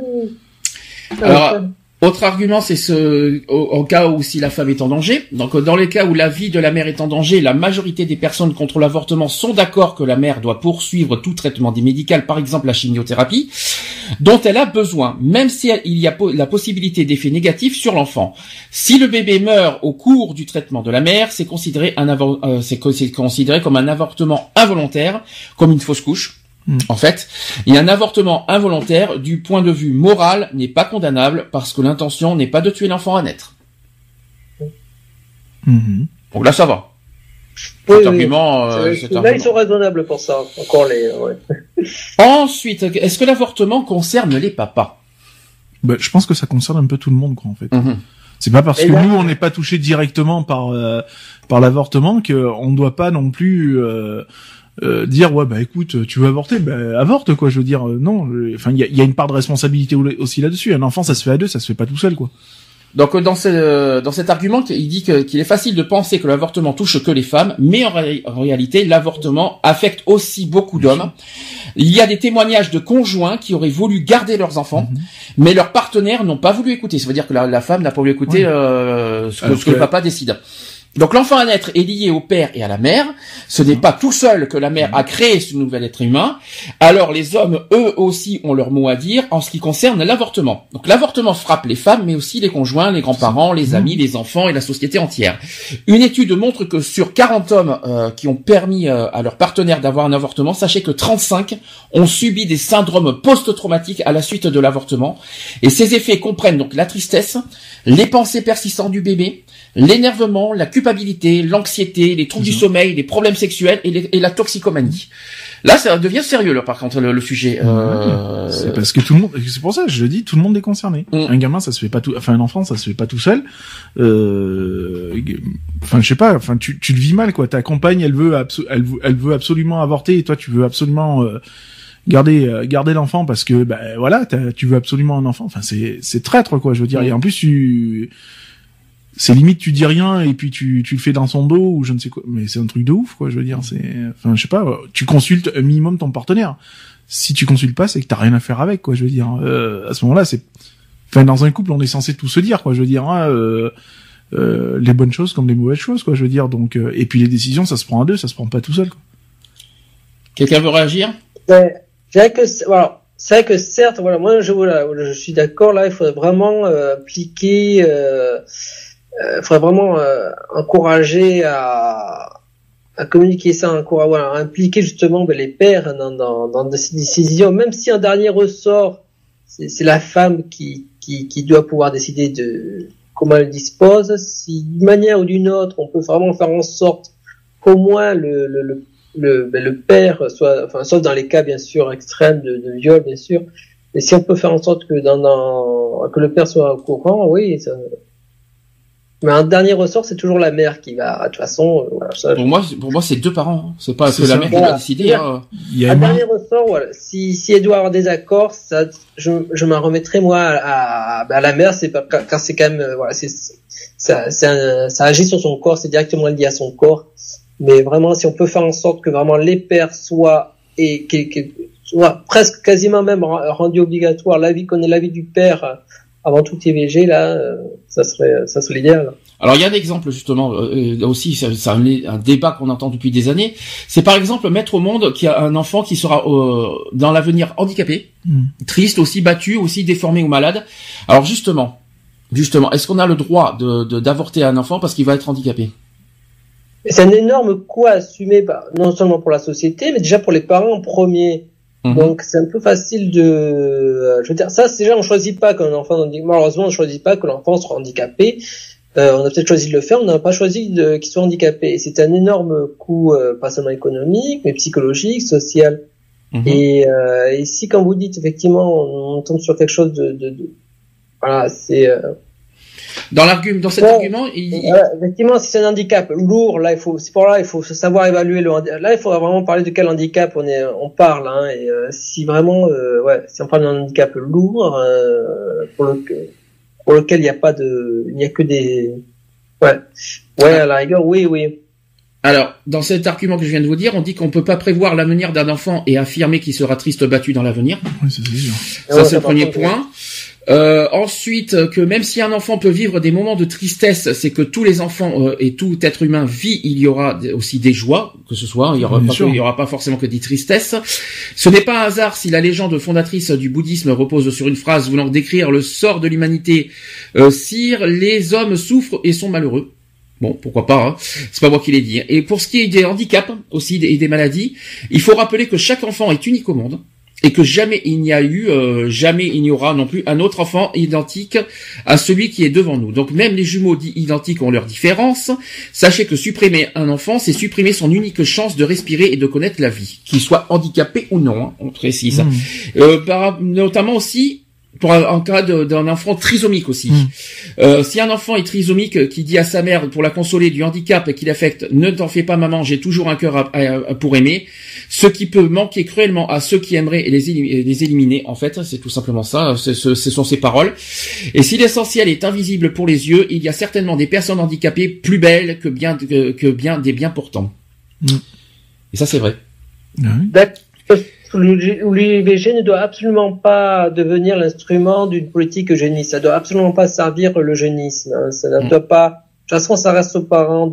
Speaker 4: Alors, autre argument, c'est ce, au, au cas où si la femme est en danger. Donc, dans les cas où la vie de la mère est en danger, la majorité des personnes contre l'avortement sont d'accord que la mère doit poursuivre tout traitement dit médical, par exemple la chimiothérapie, dont elle a besoin, même si il y a po- la possibilité d'effets négatifs sur l'enfant. Si le bébé meurt au cours du traitement de la mère, c'est considéré un avor- euh, c'est co- c'est considéré comme un avortement involontaire, comme une fausse couche.
Speaker 5: Mm.
Speaker 4: En fait, et un avortement involontaire, du point de vue moral, n'est pas condamnable parce que l'intention n'est pas de tuer l'enfant à naître.
Speaker 5: mhm.
Speaker 4: Donc là, ça va.
Speaker 7: Oui,
Speaker 4: Cet
Speaker 7: oui.
Speaker 4: argument, euh,
Speaker 7: C'est-
Speaker 4: cet
Speaker 7: là,
Speaker 4: argument.
Speaker 7: ils sont raisonnables pour ça. Encore les. Ouais.
Speaker 4: Ensuite, est-ce que l'avortement concerne les papas?
Speaker 5: Bah, je pense que ça concerne un peu tout le monde quoi en fait.
Speaker 4: Mhm.
Speaker 5: C'est pas parce
Speaker 7: Et
Speaker 5: que
Speaker 7: là-
Speaker 5: nous on n'est pas touché directement par euh, par l'avortement que on doit pas non plus euh, euh, dire ouais bah écoute tu veux avorter bah avorte quoi je veux dire euh, non je- enfin il y a, il y a une part de responsabilité au- aussi là-dessus. Un enfant ça se fait à deux, ça se fait pas tout seul quoi.
Speaker 4: Donc dans, ce, dans cet argument, il dit que- qu'il est facile de penser que l'avortement touche que les femmes, mais en, ré- en réalité, l'avortement affecte aussi beaucoup d'hommes. Il y a des témoignages de conjoints qui auraient voulu garder leurs enfants,
Speaker 5: Mhm.
Speaker 4: mais leurs partenaires n'ont pas voulu écouter. Ça veut dire que la, la femme n'a pas voulu écouter
Speaker 5: Ouais.
Speaker 4: euh, ce que,
Speaker 5: Alors
Speaker 4: ce que le
Speaker 5: que-
Speaker 4: papa décide. Donc l'enfant à naître est lié au père et à la mère. Ce n'est pas tout seul que la mère a créé ce nouvel être humain. Alors les hommes, eux aussi, ont leur mot à dire en ce qui concerne l'avortement. Donc l'avortement frappe les femmes, mais aussi les conjoints, les grands-parents, les amis, les enfants et la société entière. Une étude montre que sur quarante hommes euh, qui ont permis euh, à leur partenaire d'avoir un avortement, sachez que trente-cinq ont subi des syndromes post-traumatiques à la suite de l'avortement. Et ces effets comprennent donc la tristesse, les pensées persistantes du bébé, l'énervement, la culpabilité, l'anxiété, les troubles du sommeil, les problèmes sexuels et, les, et la toxicomanie. Là, ça devient sérieux, là, par contre, le, le sujet. Euh...
Speaker 5: C'est parce que tout le monde, c'est pour ça que je le dis, tout le monde est concerné. Mm. Un gamin, ça se fait pas tout, enfin, un enfant, ça se fait pas tout seul. Euh... Enfin, je sais pas, enfin, tu, tu le vis mal, quoi. Ta compagne, elle veut, abso- elle, elle veut absolument avorter et toi, tu veux absolument, euh, garder, euh, garder l'enfant parce que, ben, voilà, tu veux absolument un enfant. Enfin, c'est, c'est traître, quoi, je veux dire. Mm. Et en plus, tu, c'est limite tu dis rien et puis tu tu le fais dans son dos ou je ne sais quoi, mais c'est un truc de ouf, quoi, je veux dire. C'est, enfin, je sais pas, tu consultes un minimum ton partenaire. Si tu consultes pas, c'est que t'as rien à faire avec, quoi, je veux dire. Euh, à ce moment-là, c'est, enfin, dans un couple, on est censé tout se dire, quoi, je veux dire, hein, euh, euh, les bonnes choses comme les mauvaises choses, quoi, je veux dire. Donc, euh, et puis les décisions, ça se prend à deux, ça se prend pas tout seul, quoi.
Speaker 4: Quelqu'un veut réagir?
Speaker 7: Ouais, je dirais que c'est, voilà, c'est vrai que certes, voilà, moi je voilà, je suis d'accord, là, il faudrait vraiment euh, appliquer. Euh, Il euh, faudrait vraiment euh, encourager à, à communiquer ça, encourager, voilà, à impliquer justement ben, les pères dans, dans, dans ces décisions, même si un dernier ressort, c'est, c'est la femme qui, qui, qui doit pouvoir décider de comment elle dispose. Si d'une manière ou d'une autre, on peut vraiment faire en sorte qu'au moins le, le, le, le, ben, le père soit, enfin, sauf dans les cas bien sûr extrêmes de, de viol, bien sûr, mais si on peut faire en sorte que dans, dans que le père soit au courant, oui, ça. Mais un dernier ressort, c'est toujours la mère qui va, de toute façon, voilà, ça,
Speaker 4: pour
Speaker 7: je...
Speaker 4: moi, pour moi, c'est deux parents, hein. C'est pas
Speaker 5: c'est
Speaker 4: que
Speaker 5: ça.
Speaker 4: la mère
Speaker 7: Voilà.
Speaker 4: qui va décider, hein.
Speaker 5: Il y a
Speaker 7: un
Speaker 5: une...
Speaker 7: dernier ressort, voilà. Si, si elle doit avoir des accords, ça, je, je m'en remettrai, moi, à, à, à la mère, c'est pas, car c'est quand même, euh, voilà, c'est, ça, c'est un, ça agit sur son corps, c'est directement lié à son corps. Mais vraiment, si on peut faire en sorte que vraiment les pères soient, et, que, que, soient presque quasiment même rendus obligatoires, l'avis, qu'on ait l'avis du père, avant tout I V G, là, ça serait, ça serait l'idéal.
Speaker 4: Alors il y a un exemple justement euh, aussi, c'est, c'est un, un débat qu'on entend depuis des années. C'est par exemple mettre au monde qu'il y a un enfant qui sera euh, dans l'avenir handicapé, mmh. triste, aussi battu, aussi déformé ou malade. Alors justement, justement, est-ce qu'on a le droit de, de d'avorter un enfant parce qu'il va être handicapé?
Speaker 7: C'est un énorme coût à assumer, bah, non seulement pour la société, mais déjà pour les parents en premier. Mmh. Donc c'est un peu facile de, euh, je veux dire, ça c'est déjà on choisit pas qu'un enfant handicapé. Malheureusement on choisit pas que l'enfant soit handicapé. Euh, on a peut-être choisi de le faire, on n'a pas choisi de, qu'il soit handicapé. Et c'est un énorme coût, euh, pas seulement économique, mais psychologique, social. Mmh. Et, euh, et si quand vous dites effectivement on, on tombe sur quelque chose de, de, de voilà, c'est euh,
Speaker 4: dans l'argument, dans cet
Speaker 7: bon,
Speaker 4: argument, il...
Speaker 7: voilà, effectivement, si c'est un handicap lourd, là, il faut, c'est pour là, il faut savoir évaluer le handicap. Là, il faudra vraiment parler de quel handicap on est, on parle, hein. Et euh, si vraiment, euh, ouais, si on parle d'un handicap lourd, euh, pour le, pour lequel il n'y a pas de, il n'y a que des, ouais, ouais, à la rigueur, oui, oui.
Speaker 4: Alors, dans cet argument que je viens de vous dire, on dit qu'on peut pas prévoir l'avenir d'un enfant et affirmer qu'il sera triste battu dans l'avenir.
Speaker 5: Oui, c'est sûr.
Speaker 4: Ça, ouais, c'est le premier point. Ouais. Euh, ensuite, que même si un enfant peut vivre des moments de tristesse, c'est que tous les enfants euh, et tout être humain vit, il y aura aussi des joies, que ce soit, il y aura pas, que, il y aura pas forcément que des tristesses. Ce n'est pas un hasard si la légende fondatrice du bouddhisme repose sur une phrase voulant décrire le sort de l'humanité. Euh, Sire, les hommes souffrent et sont malheureux. Bon, pourquoi pas, hein. C'est pas moi qui l'ai dit. Et pour ce qui est des handicaps aussi et des maladies, il faut rappeler que chaque enfant est unique au monde. Et que jamais il n'y a eu, euh, jamais il n'y aura non plus un autre enfant identique à celui qui est devant nous. Donc même les jumeaux dits identiques ont leurs différences. Sachez que supprimer un enfant, c'est supprimer son unique chance de respirer et de connaître la vie, qu'il soit handicapé ou non, hein, on précise. Mmh. Euh, par, notamment aussi pour un, en cas de, d'un enfant trisomique aussi. Mmh. Euh, si un enfant est trisomique qui dit à sa mère pour la consoler du handicap qui l'affecte, ne t'en fais pas maman, j'ai toujours un cœur à, à, à, pour aimer, ce qui peut manquer cruellement à ceux qui aimeraient les, élim- les éliminer, en fait, c'est tout simplement ça, c'est, ce, ce sont ses paroles. Et si l'essentiel est invisible pour les yeux, il y a certainement des personnes handicapées plus belles que bien, que, que bien des bien portants. Mmh. Et ça c'est vrai.
Speaker 5: Mmh.
Speaker 7: L'I V G ne doit absolument pas devenir l'instrument d'une politique eugéniste. Ça doit absolument pas servir l'eugénisme. Hein. Ça ne mmh. doit pas. façon, ça reste aux parents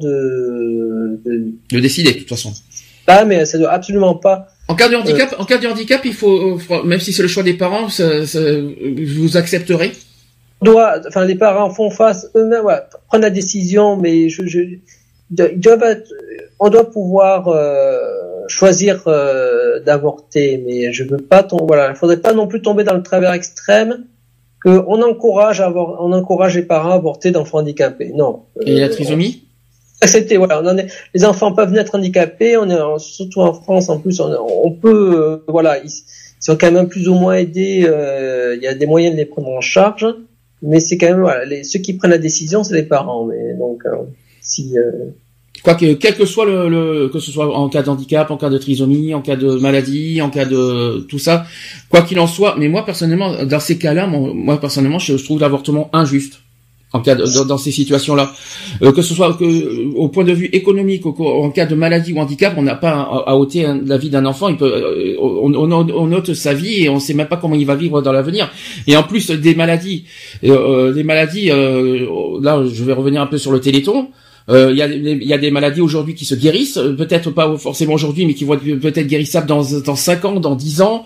Speaker 7: de, de,
Speaker 4: De décider, de toute façon.
Speaker 7: Là, mais ça doit absolument pas.
Speaker 4: En cas de handicap, euh, en cas de handicap, il faut, même si c'est le choix des parents, ça, ça, vous accepterez?
Speaker 7: Doit, enfin, les parents font face eux-mêmes, ouais, prennent la décision, mais je, je, ils doivent être, on doit pouvoir euh, choisir euh, d'avorter, mais je veux pas tomber, voilà, il faudrait pas non plus tomber dans le travers extrême que on encourage à avoir, on encourage les parents à avorter d'enfants handicapés. Non.
Speaker 4: Et euh, la trisomie?
Speaker 7: Accepter, voilà, on en est, les enfants peuvent naître handicapés, on est, surtout en France, en plus, on, on peut, euh, voilà, ils, ils sont quand même plus ou moins aidés, euh, il y a des moyens de les prendre en charge, mais c'est quand même, voilà, les, ceux qui prennent la décision, c'est les parents, mais donc, euh, si, euh,
Speaker 4: Quoi que, quel que soit le, le, que ce soit en cas de handicap, en cas de trisomie, en cas de maladie, en cas de tout ça, quoi qu'il en soit, mais moi, personnellement, dans ces cas-là, moi, moi personnellement, je, je trouve l'avortement injuste. En cas de, dans, dans ces situations-là, euh, que ce soit que au point de vue économique, au, en cas de maladie ou handicap, on n'a pas à, à ôter un, la vie d'un enfant. Il peut, euh, on, on, on ôte sa vie et on sait même pas comment il va vivre dans l'avenir. Et en plus des maladies, euh, des maladies. Euh, là, je vais revenir un peu sur le Téléthon. Il euh, y a il y a des maladies aujourd'hui qui se guérissent, peut-être pas forcément aujourd'hui, mais qui vont être peut-être guérissables dans dans cinq ans, dans dix ans.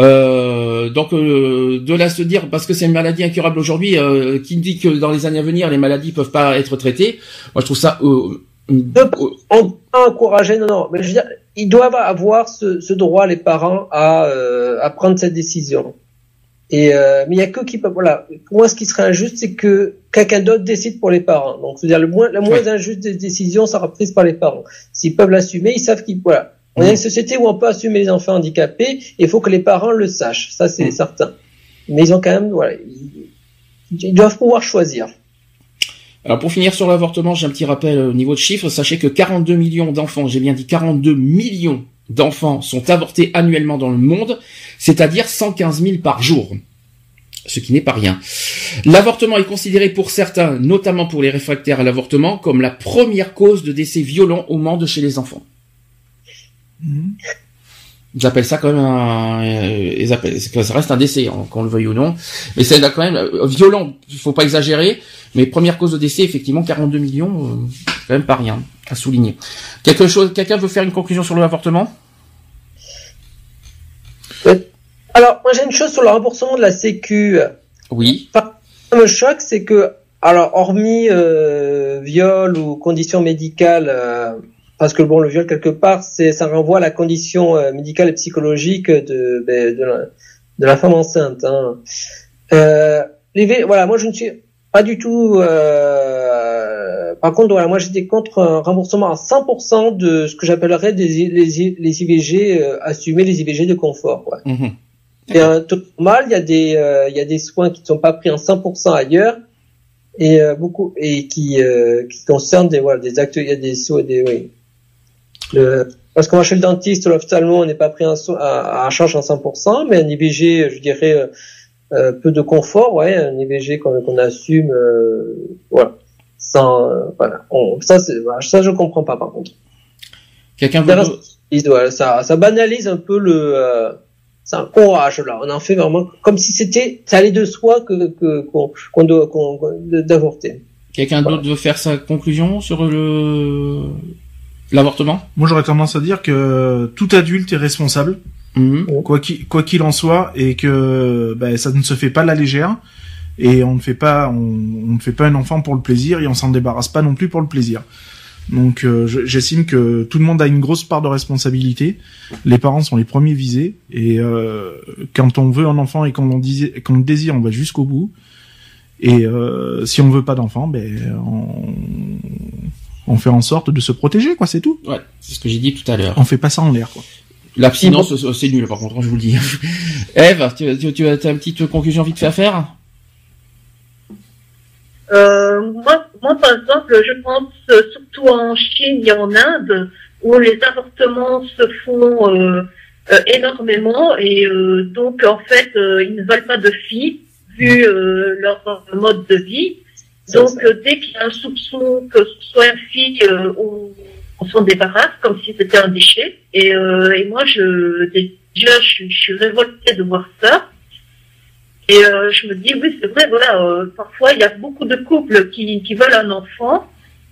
Speaker 4: Euh, donc euh, de là se dire parce que c'est une maladie incurable aujourd'hui, euh, qui dit que dans les années à venir les maladies peuvent pas être traitées. Moi je trouve ça. Euh,
Speaker 7: euh, on doit encourager, non non, mais je veux dire, ils doivent avoir ce, ce droit les parents à euh, à prendre cette décision. Et euh, mais il y a que qui peut, voilà. Pour moi, ce qui serait injuste, c'est que quelqu'un d'autre décide pour les parents. Donc, c'est-à-dire le moins, la moins ouais. injuste des décisions sera prise par les parents. S'ils peuvent l'assumer, ils savent qu'ils, voilà. On mmh. a une société où on peut assumer les enfants handicapés, et il faut que les parents le sachent. Ça, c'est mmh. certain. Mais ils ont quand même, voilà, ils, ils doivent pouvoir choisir.
Speaker 4: Alors pour finir sur l'avortement, j'ai un petit rappel au niveau de chiffres. Sachez que quarante-deux millions d'enfants, j'ai bien dit quarante-deux millions d'enfants sont avortés annuellement dans le monde, c'est-à-dire cent quinze mille par jour, ce qui n'est pas rien. L'avortement est considéré pour certains, notamment pour les réfractaires à l'avortement, comme la première cause de décès violent au monde chez les enfants. Mmh. Ils appellent ça quand même un, ils appellent, ça reste un décès, hein, qu'on le veuille ou non, mais c'est quand même violent, il faut pas exagérer, mais première cause de décès, effectivement, quarante-deux millions, euh, c'est quand même pas rien à souligner. Quelque chose, quelqu'un veut faire une conclusion sur l'avortement?
Speaker 7: Alors, moi j'ai une chose sur le remboursement de la Sécu.
Speaker 4: Oui.
Speaker 7: Enfin, ce qui me choque, c'est que, alors, hormis euh, viol ou conditions médicales, euh, parce que bon, le viol quelque part, c'est ça renvoie à la condition euh, médicale et psychologique de de, de, la, de la femme enceinte. Hein. Euh, les, voilà, moi je ne suis pas du tout. Euh, par contre, voilà, moi j'étais contre un remboursement à cent pour cent de ce que j'appellerais des les, les I V G euh, assumés, les I V G de confort. Ouais. Mmh. C'est un taux normal. Il y a des euh, il y a des soins qui ne sont pas pris en cent pour cent ailleurs et euh, beaucoup et qui euh, qui concernent des voilà des actes. Il y a des des oui. Le, parce qu'on va chez le dentiste, l'ophtalmo, on n'est pas pris en, à, à charge en cent pour cent, mais un I V G, je dirais, euh, euh, peu de confort, ouais, un I V G qu'on, qu'on assume, euh, voilà, sans, euh, voilà, on, ça, c'est, voilà, ça, je comprends pas, par contre.
Speaker 4: Quelqu'un veut...
Speaker 7: Voilà, ça, ça banalise un peu le, euh, c'est un courage, là, on en fait vraiment, comme si c'était, ça allait de soi que, que, qu'on, qu'on doit, qu'on, d'avorter.
Speaker 4: Quelqu'un voilà. d'autre veut faire sa conclusion sur le, l'avortement?
Speaker 5: Moi, j'aurais tendance à dire que tout adulte est responsable, mmh. quoi qu'il, quoi qu'il en soit, et que ben, ça ne se fait pas à la légère, et on ne fait pas, on, on ne fait pas un enfant pour le plaisir, et on s'en débarrasse pas non plus pour le plaisir. Donc, euh, j'estime que tout le monde a une grosse part de responsabilité. Les parents sont les premiers visés, et euh, quand on veut un enfant et qu'on désire, qu'on le désire, on va jusqu'au bout. Et euh, si on veut pas d'enfant, ben on on fait en sorte de se protéger, quoi, c'est tout.
Speaker 4: Ouais, c'est ce que j'ai dit tout à l'heure.
Speaker 5: On fait pas ça en l'air, quoi.
Speaker 4: L'abstinence, bon. c'est nul, par contre, je vous le dis. Ève, tu, tu, tu as une petite conclusion vite fait à faire?
Speaker 6: euh, moi, moi, par exemple, je pense surtout en Chine et en Inde, où les avortements se font euh, euh, énormément, et euh, donc, en fait, euh, ils ne veulent pas de filles, vu euh, leur mode de vie. Donc, euh, dès qu'il y a un soupçon que ce soit une fille, euh, on, on s'en débarrasse comme si c'était un déchet. Et, euh, et moi, je, déjà, je, je suis révoltée de voir ça. Et euh, je me dis, oui, c'est vrai, voilà, euh, parfois, il y a beaucoup de couples qui, qui veulent un enfant,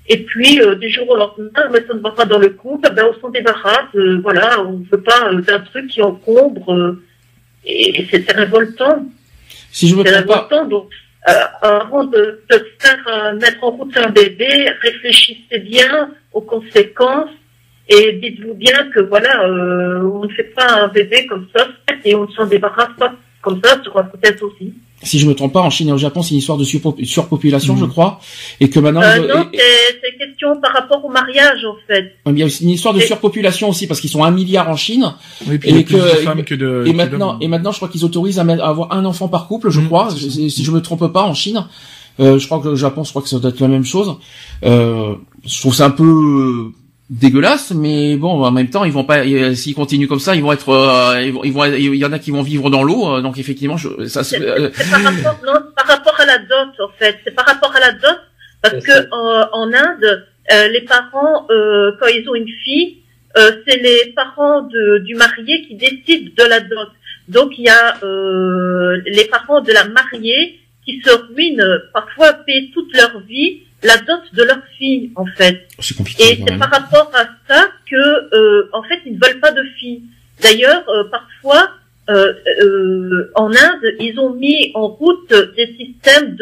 Speaker 6: Et puis, euh, du jour au lendemain, mais ça ne va pas dans le couple, ben, on s'en débarrasse, euh, voilà, on ne veut pas euh, d'un truc qui encombre, euh, et, et c'est révoltant.
Speaker 4: Si je me
Speaker 6: C'est
Speaker 4: trompe pas,
Speaker 6: révoltant, donc, euh, avant de, de faire euh, mettre en route un bébé, réfléchissez bien aux conséquences, et dites-vous bien que, voilà, euh, on ne fait pas un bébé comme ça, et on ne s'en débarrasse pas comme ça, sur la tête aussi.
Speaker 4: si je me trompe pas, en Chine et au Japon, c'est une histoire de surpo- surpopulation, mmh. je crois, et que maintenant...
Speaker 6: Euh,
Speaker 4: je-
Speaker 6: non,
Speaker 4: et-
Speaker 6: c'est, c'est question par rapport au mariage, en fait.
Speaker 4: il y a aussi une histoire de
Speaker 6: Et-
Speaker 4: surpopulation aussi, parce qu'ils sont un milliard en Chine,
Speaker 5: Oui, puis il y a
Speaker 4: et
Speaker 5: plus
Speaker 4: que-
Speaker 5: de femmes que de.
Speaker 4: et
Speaker 5: que
Speaker 4: maintenant,
Speaker 5: d'hommes.
Speaker 4: et maintenant, je crois qu'ils autorisent à, mettre- à avoir un enfant par couple, je
Speaker 5: Mmh,
Speaker 4: crois,
Speaker 5: c'est ça.
Speaker 4: si si je me trompe pas, en Chine. Euh, je crois que le Japon, je crois que ça doit être la même chose. Euh, je trouve ça un peu euh, dégueulasse, mais bon, en même temps, ils vont pas, euh, s'ils continuent comme ça, ils vont être, euh, ils vont, ils vont, il y en a qui vont vivre dans l'eau, euh, donc effectivement, je, ça, se-
Speaker 6: C'est,
Speaker 4: euh,
Speaker 6: c'est par rapport, non, c'est par rapport à la dot, en fait. C'est par rapport à la dot, parce
Speaker 7: C'est
Speaker 6: que
Speaker 7: ça.
Speaker 6: en, en Inde, euh, les parents, euh, quand ils ont une fille, euh, c'est les parents de, du marié qui décident de la dot. Donc il y a euh, les parents de la mariée qui se ruinent parfois à payer toute leur vie la dot de leur fille, en fait.
Speaker 4: c'est compliqué.
Speaker 6: Et
Speaker 4: quand
Speaker 6: c'est
Speaker 4: même.
Speaker 6: par rapport à ça que, euh, en fait, ils ne veulent pas de filles. D'ailleurs, euh, parfois, euh, euh, en Inde, ils ont mis en route des systèmes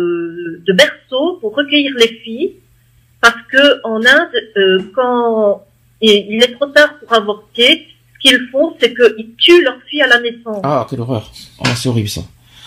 Speaker 6: de, de berceaux pour recueillir les filles, parce que en Inde, euh, quand il, il est trop tard pour avorter, ce qu'ils font, c'est qu'ils tuent leurs filles à la naissance.
Speaker 4: Ah, quelle horreur. Oh, c'est horrible ça.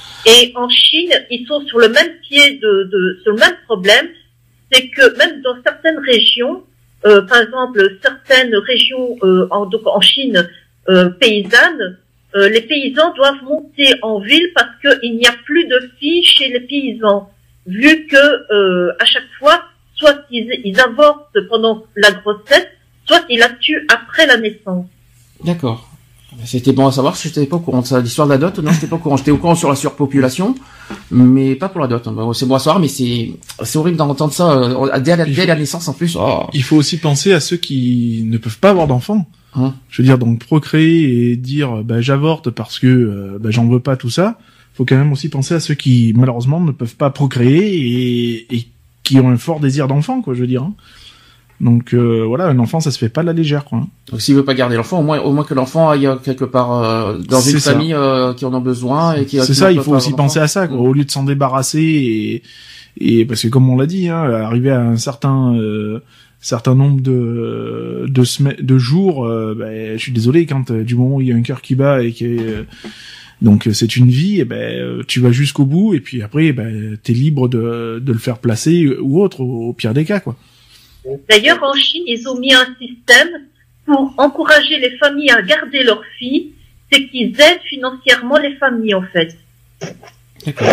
Speaker 6: Et en Chine, ils sont sur le même pied de, de sur le même problème, c'est que même dans certaines régions, euh, par exemple certaines régions euh, en, donc en Chine euh, paysannes, euh, les paysans doivent monter en ville parce qu'il n'y a plus de filles chez les paysans, vu que euh, à chaque fois, soit ils, ils avortent pendant la grossesse, soit ils la tuent après la naissance.
Speaker 4: D'accord. C'était bon à savoir, je n'étais pas au courant de ça. L'histoire de la dot, non, j'étais pas au courant. J'étais au courant sur la surpopulation, mais pas pour la dot. Bon, c'est bon à savoir, mais c'est, c'est horrible d'entendre ça euh, dès, la, dès la naissance en plus. Oh.
Speaker 5: Il faut aussi penser à ceux qui ne peuvent pas avoir d'enfants.
Speaker 4: Hein.
Speaker 5: Je veux dire, donc procréer et dire bah, j'avorte parce que euh, bah, j'en veux pas, tout ça. Faut quand même aussi penser à ceux qui malheureusement ne peuvent pas procréer et, et qui ont un fort désir d'enfant, quoi. Je veux dire. Hein. Donc euh, voilà, un enfant, ça se fait pas de la légère, quoi.
Speaker 4: Donc s'il veut pas garder l'enfant, au moins, au moins que l'enfant aille quelque part euh, dans
Speaker 5: C'est
Speaker 4: une
Speaker 5: ça.
Speaker 4: famille euh, qui en a besoin et qui.
Speaker 5: C'est
Speaker 4: qui
Speaker 5: ça,
Speaker 4: ne
Speaker 5: il
Speaker 4: peut
Speaker 5: faut
Speaker 4: pas
Speaker 5: aussi
Speaker 4: avoir
Speaker 5: penser
Speaker 4: d'enfant.
Speaker 5: à ça, quoi.
Speaker 4: Mm.
Speaker 5: Au lieu de s'en débarrasser et et parce que comme on l'a dit, hein, arriver à un certain euh, certain nombre de de semaines, de jours, euh, ben, je suis désolé, quand euh, du moment où il y a un cœur qui bat et que euh, donc c'est une vie, et ben euh, tu vas jusqu'au bout et puis après ben t'es libre de de le faire placer ou autre au, au pire des cas, quoi.
Speaker 6: D'ailleurs, en Chine, ils ont mis un système pour encourager les familles à garder leurs filles, c'est qu'ils aident financièrement les familles, en fait.
Speaker 4: D'accord.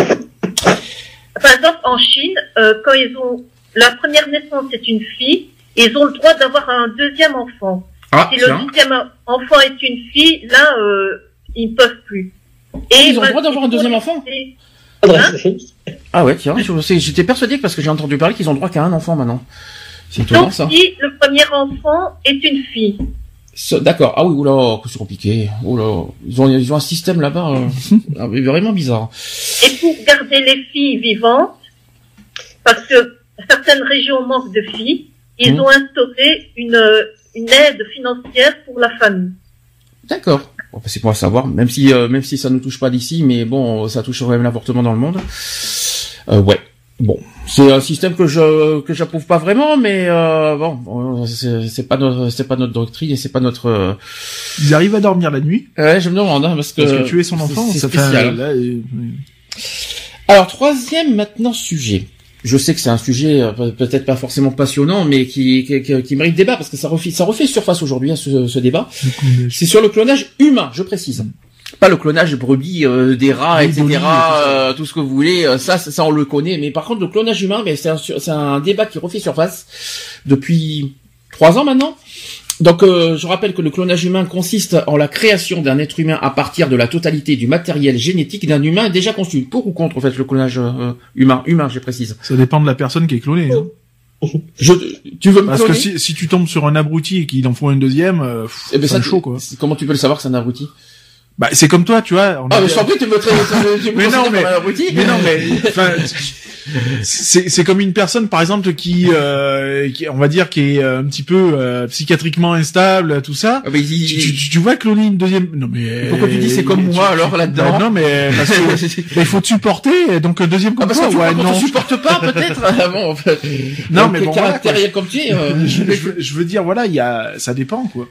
Speaker 6: Par exemple, en Chine, euh, quand ils ont la première naissance, c'est une fille, ils ont le droit d'avoir un deuxième enfant.
Speaker 4: Ah,
Speaker 6: Si
Speaker 4: tiens.
Speaker 6: le deuxième enfant est une fille, là, euh, ils ne peuvent plus. Et
Speaker 4: Ils ont le
Speaker 6: bah,
Speaker 4: droit d'avoir un
Speaker 6: ils
Speaker 4: deuxième
Speaker 6: ont
Speaker 4: enfant
Speaker 6: décidé-
Speaker 7: Adresse.
Speaker 4: Ah ouais, tiens, je sais, j'étais persuadé que parce que j'ai entendu parler qu'ils ont le droit qu'à un enfant maintenant. C'est étonnant
Speaker 6: Donc,
Speaker 4: ça.
Speaker 6: si le premier enfant est une fille.
Speaker 4: Ce- D'accord. Ah oui, oula, que c'est compliqué. Oula, ils ont, ils ont un système là-bas euh, ah, mais vraiment bizarre.
Speaker 6: Et pour garder les filles vivantes, parce que certaines régions manquent de filles, ils
Speaker 4: Mmh.
Speaker 6: ont instauré une, une aide financière pour la famille.
Speaker 4: D'accord. Bon, bah, c'est pour savoir, même si euh, même si ça ne touche pas d'ici, mais bon, ça touche quand même l'avortement dans le monde. Euh, ouais. Bon, c'est un système que je que j'approuve pas vraiment, mais euh, bon, c'est, c'est pas notre c'est pas notre doctrine et c'est pas notre. Euh...
Speaker 5: Ils arrivent à dormir la nuit
Speaker 4: Ouais, je me demande hein, parce que
Speaker 5: parce que tuer son enfant,
Speaker 4: c'est, c'est
Speaker 5: ça
Speaker 4: spécial.
Speaker 5: fait là, euh,
Speaker 4: Alors troisième maintenant sujet. Je sais que c'est un sujet euh, peut-être pas forcément passionnant, mais qui, qui, qui, qui mérite débat parce que ça refait, ça refait surface aujourd'hui hein, ce, ce débat. C'est sur le clonage humain, je précise. Pas le clonage brebis, euh, des rats,
Speaker 5: Oui,
Speaker 4: et cetera.
Speaker 5: Dolly, tout ça.
Speaker 4: euh, tout ce que vous voulez. euh, Ça, ça, ça, on le connaît. Mais par contre, le clonage humain, mais c'est un, sur- c'est un débat qui refait surface depuis trois ans maintenant. Donc, euh, je rappelle que le clonage humain consiste en la création d'un être humain à partir de la totalité du matériel génétique d'un humain déjà conçu. Pour ou contre, en fait, le clonage euh, humain, humain, je précise.
Speaker 5: ça dépend de la personne qui est clonée. Hein.
Speaker 4: Je, tu veux me
Speaker 5: Parce que
Speaker 4: cloner
Speaker 5: si, si tu tombes sur un abruti et qu'il en faut un deuxième, euh, pff,
Speaker 4: Eh ben,
Speaker 5: c'est
Speaker 4: ça,
Speaker 5: chaud, quoi.
Speaker 4: c'est- Comment tu peux le savoir que c'est un abruti?
Speaker 5: Bah, c'est comme toi, tu vois. On
Speaker 4: Ah,
Speaker 5: a-
Speaker 4: mais je t'en prie, tu me traites, tu me
Speaker 5: Mais non,
Speaker 4: considères
Speaker 5: mais-
Speaker 4: comme un abruti.
Speaker 5: Mais non, mais enfin, c'est c'est comme une personne, par exemple, qui, euh, qui on va dire, qui est un petit peu euh, psychiatriquement instable, tout ça.
Speaker 4: Ah, mais il-
Speaker 5: Tu, tu, tu vois cloner une deuxième. Non mais.
Speaker 4: Pourquoi tu dis c'est comme
Speaker 5: tu-
Speaker 4: moi,
Speaker 5: tu-
Speaker 4: alors, là-dedans?
Speaker 5: Non, mais parce que mais il faut te supporter. Donc deuxième
Speaker 4: Ah,
Speaker 5: comme
Speaker 4: parce
Speaker 5: toi.
Speaker 4: que tu,
Speaker 5: Ouais,
Speaker 4: quand
Speaker 5: non.
Speaker 4: tu supportes pas, peut-être. Ah, bon, en fait.
Speaker 5: Non,
Speaker 4: Donc,
Speaker 5: mais bon,
Speaker 4: caractériel comme tu es, euh,
Speaker 5: je, je veux- je veux dire, voilà, il y a, ça dépend quoi.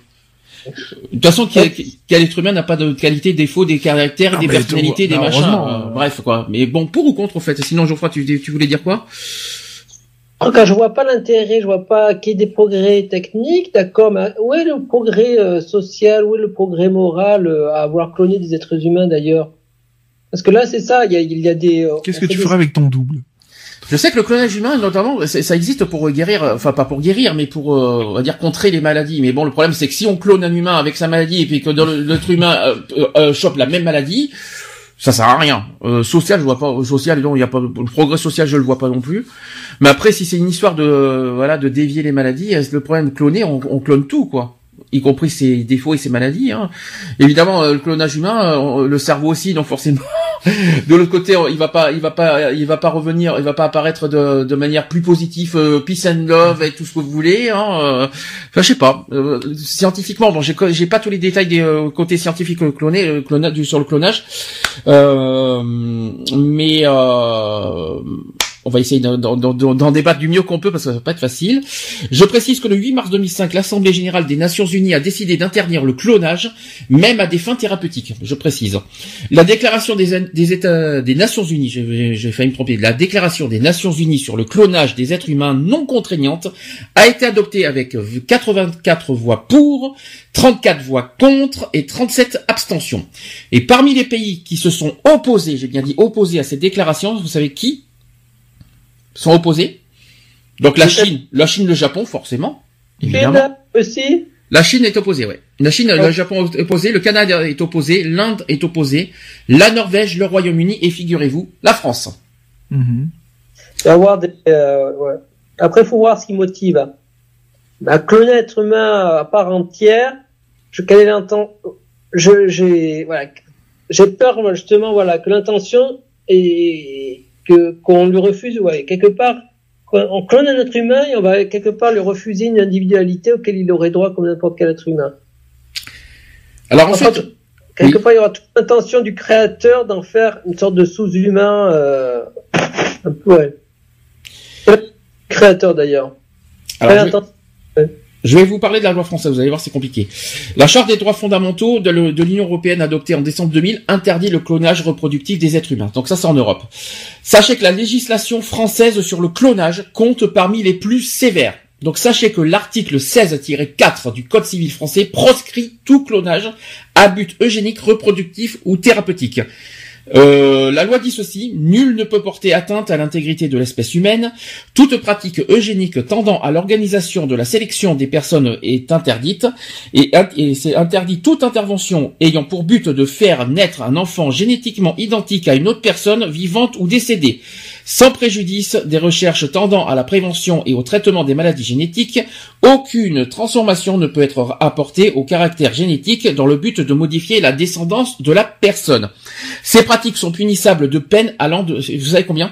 Speaker 4: De toute façon, quel, quel être humain n'a pas de qualité, défauts, des caractères,
Speaker 5: Ah,
Speaker 4: des
Speaker 5: mais
Speaker 4: personnalités,
Speaker 5: tout-
Speaker 4: des machins.
Speaker 5: malheureusement,
Speaker 4: euh,
Speaker 5: euh,
Speaker 4: bref, quoi. Mais bon, pour ou contre, au fait. Sinon, Geoffroy, tu, tu voulais dire quoi?
Speaker 7: En tout cas, je vois pas l'intérêt, je vois pas qu'il y ait des progrès techniques, d'accord, mais où est le progrès euh, social, où est le progrès moral euh, à avoir cloné des êtres humains d'ailleurs? Parce que là, c'est ça, il y a, il y a des... euh,
Speaker 5: Qu'est-ce
Speaker 7: on
Speaker 5: que
Speaker 7: fait
Speaker 5: tu
Speaker 7: des-
Speaker 5: ferais avec ton double?
Speaker 4: Je sais que le clonage humain, notamment, c'est- ça existe pour guérir, euh, enfin pas pour guérir, mais pour, euh, on va dire, contrer les maladies. Mais bon, le problème, c'est que si on clone un humain avec sa maladie et puis que dans le- l'être humain euh, euh, euh, chope la même maladie, ça sert à rien. Euh, social, je vois pas. Social, non, il y a pas le progrès social, je le vois pas non plus. Mais après, si c'est une histoire de, euh, voilà, de dévier les maladies, euh, le problème de cloner, on, on clone tout, quoi. Y compris ses défauts et ses maladies. Hein. Évidemment, euh, le clonage humain, euh, le cerveau aussi, donc forcément. De l'autre côté, il va pas, il va pas, il va pas revenir, il va pas apparaître de, de manière plus positive, euh, peace and love et tout ce que vous voulez. Hein, euh, enfin, je sais pas. Euh, scientifiquement, bon, j'ai, j'ai pas tous les détails des euh, côtés scientifiques euh, clonés, euh, clonage, du- sur le clonage, euh, mais euh, on va essayer d'en, d'en, d'en, d'en débattre du mieux qu'on peut parce que ça va pas être facile. Je précise que le huit mars deux mille cinq, l'Assemblée générale des Nations Unies a décidé d'interdire le clonage, même à des fins thérapeutiques. Je précise. La déclaration des, des États, des Nations Unies, j'ai, j'ai failli me tromper, la déclaration des Nations Unies sur le clonage des êtres humains non contraignante a été adoptée avec quatre-vingt-quatre voix pour, trente-quatre voix contre et trente-sept abstentions. Et parmi les pays qui se sont opposés, j'ai bien dit opposés à cette déclaration, vous savez qui sont opposés? Donc la Chine, la Chine, le Japon, forcément. Évidemment.
Speaker 7: Chine aussi.
Speaker 4: La Chine est opposée, ouais. La Chine, le Japon est opposé, le Canada est opposé, l'Inde est opposée, la Norvège, le Royaume-Uni et figurez-vous, la France.
Speaker 5: Mm-hmm.
Speaker 7: Il va y avoir des, euh, ouais. Après, faut voir ce qui motive. Bah, cloner un être humain à part entière, je, quelle est l'intention, je, j'ai, voilà, j'ai peur, moi, justement, voilà, que l'intention est, que, qu'on lui refuse, ouais, quelque part, on clone un être humain et on va quelque part lui refuser une individualité auquel il aurait droit comme n'importe quel être humain.
Speaker 4: Alors
Speaker 7: Enfin,
Speaker 4: ensuite,
Speaker 7: quelque
Speaker 4: oui.
Speaker 7: part, il y aura toute l'intention du créateur d'en faire une sorte de sous-humain, euh, un peu, ouais. Créateur d'ailleurs.
Speaker 4: alors,
Speaker 7: Quelle
Speaker 4: je,
Speaker 7: intention-
Speaker 4: je vais vous parler de la loi française, vous allez voir, c'est compliqué. La Charte des droits fondamentaux de, le- de l'Union européenne adoptée en décembre deux mille interdit le clonage reproductif des êtres humains. Donc ça, c'est en Europe. Sachez que la législation française sur le clonage compte parmi les plus sévères. Donc sachez que l'article seize tiret quatre du Code civil français proscrit tout clonage à but eugénique, reproductif ou thérapeutique. Euh, la loi dit ceci: nul ne peut porter atteinte à l'intégrité de l'espèce humaine. Toute pratique eugénique tendant à l'organisation de la sélection des personnes est interdite, et, et c'est interdit toute intervention ayant pour but de faire naître un enfant génétiquement identique à une autre personne vivante ou décédée, sans préjudice des recherches tendant à la prévention et au traitement des maladies génétiques. Aucune transformation ne peut être apportée au caractère génétique dans le but de modifier la descendance de la personne. Ces pratiques sont punissables de peine allant de, vous savez combien?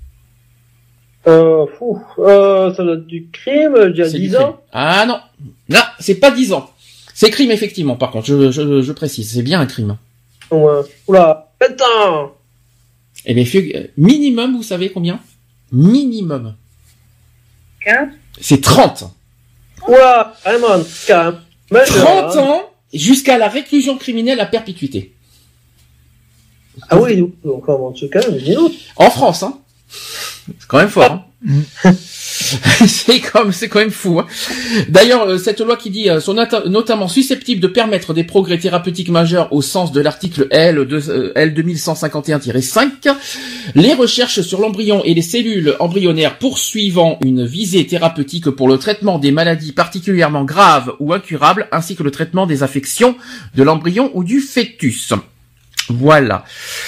Speaker 7: Euh, fou, euh, ça doit être du crime, je dirais
Speaker 4: C'est du
Speaker 7: dix
Speaker 4: crime.
Speaker 7: ans.
Speaker 4: Ah non, là, c'est pas dix ans. C'est crime effectivement, par contre, je, je, je précise, c'est bien un crime.
Speaker 7: Ouais. Oula, vingt ans.
Speaker 4: Eh bien, fait- minimum, vous savez combien? Minimum.
Speaker 6: quinze
Speaker 4: C'est trente.
Speaker 7: Oula, vraiment, en tout cas, hein. Majeur,
Speaker 4: trente
Speaker 7: hein.
Speaker 4: ans jusqu'à la réclusion criminelle à perpétuité.
Speaker 7: Ah oui, donc, donc, en tout cas, mais dis donc.
Speaker 4: En France, hein. C'est quand même fort, hein. c'est comme, c'est quand même fou, hein. D'ailleurs, euh, cette loi qui dit, euh, sont nota- notamment susceptibles de permettre des progrès thérapeutiques majeurs au sens de l'article L deux, euh, L deux mille cent cinquante et un tiret cinq, les recherches sur l'embryon et les cellules embryonnaires poursuivant une visée thérapeutique pour le traitement des maladies particulièrement graves ou incurables, ainsi que le traitement des affections de l'embryon ou du fœtus. Voilà.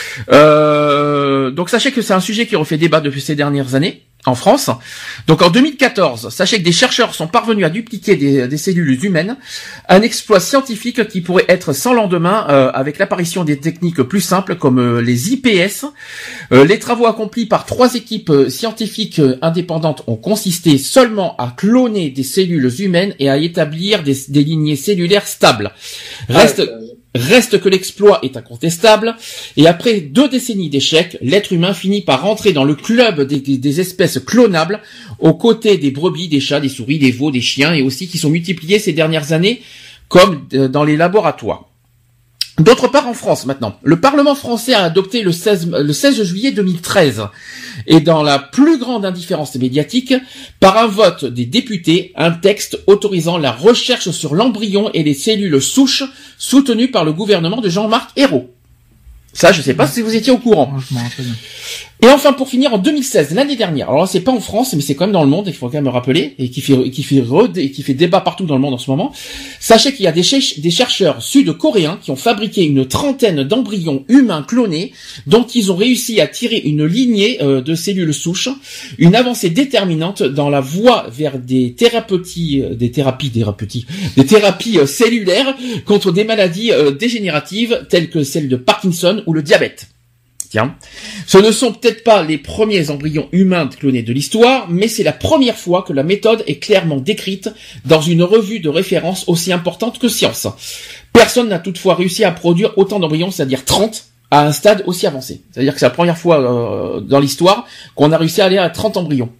Speaker 4: Euh, donc sachez que c'est un sujet qui refait débat depuis ces dernières années en France. Donc en deux mille quatorze, sachez que des chercheurs sont parvenus à dupliquer des, des cellules humaines, un exploit scientifique qui pourrait être sans lendemain euh, avec l'apparition des techniques plus simples comme euh, les I P S. Euh, les travaux accomplis par trois équipes scientifiques indépendantes ont consisté seulement à cloner des cellules humaines et à établir des, des lignées cellulaires stables. Reste... Ah, Reste que l'exploit est incontestable, et après deux décennies d'échecs, l'être humain finit par rentrer dans le club des, des, des espèces clonables, aux côtés des brebis, des chats, des souris, des veaux, des chiens, et aussi qui sont multipliés ces dernières années, comme dans les laboratoires. D'autre part, en France, maintenant, le Parlement français a adopté le seize, le seize juillet deux mille treize, et dans la plus grande indifférence médiatique, par un vote des députés, un texte autorisant la recherche sur l'embryon et les cellules souches, soutenu par le gouvernement de Jean-Marc Ayrault. Ça, je sais pas si vous étiez au courant.
Speaker 5: Je m'en rappelle.
Speaker 4: Et enfin, pour finir, en deux mille seize, l'année dernière, alors là, c'est pas en France, mais c'est quand même dans le monde, il faut quand même me rappeler, et qui fait, qui fait, et qui fait débat partout dans le monde en ce moment. Sachez qu'il y a des, ch- des chercheurs sud-coréens qui ont fabriqué une trentaine d'embryons humains clonés, dont ils ont réussi à tirer une lignée euh, de cellules souches, une avancée déterminante dans la voie vers des thérapeutiques, euh, des thérapies, thérapeutiques, des thérapies euh, cellulaires contre des maladies euh, dégénératives telles que celles de Parkinson ou le diabète. Tiens, ce ne sont peut-être pas les premiers embryons humains clonés de l'histoire, mais c'est la première fois que la méthode est clairement décrite dans une revue de référence aussi importante que Science. Personne n'a toutefois réussi à produire autant d'embryons, c'est-à-dire trente, à un stade aussi avancé. C'est-à-dire que c'est la première fois euh, dans l'histoire qu'on a réussi à aller à trente embryons.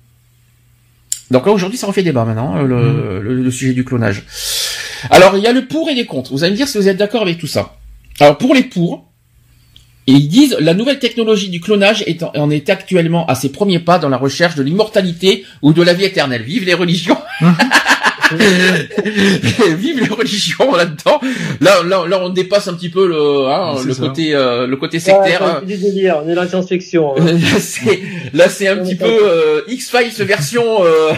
Speaker 4: Donc là, aujourd'hui, ça refait débat maintenant, le, mmh. le, le sujet du clonage. Alors, il y a le pour et les contre. Vous allez me dire si vous êtes d'accord avec tout ça. Alors, pour les pour, et ils disent, la nouvelle technologie du clonage est en, en est actuellement à ses premiers pas dans la recherche de l'immortalité ou de la vie éternelle. Vive les religions. Vive les religions là-dedans. Là, là, là, on dépasse un petit peu le, hein, le ça. côté, euh, le côté sectaire.
Speaker 7: Ouais, c'est du délire. On est dans la science-fiction. Hein.
Speaker 4: c'est, là, c'est un petit peu euh, X-Files version. Euh...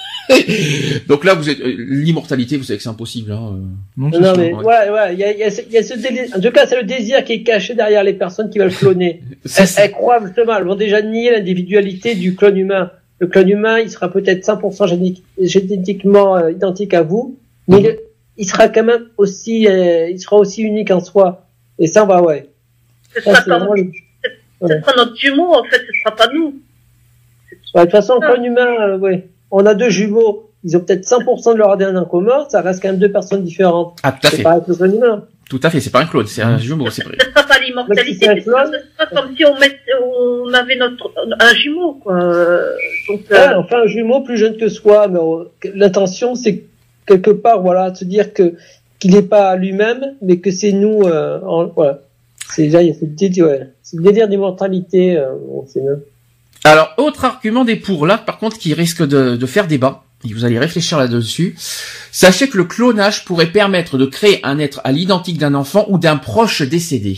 Speaker 4: Donc là, vous êtes euh, l'immortalité, vous savez que c'est impossible. Hein.
Speaker 7: Non, non mais ouais, ouais, ouais, il y a, il y a, il y a ce délire. En tout cas, c'est le désir qui est caché derrière les personnes qui veulent cloner. elles, elles croient justement, elles vont déjà nier l'individualité du clone humain. Le clone humain, il sera peut-être cent pour cent génétique, génétiquement euh, identique à vous, mais mmh. il, il sera quand même aussi, euh, il sera aussi unique en soi. Et ça, bah ouais.
Speaker 6: Ce sera, ça, pas, le... ce ouais. sera notre jumeau, en fait, ce sera pas nous.
Speaker 7: Ouais, de toute façon, le clone humain, euh, ouais. On a deux jumeaux, ils ont peut-être cinq pour cent de leur A D N en commun, ça reste quand même deux personnes différentes.
Speaker 4: Ah, tout à fait.
Speaker 7: C'est pas avec le clone humain.
Speaker 4: Tout à fait, c'est pas un clone, c'est un jumeau, c'est vrai.
Speaker 6: Ce sera pas l'immortalité, c'est ce sera comme si on mettait, on avait notre, un jumeau, quoi. Donc,
Speaker 7: ouais, euh... enfin, un jumeau plus jeune que soi, mais on... l'intention, c'est quelque part, voilà, de se dire que, qu'il n'est pas lui-même, mais que c'est nous, euh, en... voilà. C'est déjà, il y a ce délire, ouais. Ce délire d'immortalité, euh, bon, c'est mieux.
Speaker 4: Alors, autre argument des pour, là, par contre, qui risque de, de faire débat, et vous allez réfléchir là-dessus, sachez que le clonage pourrait permettre de créer un être à l'identique d'un enfant ou d'un proche décédé.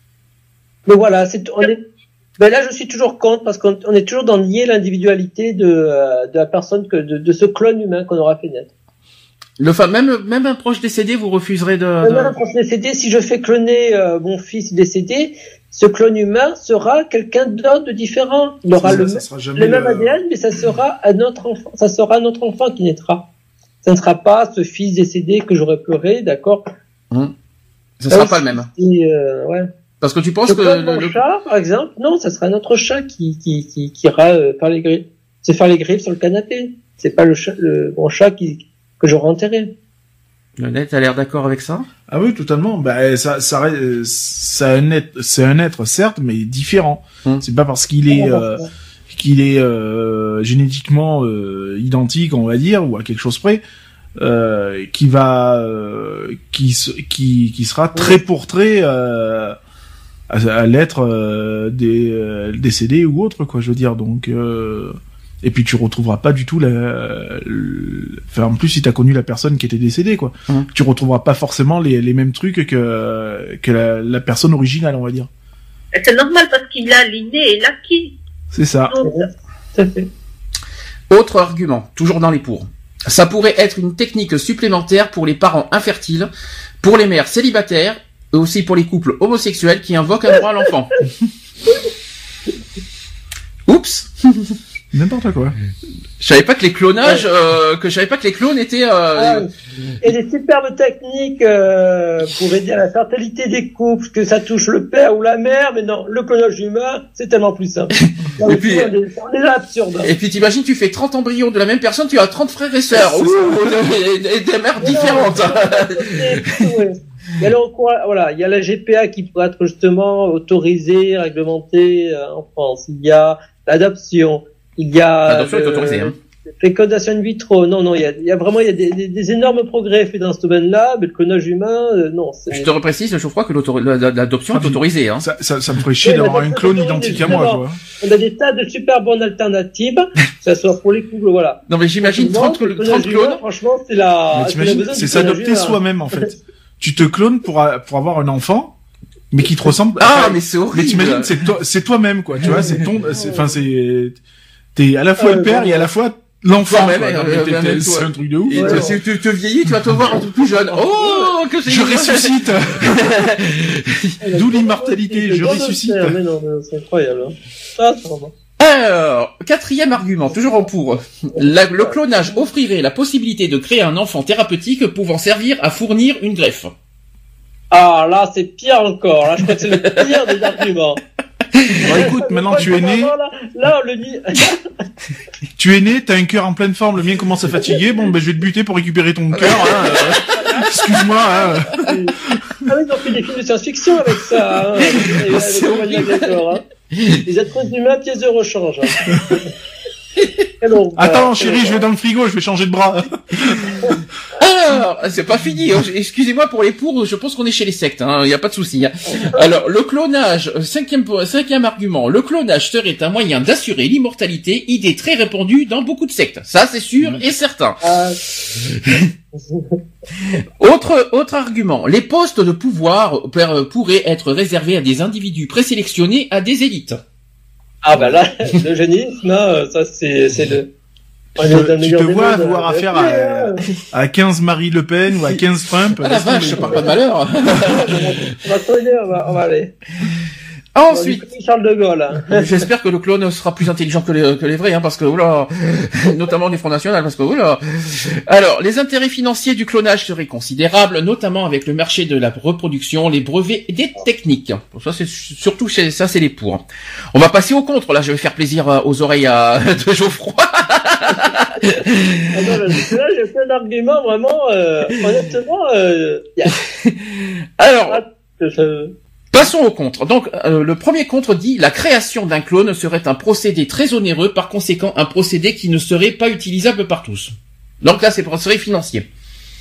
Speaker 7: Mais voilà, c'est, on est, ben là, je suis toujours contre, parce qu'on on est toujours dans nier l'individualité de, euh, de la personne que, de, de ce clone humain qu'on aura fait naître.
Speaker 4: Le fa- même, même un proche décédé, vous refuserez de, de...
Speaker 7: Même un proche décédé, si je fais cloner, euh, mon fils décédé, ce clone humain sera quelqu'un d'autre de différent. Il aura ça, le, ça le même le... A D N, mais ça sera un autre enfant. Ça sera notre enfant qui naîtra. Ça ne sera pas ce fils décédé que j'aurais pleuré, d'accord.
Speaker 4: Mmh. Ce sera euh, pas le même.
Speaker 7: Et, euh, ouais.
Speaker 4: Parce que tu penses
Speaker 7: je
Speaker 4: que
Speaker 7: le,
Speaker 4: le
Speaker 7: mon chat, par exemple, non, ça sera notre chat qui qui qui, qui ira euh, faire les griffes, se faire les griffes sur le canapé. C'est pas le chat, le mon chat qui que j'aurais enterré.
Speaker 4: Le net a l'air d'accord avec ça?
Speaker 5: Ah oui, totalement. Bah, ça, ça, ça un être, c'est un être, certes, mais différent. Hum. C'est pas parce qu'il est, euh, qu'il est, euh, génétiquement, euh, identique, on va dire, ou à quelque chose près, euh, qui va, euh, qui, qui, qui sera très pour très, euh, à, à l'être, euh, des, euh, décédé ou autre, quoi, je veux dire. Donc, euh, et puis tu retrouveras pas du tout la, la... enfin en plus si t'as connu la personne qui était décédée quoi, mmh. tu retrouveras pas forcément les, les mêmes trucs que que la, la personne originale on va dire.
Speaker 6: Et c'est normal parce qu'il a l'inné et l'acquis.
Speaker 5: C'est ça.
Speaker 6: Donc,
Speaker 7: ça fait.
Speaker 4: Autre argument, toujours dans les pour. Ça pourrait être une technique supplémentaire pour les parents infertiles, pour les mères célibataires aussi pour les couples homosexuels qui invoquent un droit à l'enfant. Oups.
Speaker 5: N'importe quoi.
Speaker 4: Je savais pas que les clonages, euh, que je savais pas que les clones étaient. Euh...
Speaker 7: Ah, et des superbes techniques euh, pour aider à la fertilité des couples, que ça touche le père ou la mère, mais non, le clonage humain, c'est tellement plus simple. Non,
Speaker 4: et puis,
Speaker 7: on est, on est là absurde.
Speaker 4: Et puis t'imagines, tu fais trente embryons de la même personne, tu as trente frères et sœurs, Ouh, et, et des mères différentes.
Speaker 7: Ouais. Il y a le recours, voilà, il y a la G P A qui pourrait être justement autorisée, réglementée euh, en France. Il y a l'adoption. Il y a
Speaker 4: l'adoption est autorisée, hein.
Speaker 7: Fécondation in vitro. Non, non, il y a, il y a vraiment, il y a des, des, des énormes progrès faits dans ce domaine-là, mais le clonage humain, euh, non. C'est...
Speaker 4: Je te reprécise, je crois que l'adoption
Speaker 5: ah,
Speaker 4: est autorisée, hein.
Speaker 5: Ça, ça, ça me ferait chier oui, d'avoir un clone identique à moi, quoi.
Speaker 7: On a des tas de super bonnes alternatives, que ça soit pour les couples, voilà.
Speaker 4: Non, mais j'imagine trente, trente clones.
Speaker 7: Humain, franchement, c'est la,
Speaker 5: c'est, c'est s'adopter soi-même, en fait. Tu te clones pour, pour avoir un enfant, mais qui te ressemble.
Speaker 4: Ah, enfin, mais c'est horrible.
Speaker 5: Mais t'imagines, c'est toi, c'est toi-même, quoi. Tu vois, c'est ton, enfin, c'est, t'es à la fois le père et à la fois l'enfant.
Speaker 4: Même, euh,
Speaker 5: c'est un truc de ouf.
Speaker 4: Et ouais, si tu te vieillis, tu vas te voir un peu plus jeune. Oh, que c'est
Speaker 5: je ressuscite. D'où l'immortalité, je ressuscite.
Speaker 7: Mais non, mais c'est incroyable. Hein. Ça, c'est vraiment...
Speaker 4: Alors, quatrième argument, toujours en pour. La, le clonage offrirait la possibilité de créer un enfant thérapeutique pouvant servir à fournir une greffe.
Speaker 7: Ah, là, c'est pire encore. Là, je crois que c'est le pire des arguments.
Speaker 5: Bon, écoute, maintenant tu es né.
Speaker 7: Là, là, on le dit.
Speaker 5: Tu es né, t'as un cœur en pleine forme, le mien commence à fatiguer. Bon, ben, je vais te buter pour récupérer ton cœur. Hein, euh... Excuse-moi. Hein.
Speaker 7: Ah oui, ils ont fait des films de science-fiction avec ça. Hein, avec, avec d'accord, hein. Les êtres humains, pièces de rechange.
Speaker 5: Alors, attends, bah, chérie, je vais dans le frigo, je vais changer de bras.
Speaker 4: Alors, c'est pas fini. Excusez-moi pour les pour. Je pense qu'on est chez les sectes. Il hein, y a pas de souci. Hein. Alors, le clonage. Cinquième cinquième argument. Le clonage serait un moyen d'assurer l'immortalité, idée très répandue dans beaucoup de sectes. Ça, c'est sûr et certain. Euh... autre autre argument. Les postes de pouvoir pourraient être réservés à des individus présélectionnés, à des élites.
Speaker 7: Ah bah là, le génisme, ça c'est c'est le.
Speaker 5: Tu te, tu te vois mondes, avoir affaire à, à quinze Marie Le Pen ou à quinze Trump.
Speaker 4: Ah la vache, je parle pas de malheur.
Speaker 7: on va trouver, on va, on va aller.
Speaker 4: Ensuite,
Speaker 7: Charles de Gaulle. Hein.
Speaker 4: J'espère que le clone sera plus intelligent que les, que les vrais, hein, parce que oula, notamment les Front National, parce que oula. Alors, les intérêts financiers du clonage seraient considérables, notamment avec le marché de la reproduction, les brevets et des techniques. Pour ça, c'est surtout ça, c'est les pour. On va passer au contre. Là, je vais faire plaisir aux oreilles à, de Geoffroy.
Speaker 7: Ah non, là, j'ai fait un argument vraiment, euh, honnêtement. Euh, yeah.
Speaker 4: Alors.
Speaker 7: Ah, je...
Speaker 4: Passons au contre. Donc, euh, le premier contre dit la création d'un clone serait un procédé très onéreux, par conséquent un procédé qui ne serait pas utilisable par tous. Donc là, c'est pour serait financier.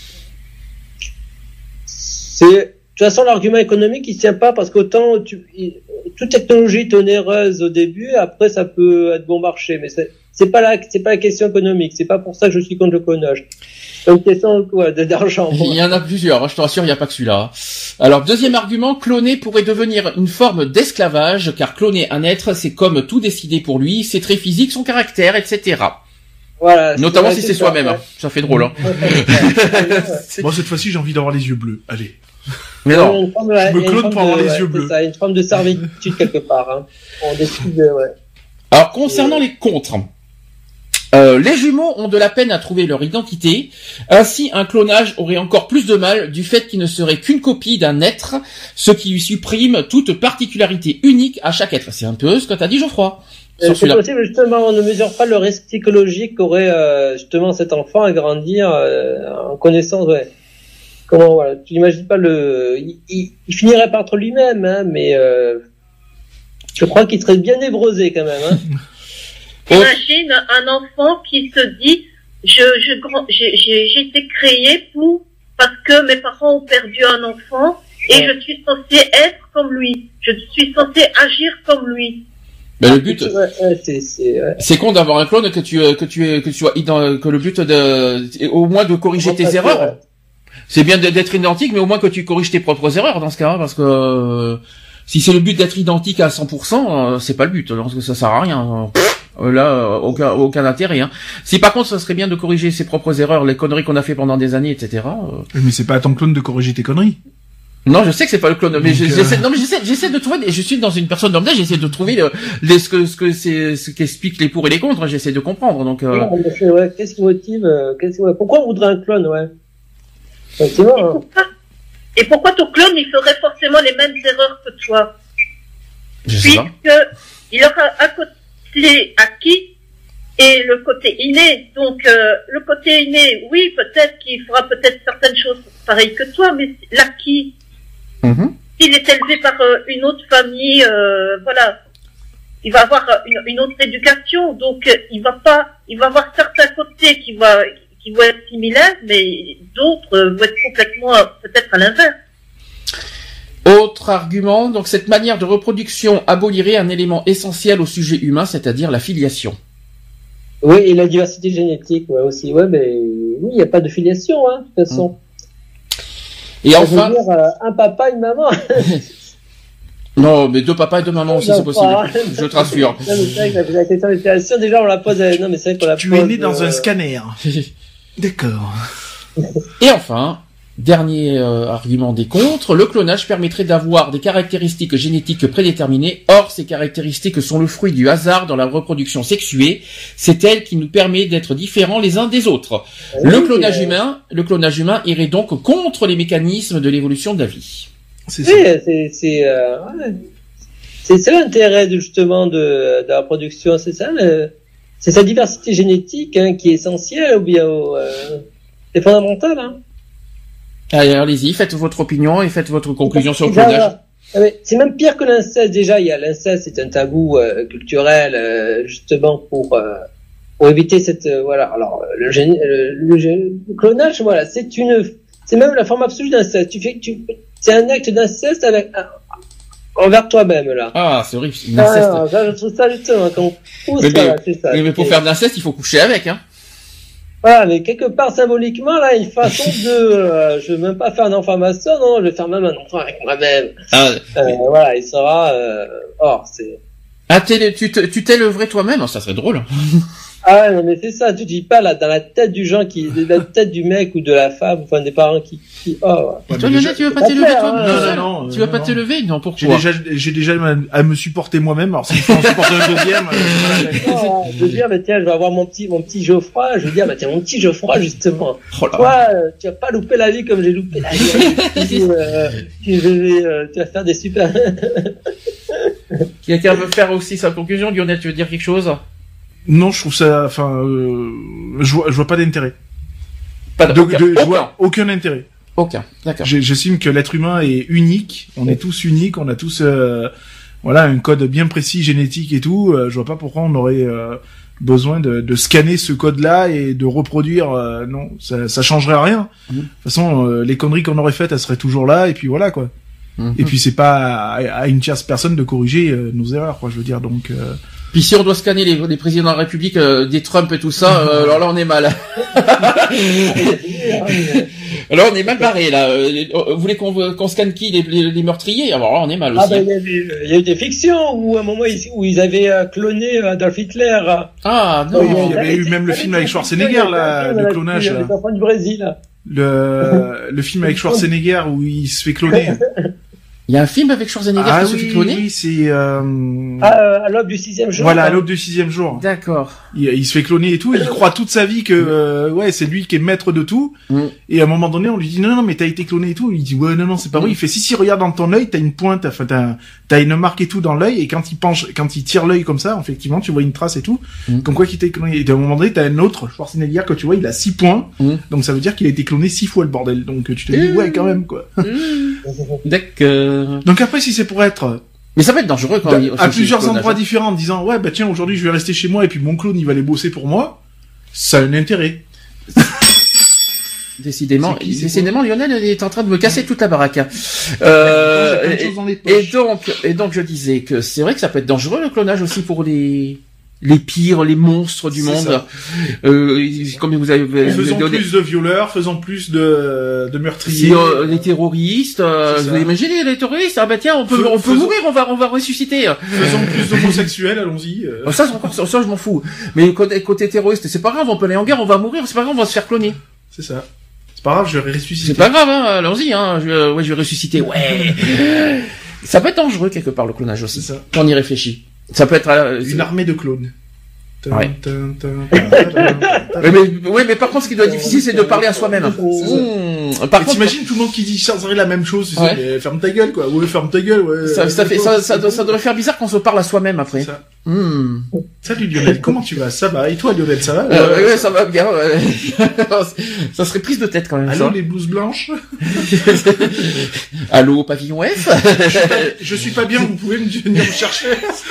Speaker 7: C'est de toute façon l'argument économique il tient pas parce qu'autant tu, toute technologie est onéreuse au début, après ça peut être bon marché, mais c'est c'est pas la c'est pas la question économique. C'est pas pour ça que je suis contre le clonage. C'est une question quoi, d'argent.
Speaker 4: Il y en a plusieurs, je te rassure, il n'y a pas que celui-là. Alors, deuxième argument, cloner pourrait devenir une forme d'esclavage, car cloner un être, c'est comme tout décider pour lui, ses traits physiques, son caractère, et cetera.
Speaker 7: Voilà.
Speaker 4: Notamment si c'est ça, soi-même. Ouais. Ça fait drôle, hein.
Speaker 5: Moi, cette fois-ci, j'ai envie d'avoir les yeux bleus. Allez.
Speaker 4: Mais non.
Speaker 7: Une forme,
Speaker 5: je me clone pour avoir
Speaker 7: de,
Speaker 5: les
Speaker 7: ouais,
Speaker 5: yeux bleus.
Speaker 7: Ça, une forme de servitude quelque part, hein. On décide, ouais.
Speaker 4: Alors, concernant Et... les contres. Euh, les jumeaux ont de la peine à trouver leur identité. Ainsi, un clonage aurait encore plus de mal du fait qu'il ne serait qu'une copie d'un être, ce qui lui supprime toute particularité unique à chaque être. C'est un peu ce que t'as dit, Geoffroy.
Speaker 7: Euh, c'est possible, justement, on ne mesure pas le risque psychologique qu'aurait euh, justement cet enfant à grandir euh, en connaissance. Ouais. Comment voilà, tu n'imagines pas le, il, il, il finirait par être lui-même, hein, mais euh, je crois qu'il serait bien névrosé quand même. Hein.
Speaker 6: Imagine un enfant qui se dit je je j'ai j'ai été créé pour parce que mes parents ont perdu un enfant et ouais. Je suis censé être comme lui, je suis censé agir comme lui.
Speaker 4: Mais le but,
Speaker 7: ouais, ouais, c'est c'est ouais.
Speaker 4: c'est con d'avoir un clone que tu que tu que tu sois que le but de au moins de corriger tes erreurs. Ouais. C'est bien d'être identique, mais au moins que tu corriges tes propres erreurs dans ce cas, parce que euh, si c'est le but d'être identique à cent pour cent, euh, c'est pas le but, parce que ça sert à rien. Là, aucun, aucun intérêt. Hein. Si par contre, ça serait bien de corriger ses propres erreurs, les conneries qu'on a fait pendant des années, et cetera. Euh...
Speaker 5: Mais c'est pas à ton clone de corriger tes conneries.
Speaker 4: Non, je sais que c'est pas le clone, mais
Speaker 5: Donc,
Speaker 4: je-
Speaker 5: euh...
Speaker 4: j'essaie, non, mais j'essaie, j'essaie de trouver, des- je suis dans une personne lambda, j'essaie de trouver le, les, ce que, ce que c'est, ce qu'expliquent les pour et les contre, j'essaie de comprendre, donc, euh...
Speaker 7: Ouais, mais c'est- ouais, qu'est-ce qui motive, euh, qu'est-ce qui, ouais. Pourquoi on voudrait un clone, ouais? Effectivement,
Speaker 6: Et
Speaker 7: hein.
Speaker 6: pourquoi, et pourquoi ton clone, il ferait forcément les mêmes erreurs que toi?
Speaker 4: je sais pas.
Speaker 6: Puisque il aura un côté acquis et le côté inné. Donc, euh, le côté inné, oui, peut-être qu'il fera peut-être certaines choses pareilles que toi, mais l'acquis,
Speaker 4: Mhm.
Speaker 6: s'il est élevé par euh, une autre famille, euh, voilà, il va avoir une, une autre éducation. Donc, euh, il va pas, il va avoir certains côtés qui va, qui vont être similaires, mais d'autres euh, vont être complètement, euh, peut-être à l'inverse.
Speaker 4: Autre argument, donc cette manière de reproduction abolirait un élément essentiel au sujet humain, c'est-à-dire la filiation.
Speaker 7: Oui, et la diversité génétique, ouais, aussi. Ouais, mais oui, il n'y a pas de filiation, hein, de toute façon.
Speaker 4: Et
Speaker 7: Ça
Speaker 4: enfin,
Speaker 7: veut dire, euh, un papa, une maman.
Speaker 4: non, mais deux papas et deux mamans aussi,
Speaker 7: Non,
Speaker 4: c'est possible.
Speaker 7: pas.
Speaker 4: Je te rassure.
Speaker 7: Non, mais c'est vrai que la, la question de filiation, déjà, on la pose, à- non, mais c'est vrai qu'on la
Speaker 5: Tu
Speaker 7: pose.
Speaker 5: es né dans
Speaker 7: euh,
Speaker 5: un scanner. D'accord.
Speaker 4: Et enfin, dernier euh, argument des contre, le clonage permettrait d'avoir des caractéristiques génétiques prédéterminées. Or, ces caractéristiques sont le fruit du hasard dans la reproduction sexuée. C'est elle qui nous permet d'être différents les uns des autres.
Speaker 7: oui,
Speaker 4: Le clonage
Speaker 7: euh,
Speaker 4: humain, le clonage humain irait donc contre les mécanismes de l'évolution de la vie.
Speaker 5: C'est ça.
Speaker 7: Oui, c'est, c'est, euh, ouais. c'est, c'est l'intérêt de, justement de, de la reproduction, c'est ça, le- c'est sa diversité génétique, hein, qui est essentielle, ou bien, euh, c'est fondamental, hein.
Speaker 4: Allez, allez-y, faites votre opinion et faites votre conclusion sur le
Speaker 7: Déjà,
Speaker 4: clonage.
Speaker 7: voilà. Ah, mais c'est même pire que l'inceste, déjà, il y a l'inceste, c'est un tabou, euh, culturel, euh, justement, pour, euh, pour éviter cette, euh, voilà, alors, euh, le, gén- le, le, gén- le clonage, voilà, c'est une, c'est même la forme absolue d'inceste. Tu fais, tu, c'est un acte d'inceste avec, un- envers toi-même, là.
Speaker 4: Ah, c'est horrible, c'est une
Speaker 7: Ah,
Speaker 4: inceste.
Speaker 7: non, ça, je trouve ça justement, quand on pousse,
Speaker 4: Mais, mais-
Speaker 7: voilà, c'est ça.
Speaker 4: Oui, mais pour
Speaker 7: C'est-
Speaker 4: faire de l'inceste, il faut coucher avec, hein.
Speaker 7: Voilà, mais quelque part, symboliquement, là, une façon de, euh, je veux même pas faire un enfant à ma sœur, non, je vais faire même un enfant avec moi-même.
Speaker 4: Ah,
Speaker 7: Euh, voilà, il sera, euh, or, c'est,
Speaker 4: ah, t'es- tu te- tu t'es levré toi-même, ça serait drôle.
Speaker 7: ah ouais, non, mais c'est ça, tu dis pas, là, dans la tête du gens qui, de la tête du mec ou de la femme, enfin, des parents qui, qui, oh,
Speaker 4: Et
Speaker 5: Ouais,
Speaker 4: toi,
Speaker 5: mais
Speaker 4: Lionel,
Speaker 5: déjà-
Speaker 4: tu veux pas
Speaker 7: Pas
Speaker 4: t'élever
Speaker 7: faire,
Speaker 4: toi
Speaker 7: hein.
Speaker 4: tout
Speaker 5: Non,
Speaker 4: seul
Speaker 5: non, non,
Speaker 4: Tu veux
Speaker 5: euh,
Speaker 4: pas
Speaker 5: non.
Speaker 4: te lever? Non,
Speaker 5: J'ai
Speaker 4: pourquoi?
Speaker 5: déjà, j'ai déjà à me supporter moi-même. Alors s'il faut en supporter un deuxième, euh,
Speaker 7: oh, je veux dire, mais tiens, je vais avoir mon petit, mon petit Geoffroy, je veux dire, bah tiens, mon petit Geoffroy, justement.
Speaker 4: Oh là là.
Speaker 7: Toi, euh, tu vas pas louper la vie comme j'ai loupé la vie. tu, euh, tu, vais, euh, tu vas faire des super.
Speaker 4: Quelqu'un veut faire aussi sa conclusion? Lionel, tu veux dire quelque chose?
Speaker 5: non, je trouve ça, enfin, euh, je vois, je vois pas d'intérêt.
Speaker 4: Pas
Speaker 5: De,
Speaker 4: de, aucun.
Speaker 5: de- je
Speaker 4: aucun.
Speaker 5: vois aucun intérêt.
Speaker 4: Aucun. D'accord.
Speaker 5: J'ai- J'estime que l'être humain est unique. On est tous uniques. On a tous, euh, voilà, un code bien précis génétique et tout. Euh, je vois pas pourquoi on aurait euh, besoin de, de scanner ce code-là et de reproduire. euh, non, ça, ça changerait rien.
Speaker 4: Mhm.
Speaker 5: De toute façon, euh, les conneries qu'on aurait faites, elles seraient toujours là. Et puis voilà, quoi.
Speaker 4: Mhm.
Speaker 5: Et puis c'est pas à, à une tierce personne de corriger euh, nos erreurs, quoi. Je veux dire, donc. Euh...
Speaker 4: Puis si on doit scanner les, les présidents de la République, euh, des Trump et tout ça, euh, alors là on est mal. Alors on est mal barré là. Euh, Vous voulez qu'on qu'on scanne qui, les, les, les meurtriers? Alors là on est mal aussi.
Speaker 7: Ah ben, il y a eu, il y a eu des fictions où, à un moment, ils- où ils avaient euh, cloné Adolf Hitler.
Speaker 4: Ah
Speaker 5: Oui, il y
Speaker 4: non.
Speaker 5: avait eu même le film avec Schwarzenegger, là, le clonage, là.
Speaker 7: Les enfants du Brésil, là.
Speaker 5: Le, le film avec Schwarzenegger où il se fait cloner.
Speaker 4: Il y a un film avec Schwarzenegger
Speaker 5: Ah
Speaker 4: qui se
Speaker 5: oui,
Speaker 4: fait cloner.
Speaker 5: oui, c'est euh...
Speaker 7: Ah, euh, à l'aube du sixième jour.
Speaker 5: voilà, à
Speaker 7: hein.
Speaker 5: l'aube du sixième jour.
Speaker 4: D'accord.
Speaker 5: Il, il se fait cloner et tout, et il croit toute sa vie que euh, ouais, c'est lui qui est maître de tout.
Speaker 4: Mm.
Speaker 5: Et à un moment donné, on lui dit non non, mais t'as été cloné et tout. Il dit ouais non non, c'est pas vrai.
Speaker 4: Mm.
Speaker 5: Il fait si si, regarde dans ton œil, t'as une pointe, enfin t'as t'as une marque et tout dans l'œil, et quand il penche, quand il tire l'œil comme ça, effectivement, tu vois une trace et tout.
Speaker 4: Mm.
Speaker 5: Comme quoi qu'il t'a cloné. Et à un moment donné, t'as un autre Schwarzenegger que tu vois, il a six points.
Speaker 4: Mm.
Speaker 5: Donc ça veut dire qu'il a été cloné six fois le bordel. Donc tu te dis
Speaker 4: Mm.
Speaker 5: ouais quand même quoi.
Speaker 4: D'accord.
Speaker 5: Donc après, si c'est pour être
Speaker 4: Mais ça peut être dangereux quand il-
Speaker 5: à
Speaker 4: aussi,
Speaker 5: plusieurs
Speaker 4: le clonage,
Speaker 5: endroits
Speaker 4: hein.
Speaker 5: différents en disant ouais bah tiens aujourd'hui je vais rester chez moi et puis mon clone il va aller bosser pour moi, ça a un intérêt.
Speaker 4: Décidément,
Speaker 5: C'est qui, c'est
Speaker 4: décidément, Lionel il est en train de me casser toute la baraque. hein. Euh,
Speaker 5: J'ai plein de
Speaker 4: et,
Speaker 5: choses dans les
Speaker 4: et
Speaker 5: poches.
Speaker 4: donc, et donc je disais que c'est vrai que ça peut être dangereux le clonage aussi pour les les pires, les monstres du
Speaker 5: C'est
Speaker 4: monde.
Speaker 5: ça.
Speaker 4: Euh, comme vous avez
Speaker 5: Faisons
Speaker 4: donné-
Speaker 5: plus de violeurs, faisons plus de, de meurtriers.
Speaker 4: si euh, les terroristes, euh,
Speaker 5: C'est
Speaker 4: vous
Speaker 5: ça.
Speaker 4: imaginez les terroristes? Ah bah tiens, on peut,
Speaker 5: Fais-
Speaker 4: on peut
Speaker 5: faisons-
Speaker 4: mourir, on va, on va ressusciter.
Speaker 5: Faisons plus d'homosexuels, allons-y. euh.
Speaker 4: Oh, ça, c'est encore, ça, je m'en fous. Mais côté, côté terroriste, c'est pas grave, on peut aller en guerre, on va mourir, c'est pas grave, on va se faire cloner.
Speaker 5: C'est ça. C'est pas grave, je vais ressusciter.
Speaker 4: C'est pas grave, hein, allons-y, hein. Je, ouais, je vais ressusciter. Ouais. Ça peut être dangereux quelque part le clonage aussi.
Speaker 5: C'est ça.
Speaker 4: Quand on y réfléchit. Ça peut être euh,
Speaker 5: Une armée de clones.
Speaker 4: Ouais. Ouais, mais, ouais, mais par contre, ce qui doit être difficile, c'est de parler à soi-même. Mmh. Par contre,
Speaker 5: t'imagines tout le monde qui dit ça serait la même chose, tu
Speaker 4: ouais.
Speaker 5: sais, mais ferme ta gueule, quoi. Ouais, ferme ta gueule, ouais.
Speaker 4: Ça, ça fait, ça, ça, ça devrait faire bizarre qu'on se parle à soi-même après.
Speaker 5: Ça.
Speaker 4: Mmh.
Speaker 5: Salut Lionel, comment tu vas? Ça va. Et toi Lionel, ça va?
Speaker 4: Euh, ouais, ouais, ça va bien. Ouais. Ça serait prise de tête quand même.
Speaker 5: Allô
Speaker 4: ça.
Speaker 5: les blouses blanches?
Speaker 4: Allô pavillon F?
Speaker 5: je, suis pas, je suis pas bien, vous pouvez me venir me chercher?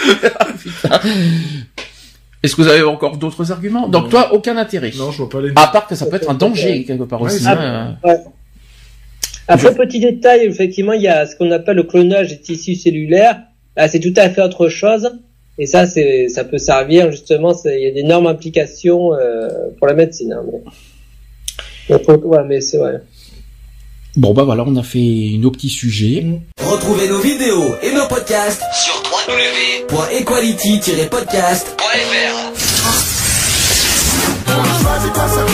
Speaker 4: Est-ce que vous avez encore d'autres arguments? Donc, toi, aucun intérêt.
Speaker 5: Non, je vois pas les...
Speaker 4: À part que ça peut être un danger, quelque part
Speaker 5: Ouais,
Speaker 4: aussi.
Speaker 5: c'est
Speaker 4: Hein.
Speaker 7: Ouais. Après, petit détail, effectivement, il y a ce qu'on appelle le clonage des tissus cellulaires. Là, c'est tout à fait autre chose. Et ça, c'est, ça peut servir, justement, c'est, il y a d'énormes implications, euh, pour la médecine, hein, mais... Donc, ouais, mais c'est vrai.
Speaker 4: Bon, bah voilà, on a fait nos petits sujets.
Speaker 1: Retrouvez nos vidéos et nos podcasts sur w w w point equality tiret podcast point f r.
Speaker 2: Vas-y, passe à